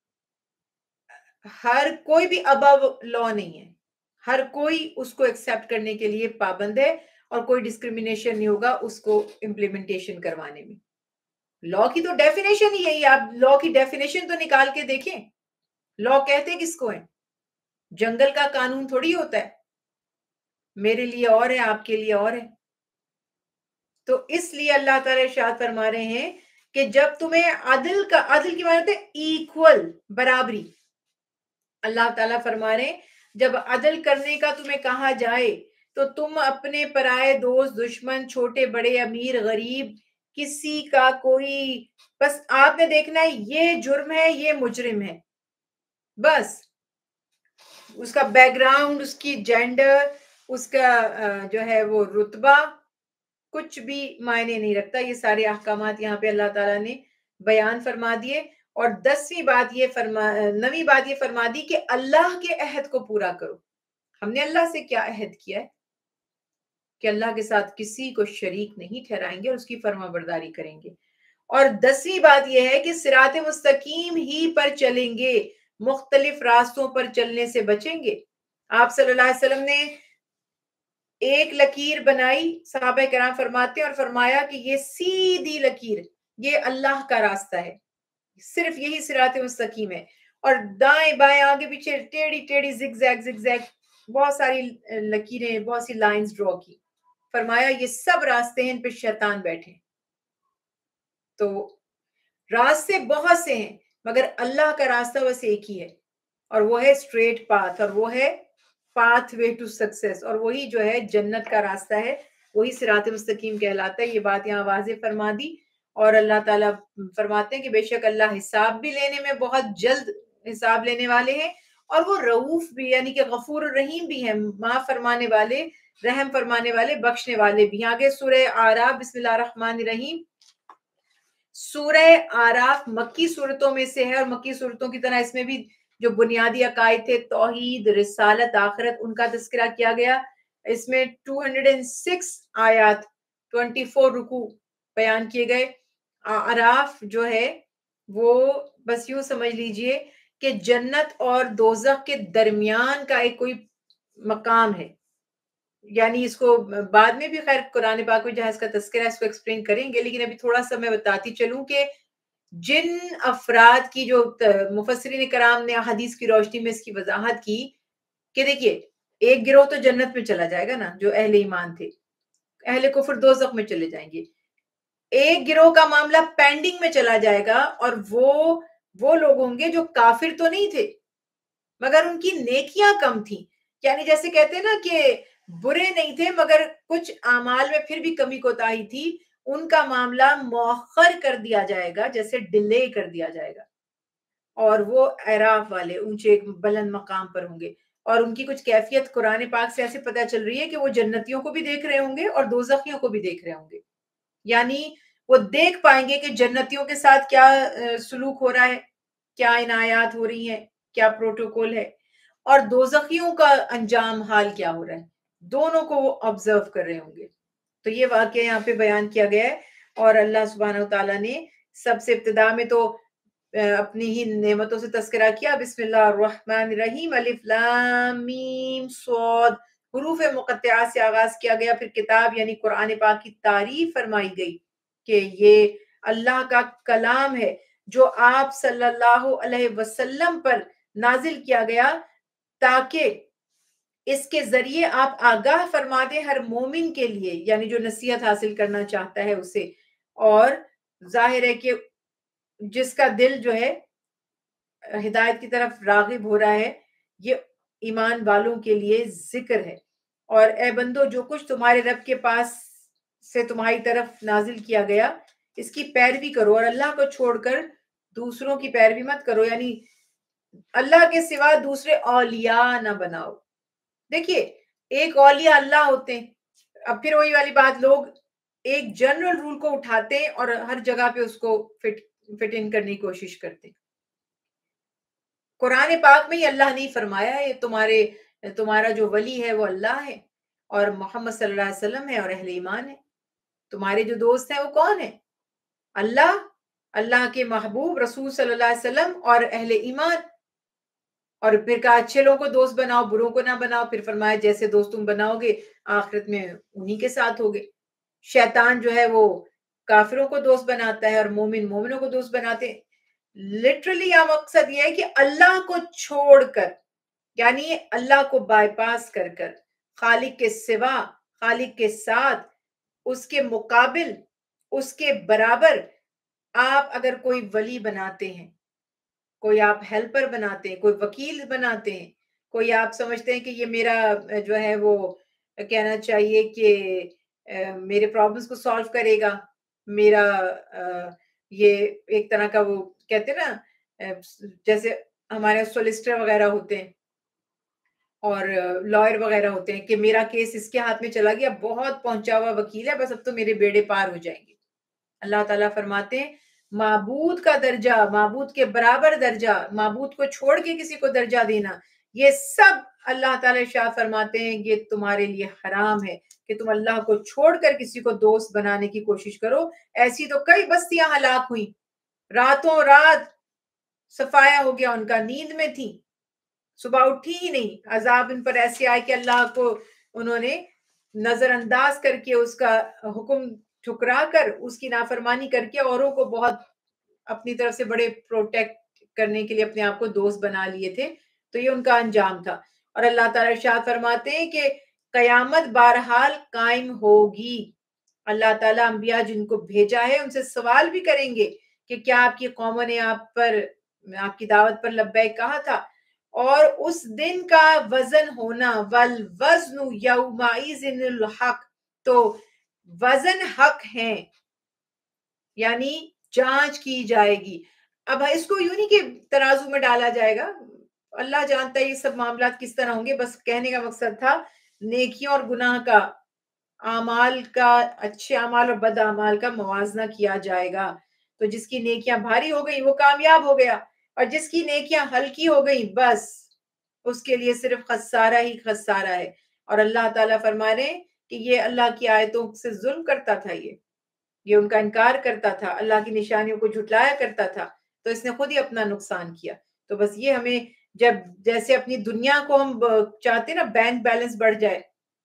ہر کوئی بھی ابو لا نہیں ہے، ہر کوئی اس کو ایکسپٹ کرنے کے لیے پابند ہے، اور کوئی ڈسکریمنیشن نہیں ہوگا اس کو امپلیمنٹیشن کروانے میں۔ لا کی تو ڈیفینیشن ہی ہے، آپ لا کی ڈیفینیشن تو نکال کے دیکھیں، لا کہتے کس کو ہے؟ جنگل کا قانون تھوڑی ہوتا ہے، میرے لیے اور ہے، آپ کے لیے اور ہے۔ تو اس لیے اللہ تعالیٰ ارشاد فرما رہے ہیں کہ جب تمہیں عدل کا، عدل کی معنی ہے ایکول، برابری، اللہ تعالیٰ فرما رہے ہیں جب عدل کرنے کا تمہیں کہا جائے تو تم اپنے پرائے دوست، دشمن، چھوٹے بڑے، امیر غریب، کسی کا کوئی، بس آپ نے دیکھنا ہے یہ جرم ہے، یہ مجرم ہے، بس اس کا بیک گراؤنڈ، اس کی جینڈر، اس کا جو ہے وہ رتبہ، کچھ بھی معنی نہیں رکھتا۔ یہ سارے احکامات یہاں پہ اللہ تعالیٰ نے بیان فرما دیے۔ اور دسویں بات یہ فرما نویں بات یہ فرما دی کہ اللہ کے عہد کو پورا کرو۔ ہم نے اللہ سے کیا عہد کیا ہے کہ اللہ کے ساتھ کسی کو شریک نہیں ٹھہرائیں گے اور اس کی فرما برداری کریں گے۔ اور دسویں بات یہ ہے کہ صراط مستقیم ہی پر چلیں گے، مختلف راستوں پر چلنے سے بچیں گے۔ آپ صلی اللہ علیہ وسلم نے ایک لکیر بنائی، صحابہ کرام فرماتے ہیں، اور فرمایا کہ یہ سیدھی لکیر، یہ اللہ کا راستہ ہے، صرف یہی صراط مستقیم ہے۔ اور دائیں بائیں آگے پیچھے ٹیڑھی ٹیڑھی زگ زیگ زگ زیگ بہت ساری لکیریں، بہت سی لائنز ڈرا کی، فرمایا یہ سب راستے ہیں، ان پہ شیطان بیٹھے۔ تو راستے بہت سے ہیں مگر اللہ کا راستہ بس ایک ہی ہے، اور وہ ہے اسٹریٹ پاتھ، اور وہ ہے پاتھ وے ٹو سکسیس، اور وہی جو ہے جنت کا راستہ ہے، وہی صراط مستقیم کہلاتا ہے۔ یہ بات یہاں واضح فرما دی۔ اور اللہ تعالیٰ فرماتے ہیں کہ بے شک اللہ حساب بھی لینے میں بہت جلد حساب لینے والے ہیں، اور وہ رؤوف بھی، یعنی کہ غفور الرحیم بھی ہیں، معاف فرمانے والے، رحم فرمانے والے، بخشنے والے بھی۔ آگے سورہ اعراف، بسم اللہ الرحمن الرحیم۔ سورہ اعراف مکی صورتوں میں سے ہے، اور مکی صورتوں کی طرح اس میں بھی جو بنیادی عقائد تھے، توحید، رسالت، آخرت، ان کا تذکرہ کیا گیا۔ اس میں دو سو چھ آیات، چوبیس رکوع بیان کیے گئے۔ اعراف جو ہے وہ بس یوں سمجھ لیجئے کہ جنت اور دوزخ کے درمیان کا ایک کوئی مقام ہے، یعنی اس کو بعد میں بھی خیر قرآن پاک میں جہاں اس کا تذکرہ ہے اس کو ایکسپلین کریں گے، لیکن ابھی تھوڑا سا میں بتاتی چلوں کہ جن افراد کی جو مفسرین کرام نے حدیث کی روشنی میں اس کی وضاحت کی کہ دیکھیے ایک گروہ تو جنت میں چلا جائے گا نا، جو اہل ایمان تھے، اہل کفر دوزخ میں چلے جائیں گے۔ ایک گروہ کا معاملہ پینڈنگ میں چلا جائے گا، اور وہ وہ لوگ ہوں گے جو کافر تو نہیں تھے مگر ان کی نیکیاں کم تھیں، یعنی جیسے کہتے ہیں نا کہ برے نہیں تھے مگر کچھ اعمال میں پھر بھی کمی کوتاہی تھی، ان کا معاملہ مؤخر کر دیا جائے گا، جیسے ڈیلے کر دیا جائے گا، اور وہ اعراف والے اونچے بلند مقام پر ہوں گے۔ اور ان کی کچھ کیفیت قرآن پاک سے ایسے پتہ چل رہی ہے کہ وہ جنتیوں کو بھی دیکھ رہے ہوں گے اور دوزخیوں کو بھی دیکھ رہے ہوں گے، یعنی وہ دیکھ پائیں گے کہ جنتیوں کے ساتھ کیا سلوک ہو رہا ہے، کیا عنایات ہو رہی ہیں، کیا پروٹوکول ہے، اور دوزخیوں کا انجام حال کیا ہو رہا ہے، دونوں کو وہ آبزرو کر رہے ہوں گے۔ تو یہ واقعہ یہاں پہ بیان کیا گیا ہے، اور اللہ سبحانہ وتعالیٰ نے سب سے ابتدا میں تو اپنی ہی نعمتوں سے تذکرہ کیا، بسم اللہ الرحمن الرحیم، الف لام میم صاد، حروف مقطعات سے آغاز کیا گیا، پھر کتاب یعنی قرآن پاک کی تعریف فرمائی گئی کہ یہ اللہ کا کلام ہے جو آپ صلی اللہ علیہ وسلم پر نازل کیا گیا تاکہ اس کے ذریعے آپ آگاہ فرما دیں ہر مومن کے لیے، یعنی جو نصیحت حاصل کرنا چاہتا ہے اسے، اور ظاہر ہے کہ جس کا دل جو ہے ہدایت کی طرف راغب ہو رہا ہے، یہ ایمان والوں کے لیے ذکر ہے۔ اور اے بندو، جو کچھ تمہارے رب کے پاس سے تمہاری طرف نازل کیا گیا اس کی پیروی کرو، اور اللہ کو چھوڑ کر دوسروں کی پیروی مت کرو، یعنی اللہ کے سوا دوسرے اولیاء نہ بناؤ۔ دیکھیے، ایک اولیاء اللہ ہوتے ہیں، اب پھر وہی والی بات، لوگ ایک جنرل رول کو اٹھاتے ہیں اور ہر جگہ پہ اس کو فٹ فٹ ان کرنے کی کوشش کرتے ہیں۔ قرآن پاک میں ہی اللہ نے فرمایا ہے تمہارے تمہارا جو ولی ہے وہ اللہ ہے، اور محمد صلی اللہ علیہ وسلم ہے، اور اہل ایمان ہے۔ تمہارے جو دوست ہیں وہ کون ہیں؟ اللہ، اللہ کے محبوب رسول صلی اللہ علیہ وسلم اور اہل ایمان۔ اور پھر کہا اچھے لوگوں کو دوست بناؤ، بروں کو نہ بناؤ۔ پھر فرمایا جیسے دوست تم بناؤ گے آخرت میں انہی کے ساتھ ہوگے۔ شیطان جو ہے وہ کافروں کو دوست بناتا ہے اور مومن مومنوں کو دوست بناتے ہیں۔ لٹرلی یہ مقصد یہ ہے کہ اللہ کو چھوڑ کر، یعنی اللہ کو بائی پاس کر کر، خالق کے سوا، خالق کے ساتھ، اس کے مقابل، اس کے برابر آپ اگر کوئی ولی بناتے ہیں، کوئی آپ ہیلپر بناتے ہیں، کوئی وکیل بناتے ہیں، کوئی آپ سمجھتے ہیں کہ یہ میرا جو ہے وہ کہنا چاہیے کہ میرے پرابلمس کو سالو کرے گا، میرا یہ ایک طرح کا وہ کہتے ہیں نا جیسے ہمارے سولیسٹر وغیرہ ہوتے ہیں اور لائر وغیرہ ہوتے ہیں کہ میرا کیس اس کے ہاتھ میں چلا گیا، بہت پہنچا ہوا وکیل ہے، بس اب تو میرے بیڑے پار ہو جائیں گے۔ اللہ تعالیٰ فرماتے ہیں معبود کا درجہ، معبود کے برابر درجہ، معبود کو چھوڑ کے کسی کو درجہ دینا، یہ سب اللہ تعالیٰ ارشاد فرماتے ہیں یہ تمہارے لیے حرام ہے کہ تم اللہ کو چھوڑ کر کسی کو دوست بنانے کی کوشش کرو۔ ایسی تو کئی بستیاں ہلاک ہوئیں، راتوں رات صفایا ہو گیا ان کا، نیند میں تھی، صبح اٹھی ہی نہیں، عذاب ان پر ایسے آئے کہ اللہ کو انہوں نے نظر انداز کر کے، اس کا حکم ٹھکرا کر، اس کی نافرمانی کر کے اوروں کو بہت اپنی طرف سے بڑے پروٹیکٹ کرنے کے لیے اپنے آپ کو دوست بنا لیے تھے، تو یہ ان کا انجام تھا۔ اور اللہ تعالیٰ ارشاد فرماتے ہیں کہ قیامت بہرحال قائم ہوگی، اللہ تعالیٰ انبیاء جن کو بھیجا ہے ان سے سوال بھی کریں گے کہ کیا آپ کی قوموں نے آپ پر، آپ کی دعوت پر لبیک کہا تھا؟ اور اس دن کا وزن ہونا، والوزن یومئذ الحق، تو وزن حق ہیں، یعنی جانچ کی جائے گی۔ اب اس کو یوں نہیں کہ ترازو میں ڈالا جائے گا، اللہ جانتا ہے یہ سب معاملات کس طرح ہوں گے، بس کہنے کا مقصد تھا نیکیوں اور گناہ کا، اعمال کا، اچھے اعمال اور بد اعمال کا موازنہ کیا جائے گا۔ تو جس کی نیکیاں بھاری ہو گئی وہ کامیاب ہو گیا، اور جس کی نیکیاں ہلکی ہو گئی بس اس کے لیے صرف خسارہ ہی خسارہ ہے۔ اور اللہ تعالیٰ فرما رہے ہیں کہ یہ اللہ کی آیتوں سے ظلم کرتا تھا، یہ یہ ان کا انکار کرتا تھا، اللہ کی نشانیوں کو جھٹلایا کرتا تھا، تو اس نے خود ہی اپنا نقصان کیا۔ تو بس یہ ہمیں، جب جیسے اپنی دنیا کو ہم چاہتے ہیں نا بینک بیلنس بڑھ جائے،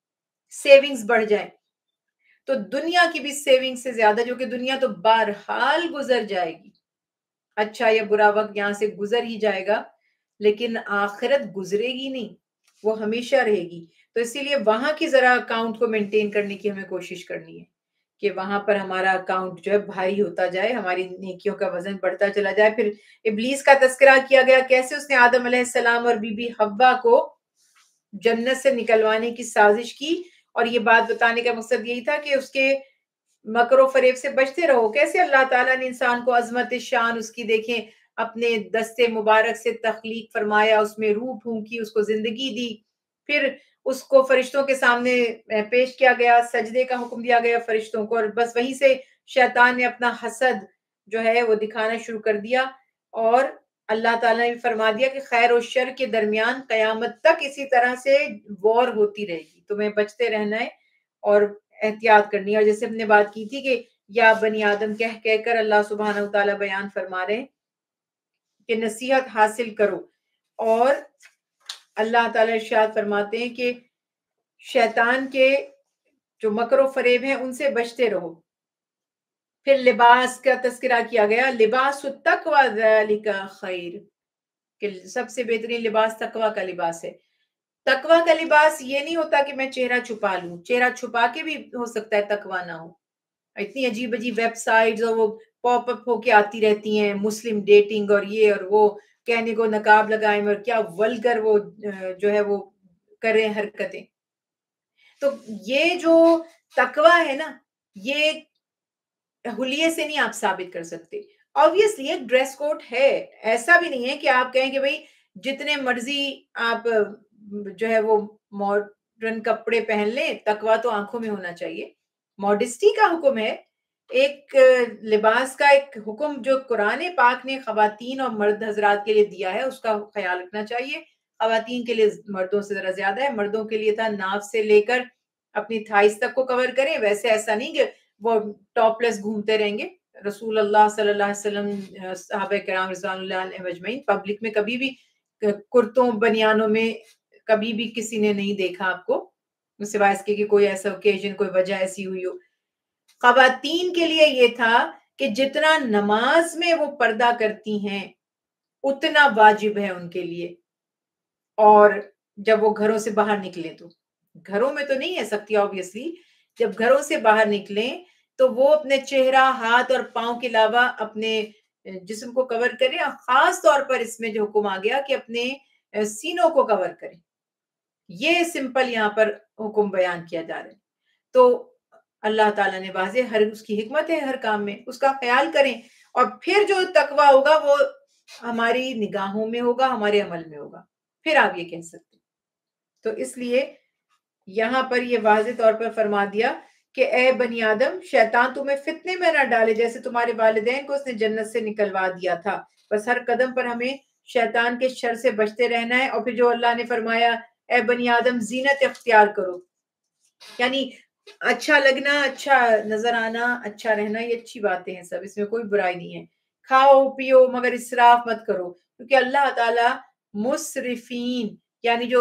سیونگز بڑھ جائے، تو دنیا کی بھی سیونگ سے زیادہ، جو کہ دنیا تو بہرحال گزر جائے گی، اچھا یا برا وقت یہاں سے گزر ہی جائے گا، لیکن آخرت گزرے گی نہیں، وہ ہمیشہ رہے گی۔ تو اسی لیے وہاں کی ذرا اکاؤنٹ کو مینٹین کرنے کی ہمیں کوشش کرنی ہے کہ وہاں پر ہمارا اکاؤنٹ جو ہے بھاری ہوتا جائے، ہماری نیکیوں کا وزن بڑھتا چلا جائے۔ پھر ابلیس کا تذکرہ کیا گیا، کیسے اس نے آدم علیہ السلام اور بی بی حوا کو جنت سے نکلوانے کی سازش کی، اور یہ بات بتانے کا مقصد یہی تھا کہ اس کے مکر و فریب سے بچتے رہو۔ کیسے اللہ تعالیٰ نے انسان کو عظمت شان اس کی دیکھیں اپنے دستے مبارک سے تخلیق فرمایا، اس میں روح پھونکی، اس کو زندگی دی، پھر اس کو فرشتوں کے سامنے پیش کیا گیا، سجدے کا حکم دیا گیا فرشتوں کو، اور بس وہیں سے شیطان نے اپنا حسد جو ہے وہ دکھانا شروع کر دیا، اور اللہ تعالیٰ نے فرما دیا کہ خیر و شر کے درمیان قیامت تک اسی طرح سے وار ہوتی رہے گی، تمہیں بچتے رہنا ہے اور احتیاط کرنی ہے۔ اور جیسے ہم نے بات کی تھی کہ یا بنی آدم کہہ کہہ کر اللہ سبحانہ وتعالیٰ بیان فرما رہے ہیں کہ نصیحت حاصل کرو، اور اللہ تعالیٰ ارشاد فرماتے ہیں کہ شیطان کے جو مکر و فریب ہیں ان سے بچتے رہو۔ پھر لباس کا تذکرہ کیا گیا، لباس التقوی ذالک خیر، کہ سب سے بہترین لباس تقوی کا لباس ہے۔ تقوی کا لباس یہ نہیں ہوتا کہ میں چہرہ چھپا لوں، چہرہ چھپا کے بھی ہو سکتا ہے تقوی نہ ہو. اتنی عجیب عجیب ویب سائٹس اور وہ پاپ اپ ہو کے آتی رہتی ہیں، مسلم ڈیٹنگ اور یہ اور وہ، کہنے کو نقاب لگائیں اور کیا ولگر وہ جو ہے وہ کر رہے ہیں حرکتیں. تو یہ جو تقوی ہے نا، یہ حلیے سے نہیں آپ ثابت کر سکتے. آبویسلی ایک ڈریس کوڈ ہے، ایسا بھی نہیں ہے کہ آپ کہیں کہ بھئی جتنے مرضی آپ جو ہے وہ ماڈرن کپڑے پہن لیں، تقوی تو آنکھوں میں ہونا چاہیے. ماڈسٹی کا حکم ہے، ایک لباس کا ایک حکم جو قرآن پاک نے خواتین اور مرد حضرات کے لیے دیا ہے، اس کا خیال رکھنا چاہیے. خواتین کے لیے مردوں سے ذرا زیادہ ہے، مردوں کے لیے تھا ناف سے لے کر اپنی تھائز تک کو کور کریں. ویسے ایسا نہیں کہ وہ ٹاپ لیس گھومتے رہیں گے. رسول اللہ صلی اللہ علیہ وسلم، صحابہ کرام رضوان اللہ علیہم اجمعین پبلک میں کبھی بھی کرتوں بنیانوں میں کبھی بھی کسی نے نہیں دیکھا آپ کو، سوائے اس کے کہ کوئی ایسا اوکیجن، کوئی وجہ ایسی ہوئی ہو. خواتین کے لیے یہ تھا کہ جتنا نماز میں وہ پردہ کرتی ہیں اتنا واجب ہے ان کے لیے. اور جب وہ گھروں سے باہر نکلیں، تو گھروں میں تو نہیں ہے سکتی آبویسلی، جب گھروں سے باہر نکلیں تو وہ اپنے چہرہ، ہاتھ اور پاؤں کے علاوہ اپنے جسم کو کور کریں. اور خاص طور پر اس میں جو حکم آ گیا کہ اپنے سینوں کو کور کریں. یہ سمپل یہاں پر حکم بیان کیا جا رہا ہے. تو اللہ تعالیٰ نے واضح، ہر اس کی حکمت ہے ہر کام میں، اس کا خیال کریں. اور پھر جو تقوی ہوگا وہ ہماری نگاہوں میں ہوگا، ہمارے عمل میں ہوگا، پھر آپ یہ کہہ سکتے. تو اس لیے یہاں پر یہ واضح طور پر فرما دیا کہ اے بنی آدم، شیطان تمہیں فتنے میں نہ ڈالے جیسے تمہارے والدین کو اس نے جنت سے نکلوا دیا تھا. بس ہر قدم پر ہمیں شیطان کے شر سے بچتے رہنا ہے. اور پھر جو اللہ نے فرمایا اے بنی آدم زینت اختیار کرو، یعنی اچھا لگنا، اچھا نظر آنا، اچھا رہنا، یہ اچھی باتیں ہیں سب، اس میں کوئی برائی نہیں ہے. کھاؤ پیو مگر اسراف مت کرو، کیونکہ اللہ تعالیٰ مسرفین یعنی جو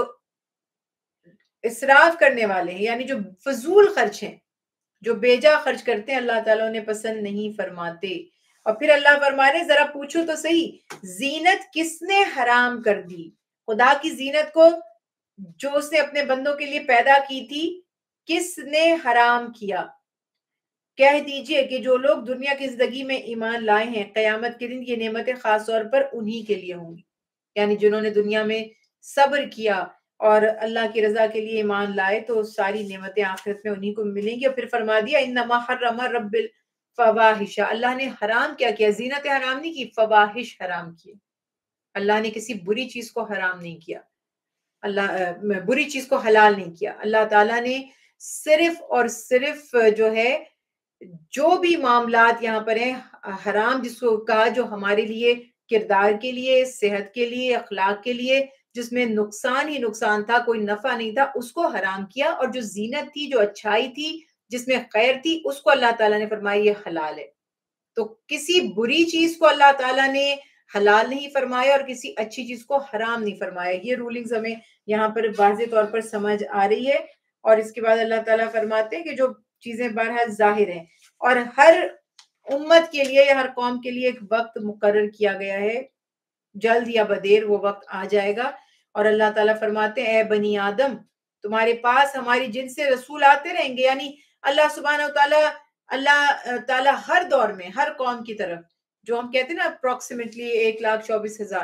اسراف کرنے والے ہیں، یعنی جو فضول خرچ ہیں، جو بیجا خرچ کرتے ہیں، اللہ تعالیٰ انہیں پسند نہیں فرماتے. اور پھر اللہ فرما رہے ذرا پوچھو تو صحیح، زینت کس نے حرام کر دی؟ خدا کی زینت کو جو اس نے اپنے بندوں کے لیے پیدا کی تھی، کس نے حرام کیا؟ کہہ دیجئے کہ جو لوگ دنیا کی زندگی میں ایمان لائے ہیں، قیامت کے دن یہ نعمتیں خاص طور پر انہی کے لیے ہوں گی. یعنی جنہوں نے دنیا میں صبر کیا اور اللہ کی رضا کے لیے ایمان لائے تو ساری نعمتیں آخرت میں انہی کو ملیں گی. اور پھر فرما دیا انما حرم رب الفواحش، اللہ نے حرام کیا کیا؟ زینت حرام نہیں کی، فواحش حرام کی. اللہ نے کسی بری چیز کو حرام نہیں کیا، اللہ بری چیز کو حلال نہیں کیا. اللہ تعالیٰ نے صرف اور صرف جو ہے جو بھی معاملات یہاں پر ہیں حرام جس کو کہا، جو ہمارے لیے کردار کے لیے، صحت کے لیے، اخلاق کے لیے جس میں نقصان ہی نقصان تھا، کوئی نفع نہیں تھا، اس کو حرام کیا. اور جو زینت تھی، جو اچھائی تھی، جس میں خیر تھی، اس کو اللہ تعالیٰ نے فرمایا یہ حلال ہے. تو کسی بری چیز کو اللہ تعالیٰ نے حلال نہیں فرمایا اور کسی اچھی چیز کو حرام نہیں فرمایا. یہ رولنگز ہمیں یہاں پر واضح طور پر سمجھ آ رہی ہے. اور اس کے بعد اللہ تعالیٰ فرماتے ہیں کہ جو چیزیں بہرحال ظاہر ہیں اور ہر امت کے لیے یا ہر قوم کے لیے ایک وقت مقرر کیا گیا ہے، جلد یا بدیر وہ وقت آ جائے گا. اور اللہ تعالیٰ فرماتے ہیں اے بنی آدم، تمہارے پاس ہماری جن سے رسول آتے رہیں گے. یعنی اللہ سبحانہ و تعالیٰ اللہ تعالیٰ ہر دور میں ہر قوم کی طرف، جو ہم کہتے ہیں نا اپروکسیمیٹلی ایک لاکھ چوبیس ہزار،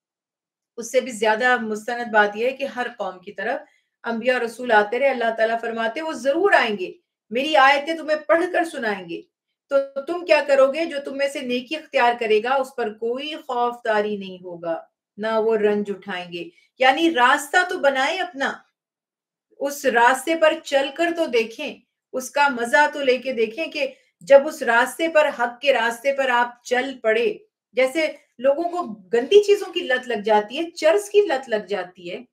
اس سے بھی زیادہ مستند بات یہ ہے کہ ہر قوم کی طرف انبیاء رسول آتے رہے. اللہ تعالیٰ فرماتے ہیں وہ ضرور آئیں گے، میری آیتیں تمہیں پڑھ کر سنائیں گے، تو تم کیا کرو گے؟ جو تم میں سے نیکی اختیار کرے گا اس پر کوئی خوف داری نہیں ہوگا، نہ وہ رنج اٹھائیں گے. یعنی راستہ تو بنائیں اپنا، اس راستے پر چل کر تو دیکھیں، اس کا مزہ تو لے کے دیکھیں کہ جب اس راستے پر، حق کے راستے پر آپ چل پڑے، جیسے لوگوں کو گندی چیزوں کی لت لگ جاتی ہے، چرس کی لت لگ جاتی ہے،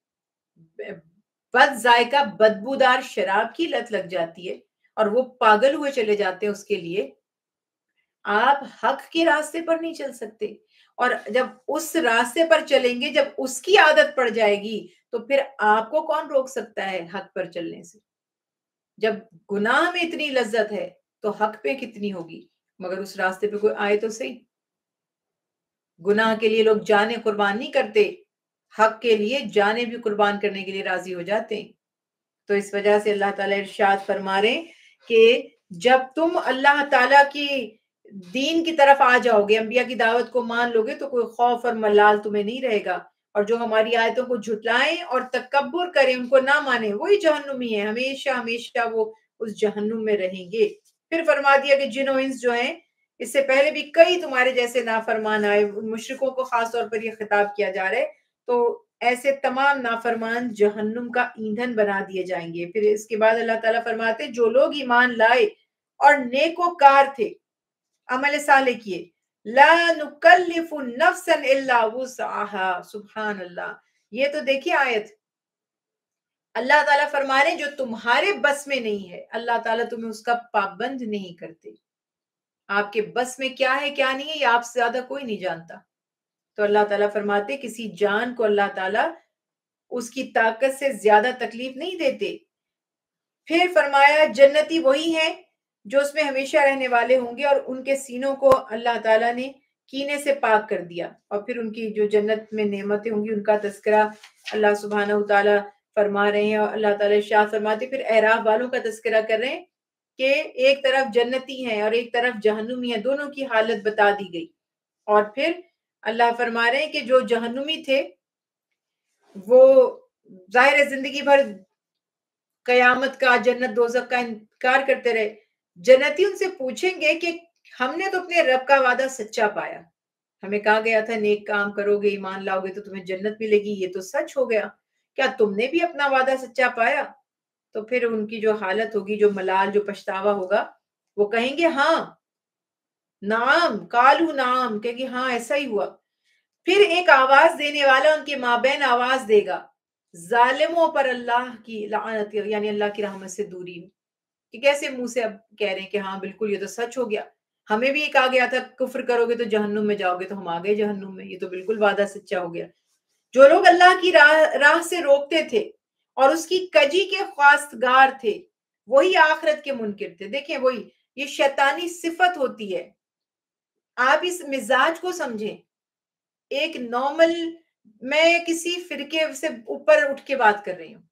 بد ذائقہ بدبودار شراب کی لت لگ جاتی ہے اور وہ پاگل ہوئے چلے جاتے ہیں اس کے لیے. آپ حق کے راستے پر نہیں چل سکتے. اور جب اس راستے پر چلیں گے، جب اس کی عادت پڑ جائے گی تو پھر آپ کو کون روک سکتا ہے حق پر چلنے سے؟ جب گناہ میں اتنی لذت ہے تو حق پہ کتنی ہوگی. مگر اس راستے پہ کوئی آئے تو صحیح. گناہ کے لیے لوگ جانیں قربان نہیں کرتے، حق کے لیے جانیں بھی قربان کرنے کے لیے راضی ہو جاتے ہیں۔ تو اس وجہ سے اللہ تعالیٰ ارشاد فرما رہے ہیں کہ جب تم اللہ تعالیٰ کی دین کی طرف آ جاؤ گے، انبیاء کی دعوت کو مان لو گے، تو کوئی خوف اور ملال تمہیں نہیں رہے گا، اور جو ہماری آیتوں کو جھٹلائیں اور تکبر کریں، ان کو نہ مانیں، وہی جہنمی ہیں، ہمیشہ ہمیشہ وہ اس جہنم میں رہیں گے۔ پھر فرما دیا کہ جن و انس جو ہیں، اس سے پہلے بھی کئی تمہارے جیسے نافرمان آئے، مشرکوں کو خاص طور پر یہ خطاب کیا جا رہا ہے، تو ایسے تمام نافرمان جہنم کا ایندھن بنا دیے جائیں گے۔ پھر اس کے بعد اللہ تعالیٰ فرماتے جو لوگ ایمان لائے اور نیکوکار تھے، عمل صالح کیے، لا نکلف نفسا الا وسعها، سبحان اللہ۔ یہ تو دیکھیے آیت، اللہ تعالیٰ فرما رہے ہیں جو تمہارے بس میں نہیں ہے، اللہ تعالیٰ تمہیں اس کا پابند نہیں کرتے۔ آپ کے بس میں کیا ہے کیا نہیں ہے، یہ آپ سے زیادہ کوئی نہیں جانتا۔ تو اللہ تعالیٰ فرماتے کسی جان کو اللہ تعالیٰ اس کی طاقت سے زیادہ تکلیف نہیں دیتے۔ پھر فرمایا جنتی وہی ہیں جو اس میں ہمیشہ رہنے والے ہوں گے، اور ان کے سینوں کو اللہ تعالیٰ نے کینے سے پاک کر دیا، اور پھر ان کی جو جنت میں نعمتیں ہوں گی ان کا تذکرہ اللہ سبحانہ وتعالیٰ فرما رہے ہیں۔ اور اللہ تعالیٰ شاہ فرماتے پھر اعراف والوں کا تذکرہ کر رہے ہیں کہ ایک طرف جنتی ہیں اور ایک طرف جہنمی ہیں، دونوں کی حالت بتا دی گئی۔ اور پھر اللہ فرما رہے ہیں کہ جو جہنمی تھے وہ ظاہر زندگی بھر قیامت کا، جنت دوزخ کا انکار کرتے رہے۔ جنتی ان سے پوچھیں گے کہ ہم نے تو اپنے رب کا وعدہ سچا پایا، ہمیں کہا گیا تھا نیک کام کرو گے، ایمان لاؤ گے تو تمہیں جنت ملے گی، یہ تو سچ ہو گیا، کیا تم نے بھی اپنا وعدہ سچا پایا؟ تو پھر ان کی جو حالت ہوگی، جو ملال، جو پچھتاوا ہوگا، وہ کہیں گے ہاں نعم، کالو نعم، کہیں گے ہاں ایسا ہی ہوا۔ پھر ایک آواز دینے والا ان کے مابین آواز دے گا، ظالموں پر اللہ کی لعنت، یعنی اللہ کی رحمت سے دوری ہو، کہ کیسے منہ سے اب کہہ رہے ہیں کہ ہاں بالکل یہ تو سچ ہو گیا، ہمیں بھی یہ کہا گیا تھا کفر کرو گے تو جہنم میں جاؤ گے، تو ہم آ گئے جہنم میں، یہ تو بالکل وعدہ سچا ہو گیا۔ جو لوگ اللہ کی راہ راہ سے روکتے تھے اور اس کی کجی کے خواستگار تھے، وہی آخرت کے منکر تھے۔ دیکھیں وہی یہ شیطانی صفت ہوتی ہے، آپ اس مزاج کو سمجھیں۔ ایک نارمل، میں کسی فرقے سے اوپر اٹھ کے بات کر رہی ہوں،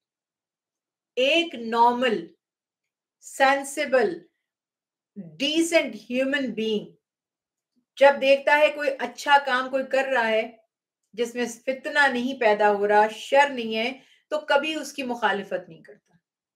ایک normal sensible decent human being جب دیکھتا ہے کوئی اچھا کام کوئی کر رہا ہے جس میں فتنہ نہیں پیدا ہو رہا، شر نہیں ہے، تو کبھی اس کی مخالفت نہیں کرتا،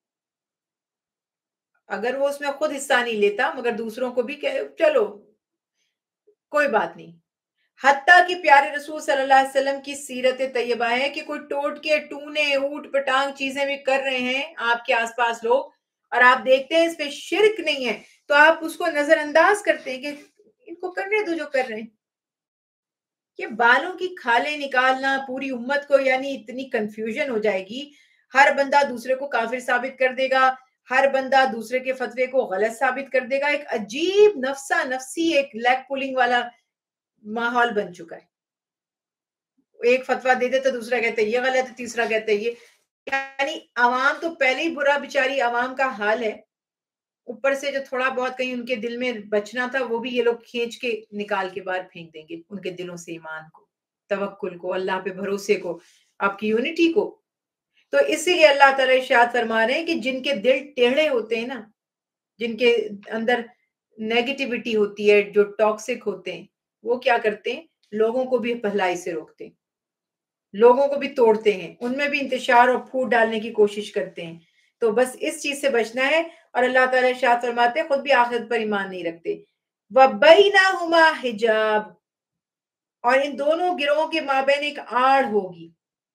اگر وہ اس میں خود حصہ نہیں لیتا مگر دوسروں کو بھی کہ چلو کوئی بات نہیں۔ حتیٰ کہ پیارے رسول صلی اللہ علیہ وسلم کی سیرت طیبہ ہے کہ کوئی ٹوٹ کے ٹونے اوٹ پٹانگ چیزیں بھی کر رہے ہیں آپ کے آس پاس لوگ، اور آپ دیکھتے ہیں اس پہ شرک نہیں ہے، تو آپ اس کو نظر انداز کرتے ہیں کہ ان کو کرنے دو جو کر رہے ہیں۔ یہ بالوں کی کھالیں نکالنا پوری امت کو، یعنی اتنی کنفیوژن ہو جائے گی، ہر بندہ دوسرے کو کافر ثابت کر دے گا، ہر بندہ دوسرے کے فتوے کو غلط ثابت کر دے گا، ایک عجیب نفسا نفسی ایک لیگ پولنگ والا ماحول بن چکا ہے۔ ایک فتویٰ دے دیتا دوسرا کہتا ہے یہ غلط ہے، تیسرا کہتا ہے یہ، یعنی عوام تو پہلے ہی برا، بیچاری عوام کا حال ہے، اوپر سے جو تھوڑا بہت کہیں ان کے دل میں بچنا تھا وہ بھی یہ لوگ کھینچ کے نکال کے باہر پھینک دیں گے، ان کے دلوں سے ایمان کو، توکل کو، اللہ پہ بھروسے کو، آپ کی یونٹی کو۔ تو اسی لیے اللہ تعالیٰ ارشاد فرما رہے ہیں کہ جن کے دل ٹیڑھے ہوتے ہیں نا، جن کے اندر نیگیٹیوٹی ہوتی ہے، جو ٹاکسک ہوتے ہیں، وہ کیا کرتے ہیں؟ لوگوں کو بھی بھلائی سے روکتے ہیں، لوگوں کو بھی توڑتے ہیں، ان میں بھی انتشار اور پھوٹ ڈالنے کی کوشش کرتے ہیں۔ تو بس اس چیز سے بچنا ہے، اور اللہ تعالیٰ ارشاد فرماتے ہیں خود بھی آخرت پر ایمان نہیں رکھتے۔ وَبَيْنَهُمَا حِجَابٌ، اور ان دونوں گروہوں کے مابین ایک آڑ ہوگی،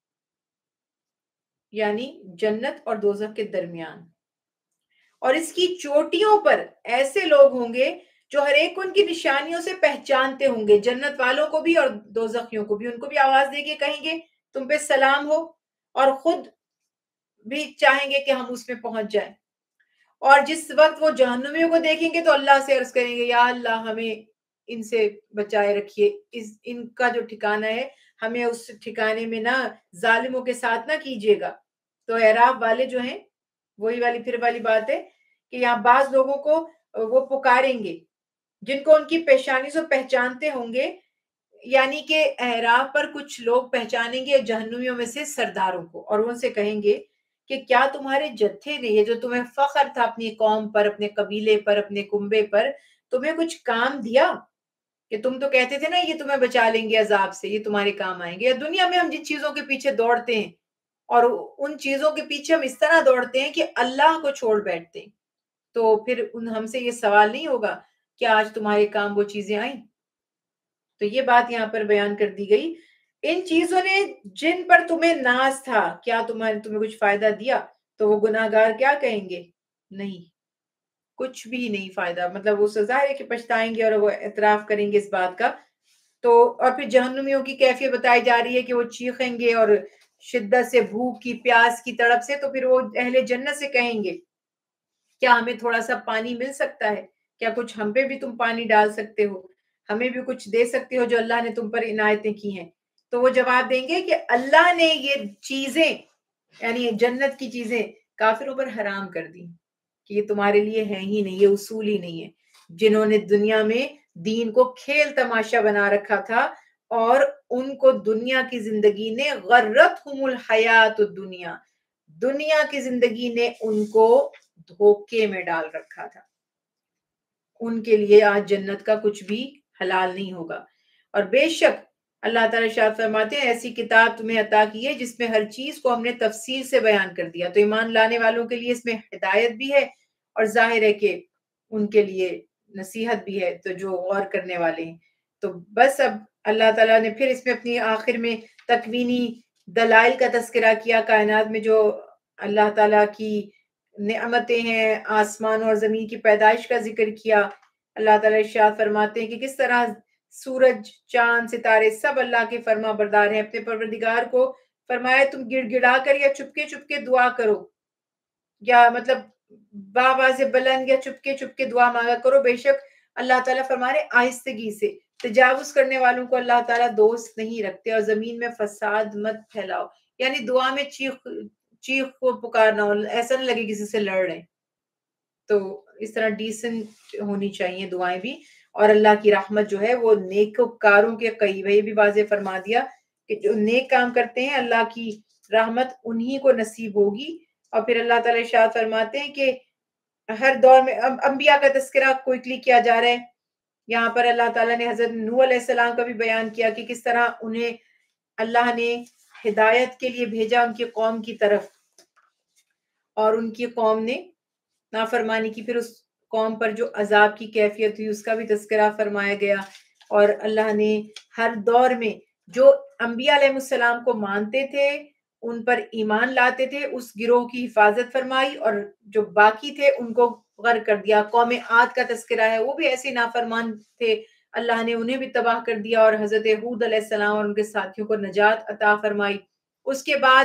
یعنی جنت اور دوزخ کے درمیان، اور اس کی چوٹیوں پر ایسے لوگ ہوں گے جو ہر ایک ان کی نشانیوں سے پہچانتے ہوں گے، جنت والوں کو بھی اور دوزخیوں کو بھی، ان کو بھی آواز دے کے کہیں گے تم پہ سلام ہو، اور خود بھی چاہیں گے کہ ہم اس میں پہنچ جائیں۔ اور جس وقت وہ جہنمیوں کو دیکھیں گے تو اللہ سے عرض کریں گے یا اللہ ہمیں ان سے بچائے رکھیے، اس ان کا جو ٹھکانہ ہے ہمیں اس ٹھکانے میں نہ ظالموں کے ساتھ نہ کیجیے گا۔ تو اعراف والے جو ہیں وہی والی پھر والی بات ہے کہ یہاں بعض لوگوں کو وہ پکاریں گے جن کو ان کی پیشانی سے پہچانتے ہوں گے، یعنی کہ اعراف پر کچھ لوگ پہچانیں گے جہنمیوں میں سے سرداروں کو، اور وہ ان سے کہیں گے کہ کیا تمہارے جتھے نے، یہ جو تمہیں فخر تھا اپنی قوم پر، اپنے قبیلے پر، اپنے کنبے پر، تمہیں کچھ کام دیا؟ کہ تم تو کہتے تھے نا یہ تمہیں بچا لیں گے عذاب سے، یہ تمہارے کام آئیں گے۔ یا دنیا میں ہم جن چیزوں کے پیچھے دوڑتے ہیں اور ان چیزوں کے پیچھے ہم اس طرح دوڑتے ہیں کہ اللہ کو چھوڑ بیٹھتے ہیں، تو پھر ان ہم سے یہ سوال نہیں ہوگا کہ آج تمہارے کام وہ چیزیں آئیں؟ تو یہ بات یہاں پر بیان کر دی گئی، ان چیزوں نے جن پر تمہیں ناز تھا، کیا تمہارے تمہیں کچھ فائدہ دیا؟ تو وہ گناہ گار کیا کہیں گے؟ نہیں، کچھ بھی نہیں فائدہ، مطلب وہ سزا ہے کہ پچھتائیں گے اور وہ اعتراف کریں گے اس بات کا۔ تو اور پھر جہنمیوں کی کیفیت بتائی جا رہی ہے کہ وہ چیخیں گے اور شدت سے، بھوک کی، پیاس کی تڑپ سے، تو پھر وہ اہل جنت سے کہیں گے کیا ہمیں تھوڑا سا پانی مل سکتا ہے؟ کیا کچھ ہم پہ بھی تم پانی ڈال سکتے ہو؟ ہمیں بھی کچھ دے سکتے ہو جو اللہ نے تم پر عنایتیں کی ہیں؟ تو وہ جواب دیں گے کہ اللہ نے یہ چیزیں، یعنی جنت کی چیزیں کافروں پر حرام کر دی، کہ یہ تمہارے لیے ہے ہی نہیں، یہ اصول ہی نہیں ہے۔ جنہوں نے دنیا میں دین کو کھیل تماشا بنا رکھا تھا اور ان کو دنیا کی زندگی نے غرتہم الحیات الدنیا، دنیا کی زندگی نے ان کو دھوکے میں ڈال رکھا تھا، ان کے لیے آج جنت کا کچھ بھی حلال نہیں ہوگا۔ اور بے شک اللہ تعالیٰ شاہ فرماتے ہیں ایسی کتاب تمہیں عطا کی ہے جس میں ہر چیز کو ہم نے تفصیل سے بیان کر دیا، تو ایمان لانے والوں کے لیے اس میں ہدایت بھی ہے، اور ظاہر ہے کہ ان کے لیے نصیحت بھی ہے، تو جو غور کرنے والے ہیں۔ تو بس اب اللہ تعالیٰ نے پھر اس میں اپنی آخر میں تکوینی دلائل کا تذکرہ کیا، کائنات میں جو اللہ تعالیٰ کی نعمتیں ہیں، آسمان اور زمین کی پیدائش کا ذکر کیا۔ اللہ تعالیٰ ارشاد فرماتے ہیں کہ کس طرح سورج، چاند، ستارے سب اللہ کے فرما بردار ہیں۔ اپنے پروردگار کو فرمایا تم گڑ گڑا کر یا چپکے چپکے دعا کرو، یا مطلب باواز بلند یا چپکے چپکے دعا مانگا کرو، بے شک اللہ تعالیٰ فرما رہے آہستگی سے۔ تجاوز کرنے والوں کو اللہ تعالیٰ دوست نہیں رکھتے، اور زمین میں فساد مت پھیلاؤ، یعنی دعا میں چیخ چیخ کو پکارنا ہو، ایسا نہ لگے کسی سے لڑ رہے، تو اس طرح ڈیسنٹ ہونی چاہیے دعائیں بھی۔ اور اللہ کی رحمت جو ہے وہ نیکوکاروں کے قریب ہے، یہ بھی واضح فرما دیا کہ جو نیک کام کرتے ہیں اللہ کی رحمت انہی کو نصیب ہوگی۔ اور پھر اللہ تعالیٰ ارشاد فرماتے ہیں کہ ہر دور میں انبیاء کا تذکرہ کوئکلی کیا جا رہا ہے۔ یہاں پر اللہ تعالیٰ نے حضرت نوح علیہ السلام کا بھی بیان کیا کہ کس طرح انہیں اللہ نے ہدایت کے لیے بھیجا ان کی قوم کی طرف، اور ان کی قوم نے نافرمانی کی، پھر اس قوم پر جو عذاب کی کیفیت ہوئی اس کا بھی تذکرہ فرمایا گیا۔ اور اللہ نے ہر دور میں جو انبیاء علیہ السلام کو مانتے تھے، ان پر ایمان لاتے تھے، اس گروہ کی حفاظت فرمائی، اور جو باقی تھے ان کو غرق کر دیا۔ قوم عاد کا تذکرہ ہے، وہ بھی ایسے نافرمان تھے، اللہ نے انہیں بھی تباہ کر دیا، اور حضرت ہود علیہ السلام اور ان کے ساتھیوں کو نجات عطا فرمائی۔ اس کے بعد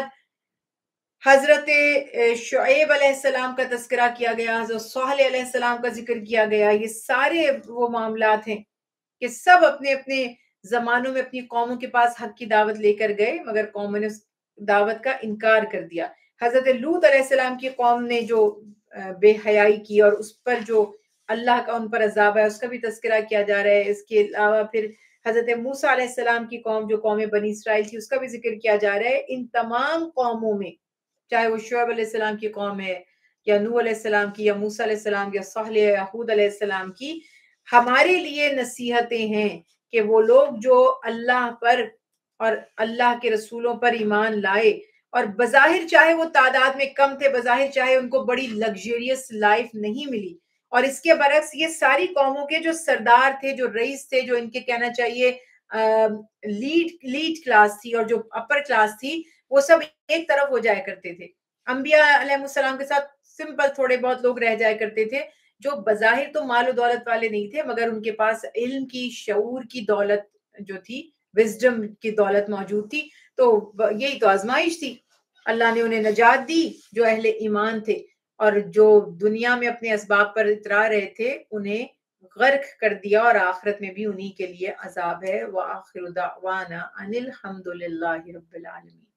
حضرت شعیب علیہ السلام کا تذکرہ کیا گیا، حضرت صالح علیہ السلام کا ذکر کیا گیا۔ یہ سارے وہ معاملات ہیں کہ سب اپنے اپنے زمانوں میں اپنی قوموں کے پاس حق کی دعوت لے کر گئے، مگر قوموں نے اس دعوت کا انکار کر دیا۔ حضرت لوط علیہ السلام کی قوم نے جو بے حیائی کی اور اس پر جو اللہ کا ان پر عذاب ہے اس کا بھی تذکرہ کیا جا رہا ہے۔ اس کے علاوہ پھر حضرت موسیٰ علیہ السلام کی قوم جو قوم بنی اسرائیل تھی اس کا بھی ذکر کیا جا رہا ہے۔ ان تمام قوموں میں، چاہے وہ شعیب علیہ السلام کی قوم ہے یا نوح علیہ السلام کی یا موسیٰ علیہ السلام یا صالح یا ہود علیہ السلام کی، ہمارے لیے نصیحتیں ہیں کہ وہ لوگ جو اللہ پر اور اللہ کے رسولوں پر ایمان لائے، اور بظاہر چاہے وہ تعداد میں کم تھے، بظاہر چاہے ان کو بڑی لگژریس لائف نہیں ملی، اور اس کے برعکس یہ ساری قوموں کے جو سردار تھے، جو رئیس تھے، جو ان کے کہنا چاہیے لیڈ لیڈ کلاس تھی اور جو اپر کلاس تھی، وہ سب ایک طرف ہو جایا کرتے تھے۔ انبیاء علیہ السلام کے ساتھ سمپل تھوڑے بہت لوگ رہ جایا کرتے تھے جو بظاہر تو مال و دولت والے نہیں تھے، مگر ان کے پاس علم کی، شعور کی دولت جو تھی، وزڈم کی دولت موجود تھی۔ تو یہی تو آزمائش تھی، اللہ نے انہیں نجات دی جو اہل ایمان تھے، اور جو دنیا میں اپنے اسباب پر اترا رہے تھے انہیں غرق کر دیا، اور آخرت میں بھی انہی کے لیے عذاب ہے۔ وآخر دعوانا ان الحمد للہ رب العالمین۔